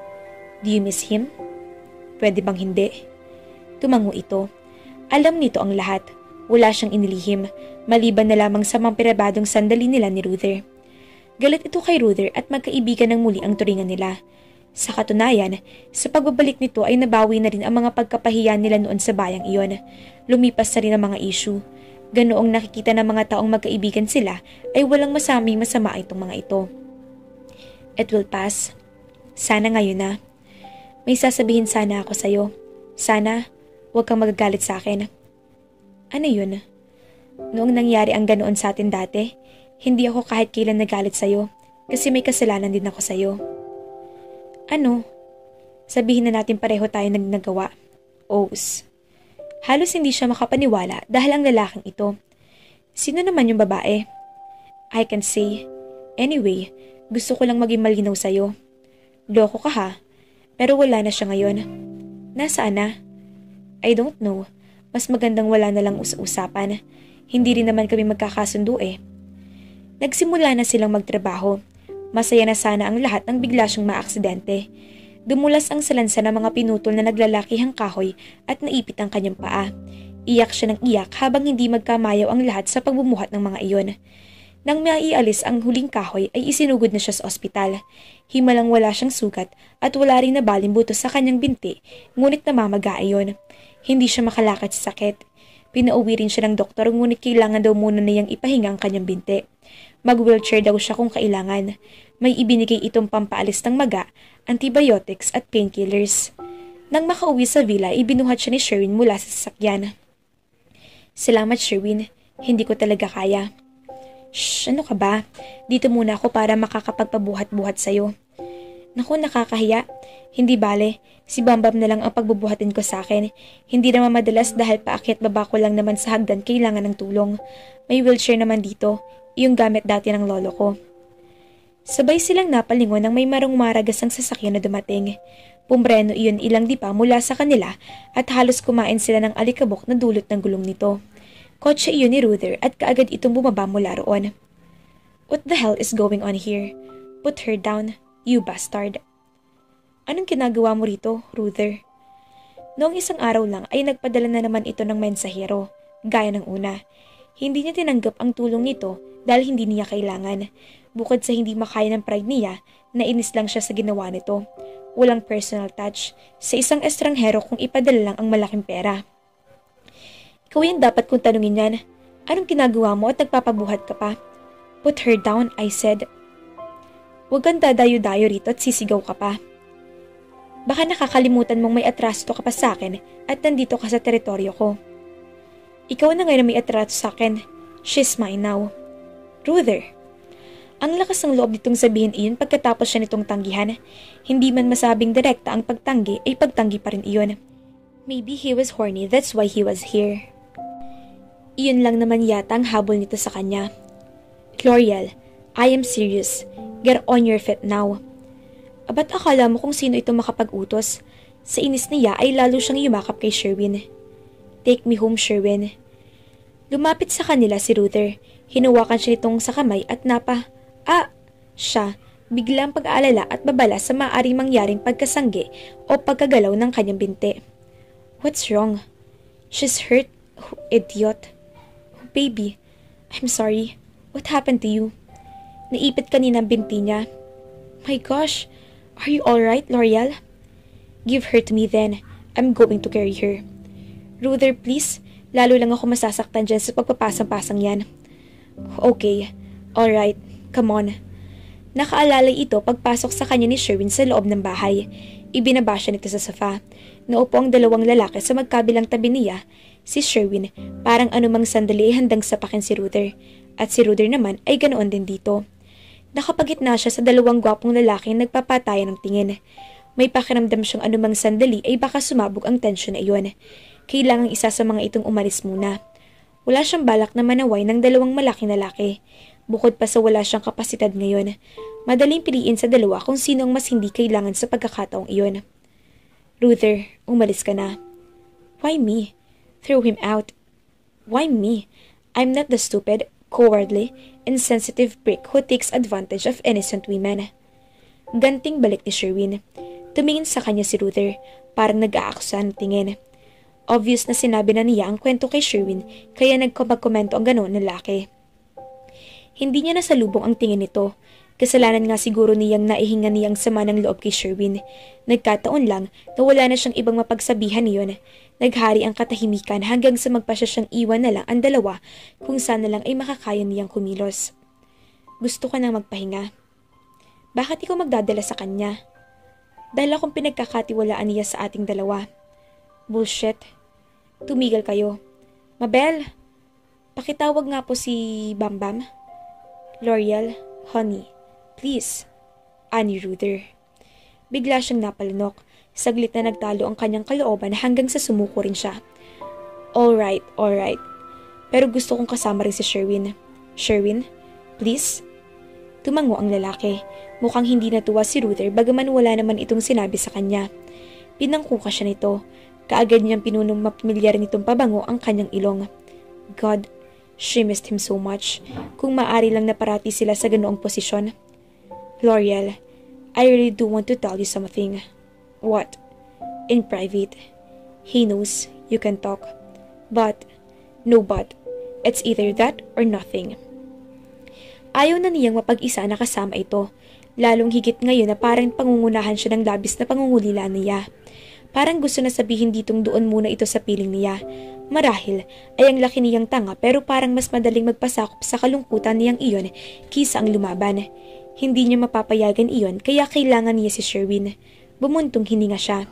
Do you miss him? Pwede bang hindi? Tumango ito. Alam nito ang lahat. Wala siyang inilihim, maliban na lamang sa mampirabadong sandali nila ni Ruther. Galit ito kay Ruther at magkaibigan ng muli ang turingan nila. Sa katunayan, sa pagbabalik nito ay nabawi na rin ang mga pagkapahiya nila noon sa bayang iyon. Lumipas na rin ang mga issue. Ganoong nakikita ng mga taong magkaibigan sila ay walang masaming masama itong mga ito. It will pass. Sana ngayon na. May sasabihin sana ako sa'yo. Sana, huwag kang magagalit sa akin. Ano yun? Noong nangyari ang ganoon sa atin dati, hindi ako kahit kailan nagalit sa'yo kasi may kasalanan din ako sa'yo. Ano? Sabihin na natin pareho tayo nagnagawa. Oos. Halos hindi siya makapaniwala dahil ang lalaking ito. Sino naman yung babae? I can say. Anyway, gusto ko lang maging malinaw sa'yo. Loko ka ha, pero wala na siya ngayon. Nasaan na? I don't know. Mas magandang wala na lang usapan. Hindi rin naman kami magkakasundo eh. Nagsimula na silang magtrabaho. Masaya na sana ang lahat nang bigla siyang maaksidente. Dumulas ang salansa ng mga pinutol na naglalakihang kahoy at naipit ang kanyang paa. Iyak siya ng iyak habang hindi magkamayaw ang lahat sa pagbumuhat ng mga iyon. Nang maialis ang huling kahoy ay isinugod na siya sa ospital. Himalang wala siyang sugat at wala rin nabaling buto sa kanyang binti, ngunit namamaga iyon. Hindi siya makalakad sa sakit. Pinauwi rin siya ng doktor ngunit kailangan daw muna niyang ipahinga ang kanyang binti. Mag-wheelchair daw siya kung kailangan. May ibinigay itong pampaalis ng maga, antibiotics at painkillers. Nang makauwi sa villa, ibinuhat siya ni Sherwin mula sa sasakyan. Salamat Sherwin, hindi ko talaga kaya. Shh, ano ka ba? Dito muna ako para makakapagpabuhat-buhat sa'yo. Naku, nakakahiya. Hindi bale, si Bambam na lang ang pagbubuhatin ko sa akin. Hindi naman madalas dahil paakyat baba ko lang naman sa hagdan kailangan ng tulong. May wheelchair naman dito, yung gamit dati ng lolo ko. Sabay silang napalingon nang may marong maragas ang sasakyan na dumating. Pumreno iyon ilang dipa mula sa kanila at halos kumain sila ng alikabok na dulot ng gulong nito. Kotse iyon ni Ruther at kaagad itong bumaba mula roon. What the hell is going on here? Put her down, you bastard. Anong ginagawa mo rito, Ruther? Noong isang araw lang ay nagpadala na naman ito ng mensahero, gaya ng una. Hindi niya tinanggap ang tulong nito dahil hindi niya kailangan. Bukod sa hindi makaya ng pride niya, nainis lang siya sa ginawa nito. Walang personal touch. Sa isang estranghero kung ipadala lang ang malaking pera. Ikaw yung dapat kong tanungin yan. Anong ginagawa mo at nagpapabuhat ka pa? Put her down, I said. Huwag kang dadayo-dayo rito at sisigaw ka pa. Baka nakakalimutan mong may atraso ka pa sa akin at nandito ka sa teritoryo ko. Ikaw na ngayon may atraso sa akin. She's mine now. Ruther. Ang lakas ng loob nitong sabihin iyon pagkatapos siya nitong tanggihan. Hindi man masabing direkta ang pagtanggi ay pagtanggi pa rin iyon. Maybe he was horny, that's why he was here. Iyon lang naman yata ang habol nito sa kanya. L'Oreal, I am serious. Get on your feet now. Abat akala mo kung sino ito makapag-utos? Sa inis niya ay lalo siyang yumakap kay Sherwin. Take me home, Sherwin. Lumapit sa kanila si Ruther. Hinuwakan siya nitong sa kamay at siya, biglang pag-aalala at babala sa maaaring mangyaring pagkasanggi o pagkagalaw ng kanyang binti. What's wrong? She's hurt. Oh, idiot. Oh, baby, I'm sorry. What happened to you? Naipit kanina ang binti niya. My gosh, are you alright, L'Oreal? Give her to me then. I'm going to carry her. Ruther, please. Lalo lang ako masasaktan dyan sa pagpapasang-pasang yan. Okay. Alright. Come on. Nakaalalay ito pagpasok sa kanya ni Sherwin sa loob ng bahay. Ibinaba siya nito sa sofa. Naupo ang dalawang lalaki sa magkabilang tabi niya. Si Sherwin, parang anumang sandali ay handang sapakin si Ruther. At si Ruther naman ay ganoon din dito. Nakapagitna siya sa dalawang gwapong lalaking nagpapatayan ng tingin. May pakiramdam siyang anumang sandali ay baka sumabog ang tensyon na iyon. Kailangang isa sa mga itong umalis muna. Wala siyang balak na manaway ng dalawang malaking lalaki. Bukod pa sa wala siyang kapasidad ngayon, madaling piliin sa dalawa kung sino ang mas hindi kailangan sa pagkakataong iyon. Ruther, umalis ka na. Why me? Throw him out. Why me? I'm not the stupid, cowardly, insensitive prick who takes advantage of innocent women. Ganting balik ni Sherwin. Tumingin sa kanya si Ruther, parang nag-aaksa ng tingin. Obvious na sinabi na niya ang kwento kay Sherwin, kaya nagkomento ang ganoon na lalaki. Hindi niya nasalubong ang tingin nito. Kasalanan nga siguro niyang naihinga niyang sama ng loob kay Sherwin. Nagkataon lang na wala na siyang ibang mapagsabihan niyon. Naghari ang katahimikan hanggang sa magpasya siyang iwan na lang ang dalawa kung sana lang ay makakaya niyang kumilos. Gusto ka nang magpahinga. Bakit ikaw magdadala sa kanya? Dahil akong pinagkakatiwalaan niya sa ating dalawa. Bullshit. Tumigil kayo. Mabel, pakitawag nga po si Bambam. L'Oreal, honey, please. Ani Ruther. Bigla siyang napalunok. Saglit na nagtalo ang kanyang kalooban hanggang sa sumuko rin siya. Alright. Pero gusto kong kasama rin si Sherwin. Sherwin, please? Tumango ang lalaki. Mukhang hindi natuwa si Ruther bagaman wala naman itong sinabi sa kanya. Pinangkuka siya nito. Kaagad niyang pinunong mapamilyar nitong pabango ang kanyang ilong. God, she missed him so much. Kung maaari lang na parati sila sa ganoong posisyon. L'Oreal, I really do want to tell you something. What? In private. He knows you can talk. But, no but. It's either that or nothing. Ayaw na niyang mapag-isa na kasama ito. Lalong higit ngayon na parang pangungunahan siya ng labis na pangungulila niya. Parang gusto na sabihin ditong doon muna ito sa piling niya. Marahil ay ang laki niyang tanga pero parang mas madaling magpasakop sa kalungkutan niyang iyon kisa ang lumaban. Hindi niya mapapayagan iyon kaya kailangan niya si Sherwin. Bumuntong hininga siya.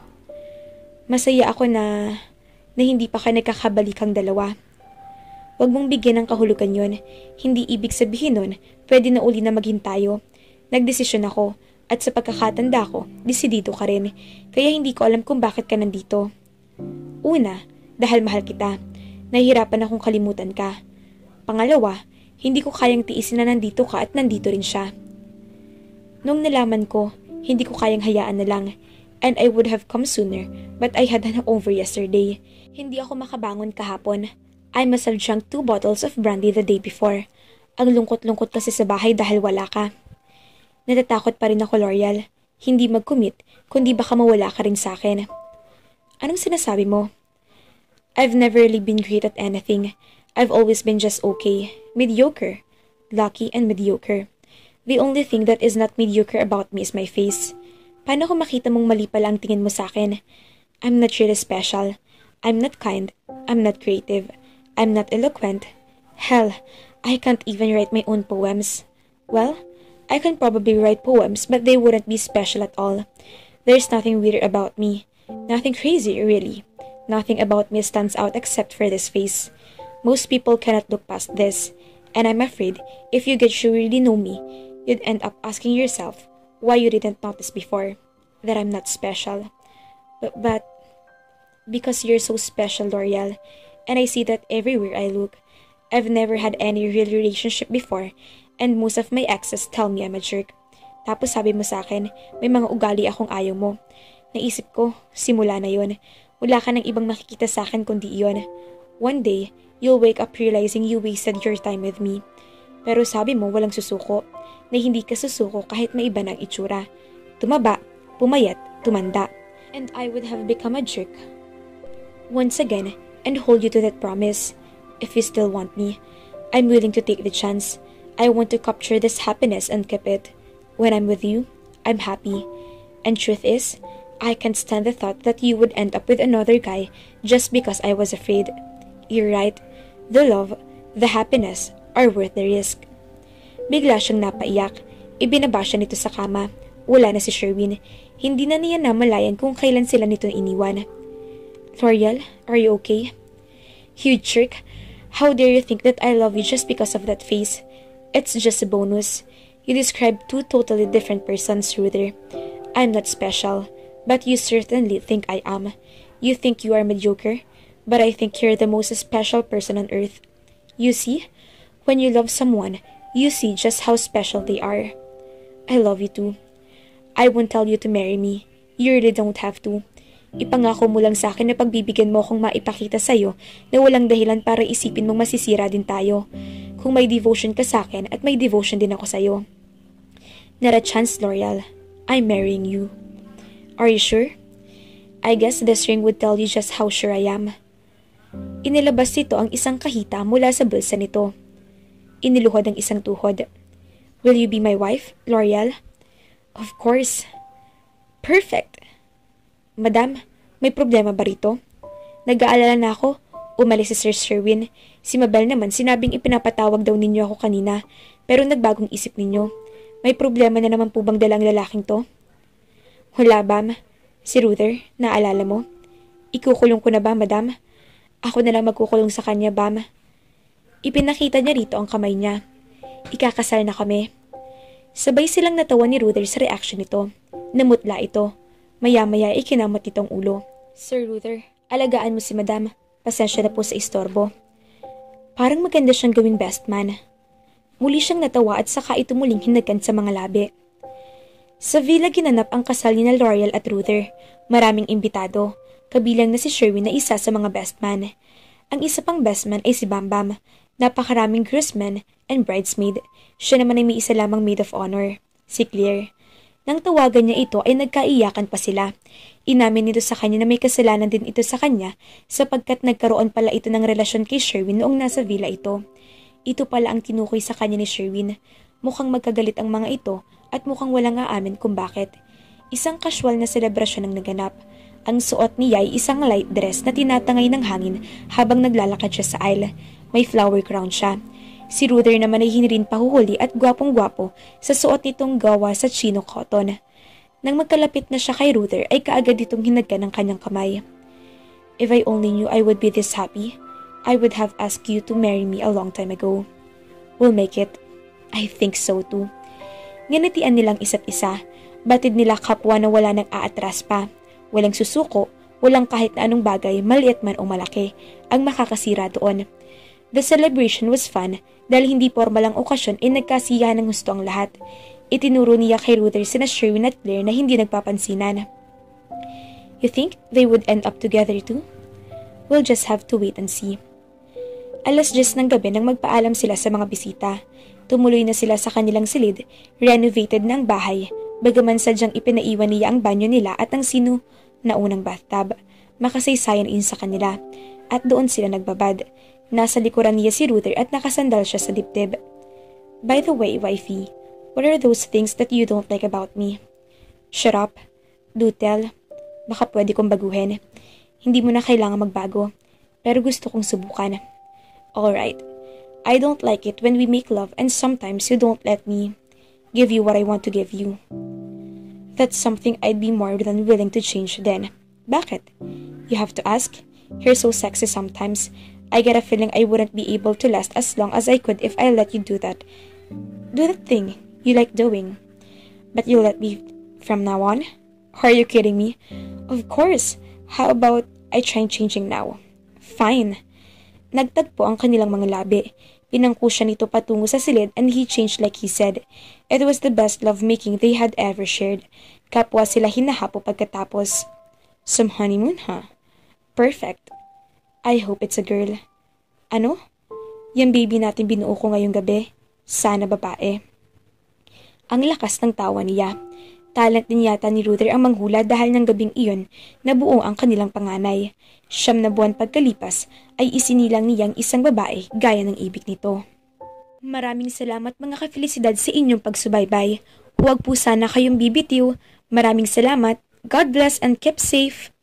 Masaya ako na hindi pa ka nagkakabalik ang dalawa. Huwag mong bigyan ng kahulugan yon. Hindi ibig sabihin nun, pwede na uli na maging tayo. Nagdesisyon ako. At sa pagkakatanda ko, desidido ka rin. Kaya hindi ko alam kung bakit ka nandito. Una, dahil mahal kita. Nahihirapan akong kalimutan ka. Pangalawa, hindi ko kayang tiisin na nandito ka at nandito rin siya. Nung nalaman ko, hindi ko kayang hayaan na lang. And I would have come sooner, but I had an over yesterday. Hindi ako makabangon kahapon. I must have drunk 2 bottles of brandy the day before. Ang lungkot-lungkot kasi sa bahay dahil wala ka. Natatakot pa rin ako, L'Oreal. Hindi mag-commit, kundi baka mawala ka rin sa akin. Anong sinasabi mo? I've never really been great at anything. I've always been just okay. Mediocre. Lucky and mediocre. The only thing that is not mediocre about me is my face. Paano ko makita mong mali pala ang tingin mo sa akin? I'm not really special. I'm not kind. I'm not creative. I'm not eloquent. Hell, I can't even write my own poems. Well, I can probably write poems, but they wouldn't be special at all. There's nothing weird about me. Nothing crazy, really. Nothing about me stands out except for this face. Most people cannot look past this. And I'm afraid, if you get to really know me, you'd end up asking yourself why you didn't notice before that I'm not special. But because you're so special, L'Oreal, and I see that everywhere I look. I've never had any real relationship before, and most of my exes tell me I'm a jerk. Tapos sabi mo sa akin, may mga ugali akong ayaw mo. Naisip ko, simula na yon. Wala ka ng ibang makikita sa akin kundi iyon. One day, You'll wake up realizing you wasted your time with me. Pero sabi mo walang susuko, na hindi ka susuko kahit may iba ng itsura. Tumaba, pumayat, tumanda. And I would have become a jerk once again and hold you to that promise. If you still want me, I'm willing to take the chance. I want to capture this happiness and keep it. When I'm with you, I'm happy. And truth is, I can't stand the thought that you would end up with another guy just because I was afraid. You're right. The love, the happiness, are worth the risk. Bigla siyang napaiyak. Ibinaba siya nito sa kama. Wala na si Sherwin. Hindi na niya namalayan kung kailan sila nito iniwan. L'Oreal, are you okay? You jerk. How dare you think that I love you just because of that face? It's just a bonus. You describe two totally different persons, Ruther. I'm not special, but you certainly think I am. You think you are mediocre, but I think you're the most special person on earth. You see, when you love someone, you see just how special they are. I love you too. I won't tell you to marry me. You really don't have to. Ipangako mo lang sa akin na pagbibigyan mo akong maipakita sa'yo na walang dahilan para isipin mong masisira din tayo. Kung may devotion ka sa akin at may devotion din ako sa'yo. Not a chance, L'Oreal. I'm marrying you. Are you sure? I guess this ring would tell you just how sure I am. Inilabas nito ang isang kahita mula sa bulsa nito. Iniluhod ang isang tuhod. Will you be my wife, L'Oreal? Of course. Perfect. Madam, may problema ba rito? Nag-aalala na ako. Umalis si Sir Sherwin. Si Mabel naman sinabing ipinapatawag daw ninyo ako kanina, pero nagbagong isip ninyo. May problema na naman po bang dalang lalaking to? Wala, Bam. Si Ruther, naalala mo? Ikukulong ko na ba, madam? Ako na lang magkukulong sa kanya, Bam. Ipinakita niya rito ang kamay niya. Ikakasal na kami. Sabay silang natawa ni Ruther sa reaction nito. Namutla ito. Maya-maya ikinamot nitong ulo. Sir Ruther, alagaan mo si madam. Pasensya na po sa istorbo. Parang maganda siyang gawing best man. Muli siyang natawa at saka ito muling hinagkan sa mga labi. Sa villa ginanap ang kasal ni L'Oreal at Ruther. Maraming imbitado, kabilang na si Sherwin na isa sa mga best man. Ang isa pang best man ay si Bambam. Napakaraming groomsmen and bridesmaid. Siya naman ay may isa lamang maid of honor, si Claire. Nang tawagan niya ito ay nagkaiyakan pa sila. Inamin nito sa kanya na may kasalanan din ito sa kanya sapagkat nagkaroon pala ito ng relasyon kay Sherwin noong nasa villa ito. Ito pala ang tinukoy sa kanya ni Sherwin. Mukhang magkagalit ang mga ito at mukhang walang aamin kung bakit. Isang casual na selebrasyon ang naganap. Ang suot niya ay isang light dress na tinatangay ng hangin habang naglalakad siya sa aisle. May flower crown siya. Si Ruther naman ay hinirin pahuhuli at gwapong-gwapo sa suot nitong gawa sa chino cotton. Nang magkalapit na siya kay Ruther ay kaagad itong hinagkan ng kanyang kamay. If I only knew I would be this happy, I would have asked you to marry me a long time ago. We'll make it. I think so too. Nganitian nilang isa't isa. Batid nila kapwa na wala nang aatras pa. Walang susuko, walang kahit na anong bagay, maliit man o malaki, ang makakasira doon. The celebration was fun dahil hindi formal ang okasyon ay nagkasiyahan ng gusto ang lahat. Itinuro niya kay Ruther sina Sherwin at Claire na hindi nagpapansinan. You think they would end up together too? We'll just have to wait and see. 10:00 ng gabi nang magpaalam sila sa mga bisita. Tumuloy na sila sa kanilang silid, renovated na ang bahay, bagaman sadyang ipinaiwan niya ang banyo nila at ang sino na unang bathtub. Makasaysayan in sa kanila, at doon sila nagbabad. Nasa likuran niya si Ruther at nakasandal siya sa dibdib. By the way, wifey, what are those things that you don't like about me? Shut up. Do tell. Baka pwede kong baguhin. Hindi mo na kailangan magbago, pero gusto kong subukan. Alright. I don't like it when we make love and sometimes you don't let me give you what I want to give you. That's something I'd be more than willing to change then. Bakit? You have to ask. You're so sexy sometimes. I get a feeling I wouldn't be able to last as long as I could if I let you do that. Do that thing you like doing. But you'll let me from now on? Are you kidding me? Of course. How about I try changing now? Fine. Nagtagpo ang kanilang mga labi. Pinangko siya nito patungo sa silid and he changed like he said. It was the best lovemaking they had ever shared. Kapwa sila hinahapo pagkatapos. Some honeymoon, huh? Perfect. I hope it's a girl. Ano? Yung baby natin binuo ko ngayong gabi. Sana babae. Ang lakas ng tawa niya. Talent din yata ni Ruther ang manghula dahil ng gabing iyon nabuo ang kanilang panganay. 9 na buwan pagkalipas ay isinilang niyang isang babae gaya ng ibig nito. Maraming salamat mga ka-Felicidad sa inyong pagsubaybay. Huwag po sana kayong bibitiw. Maraming salamat. God bless and keep safe.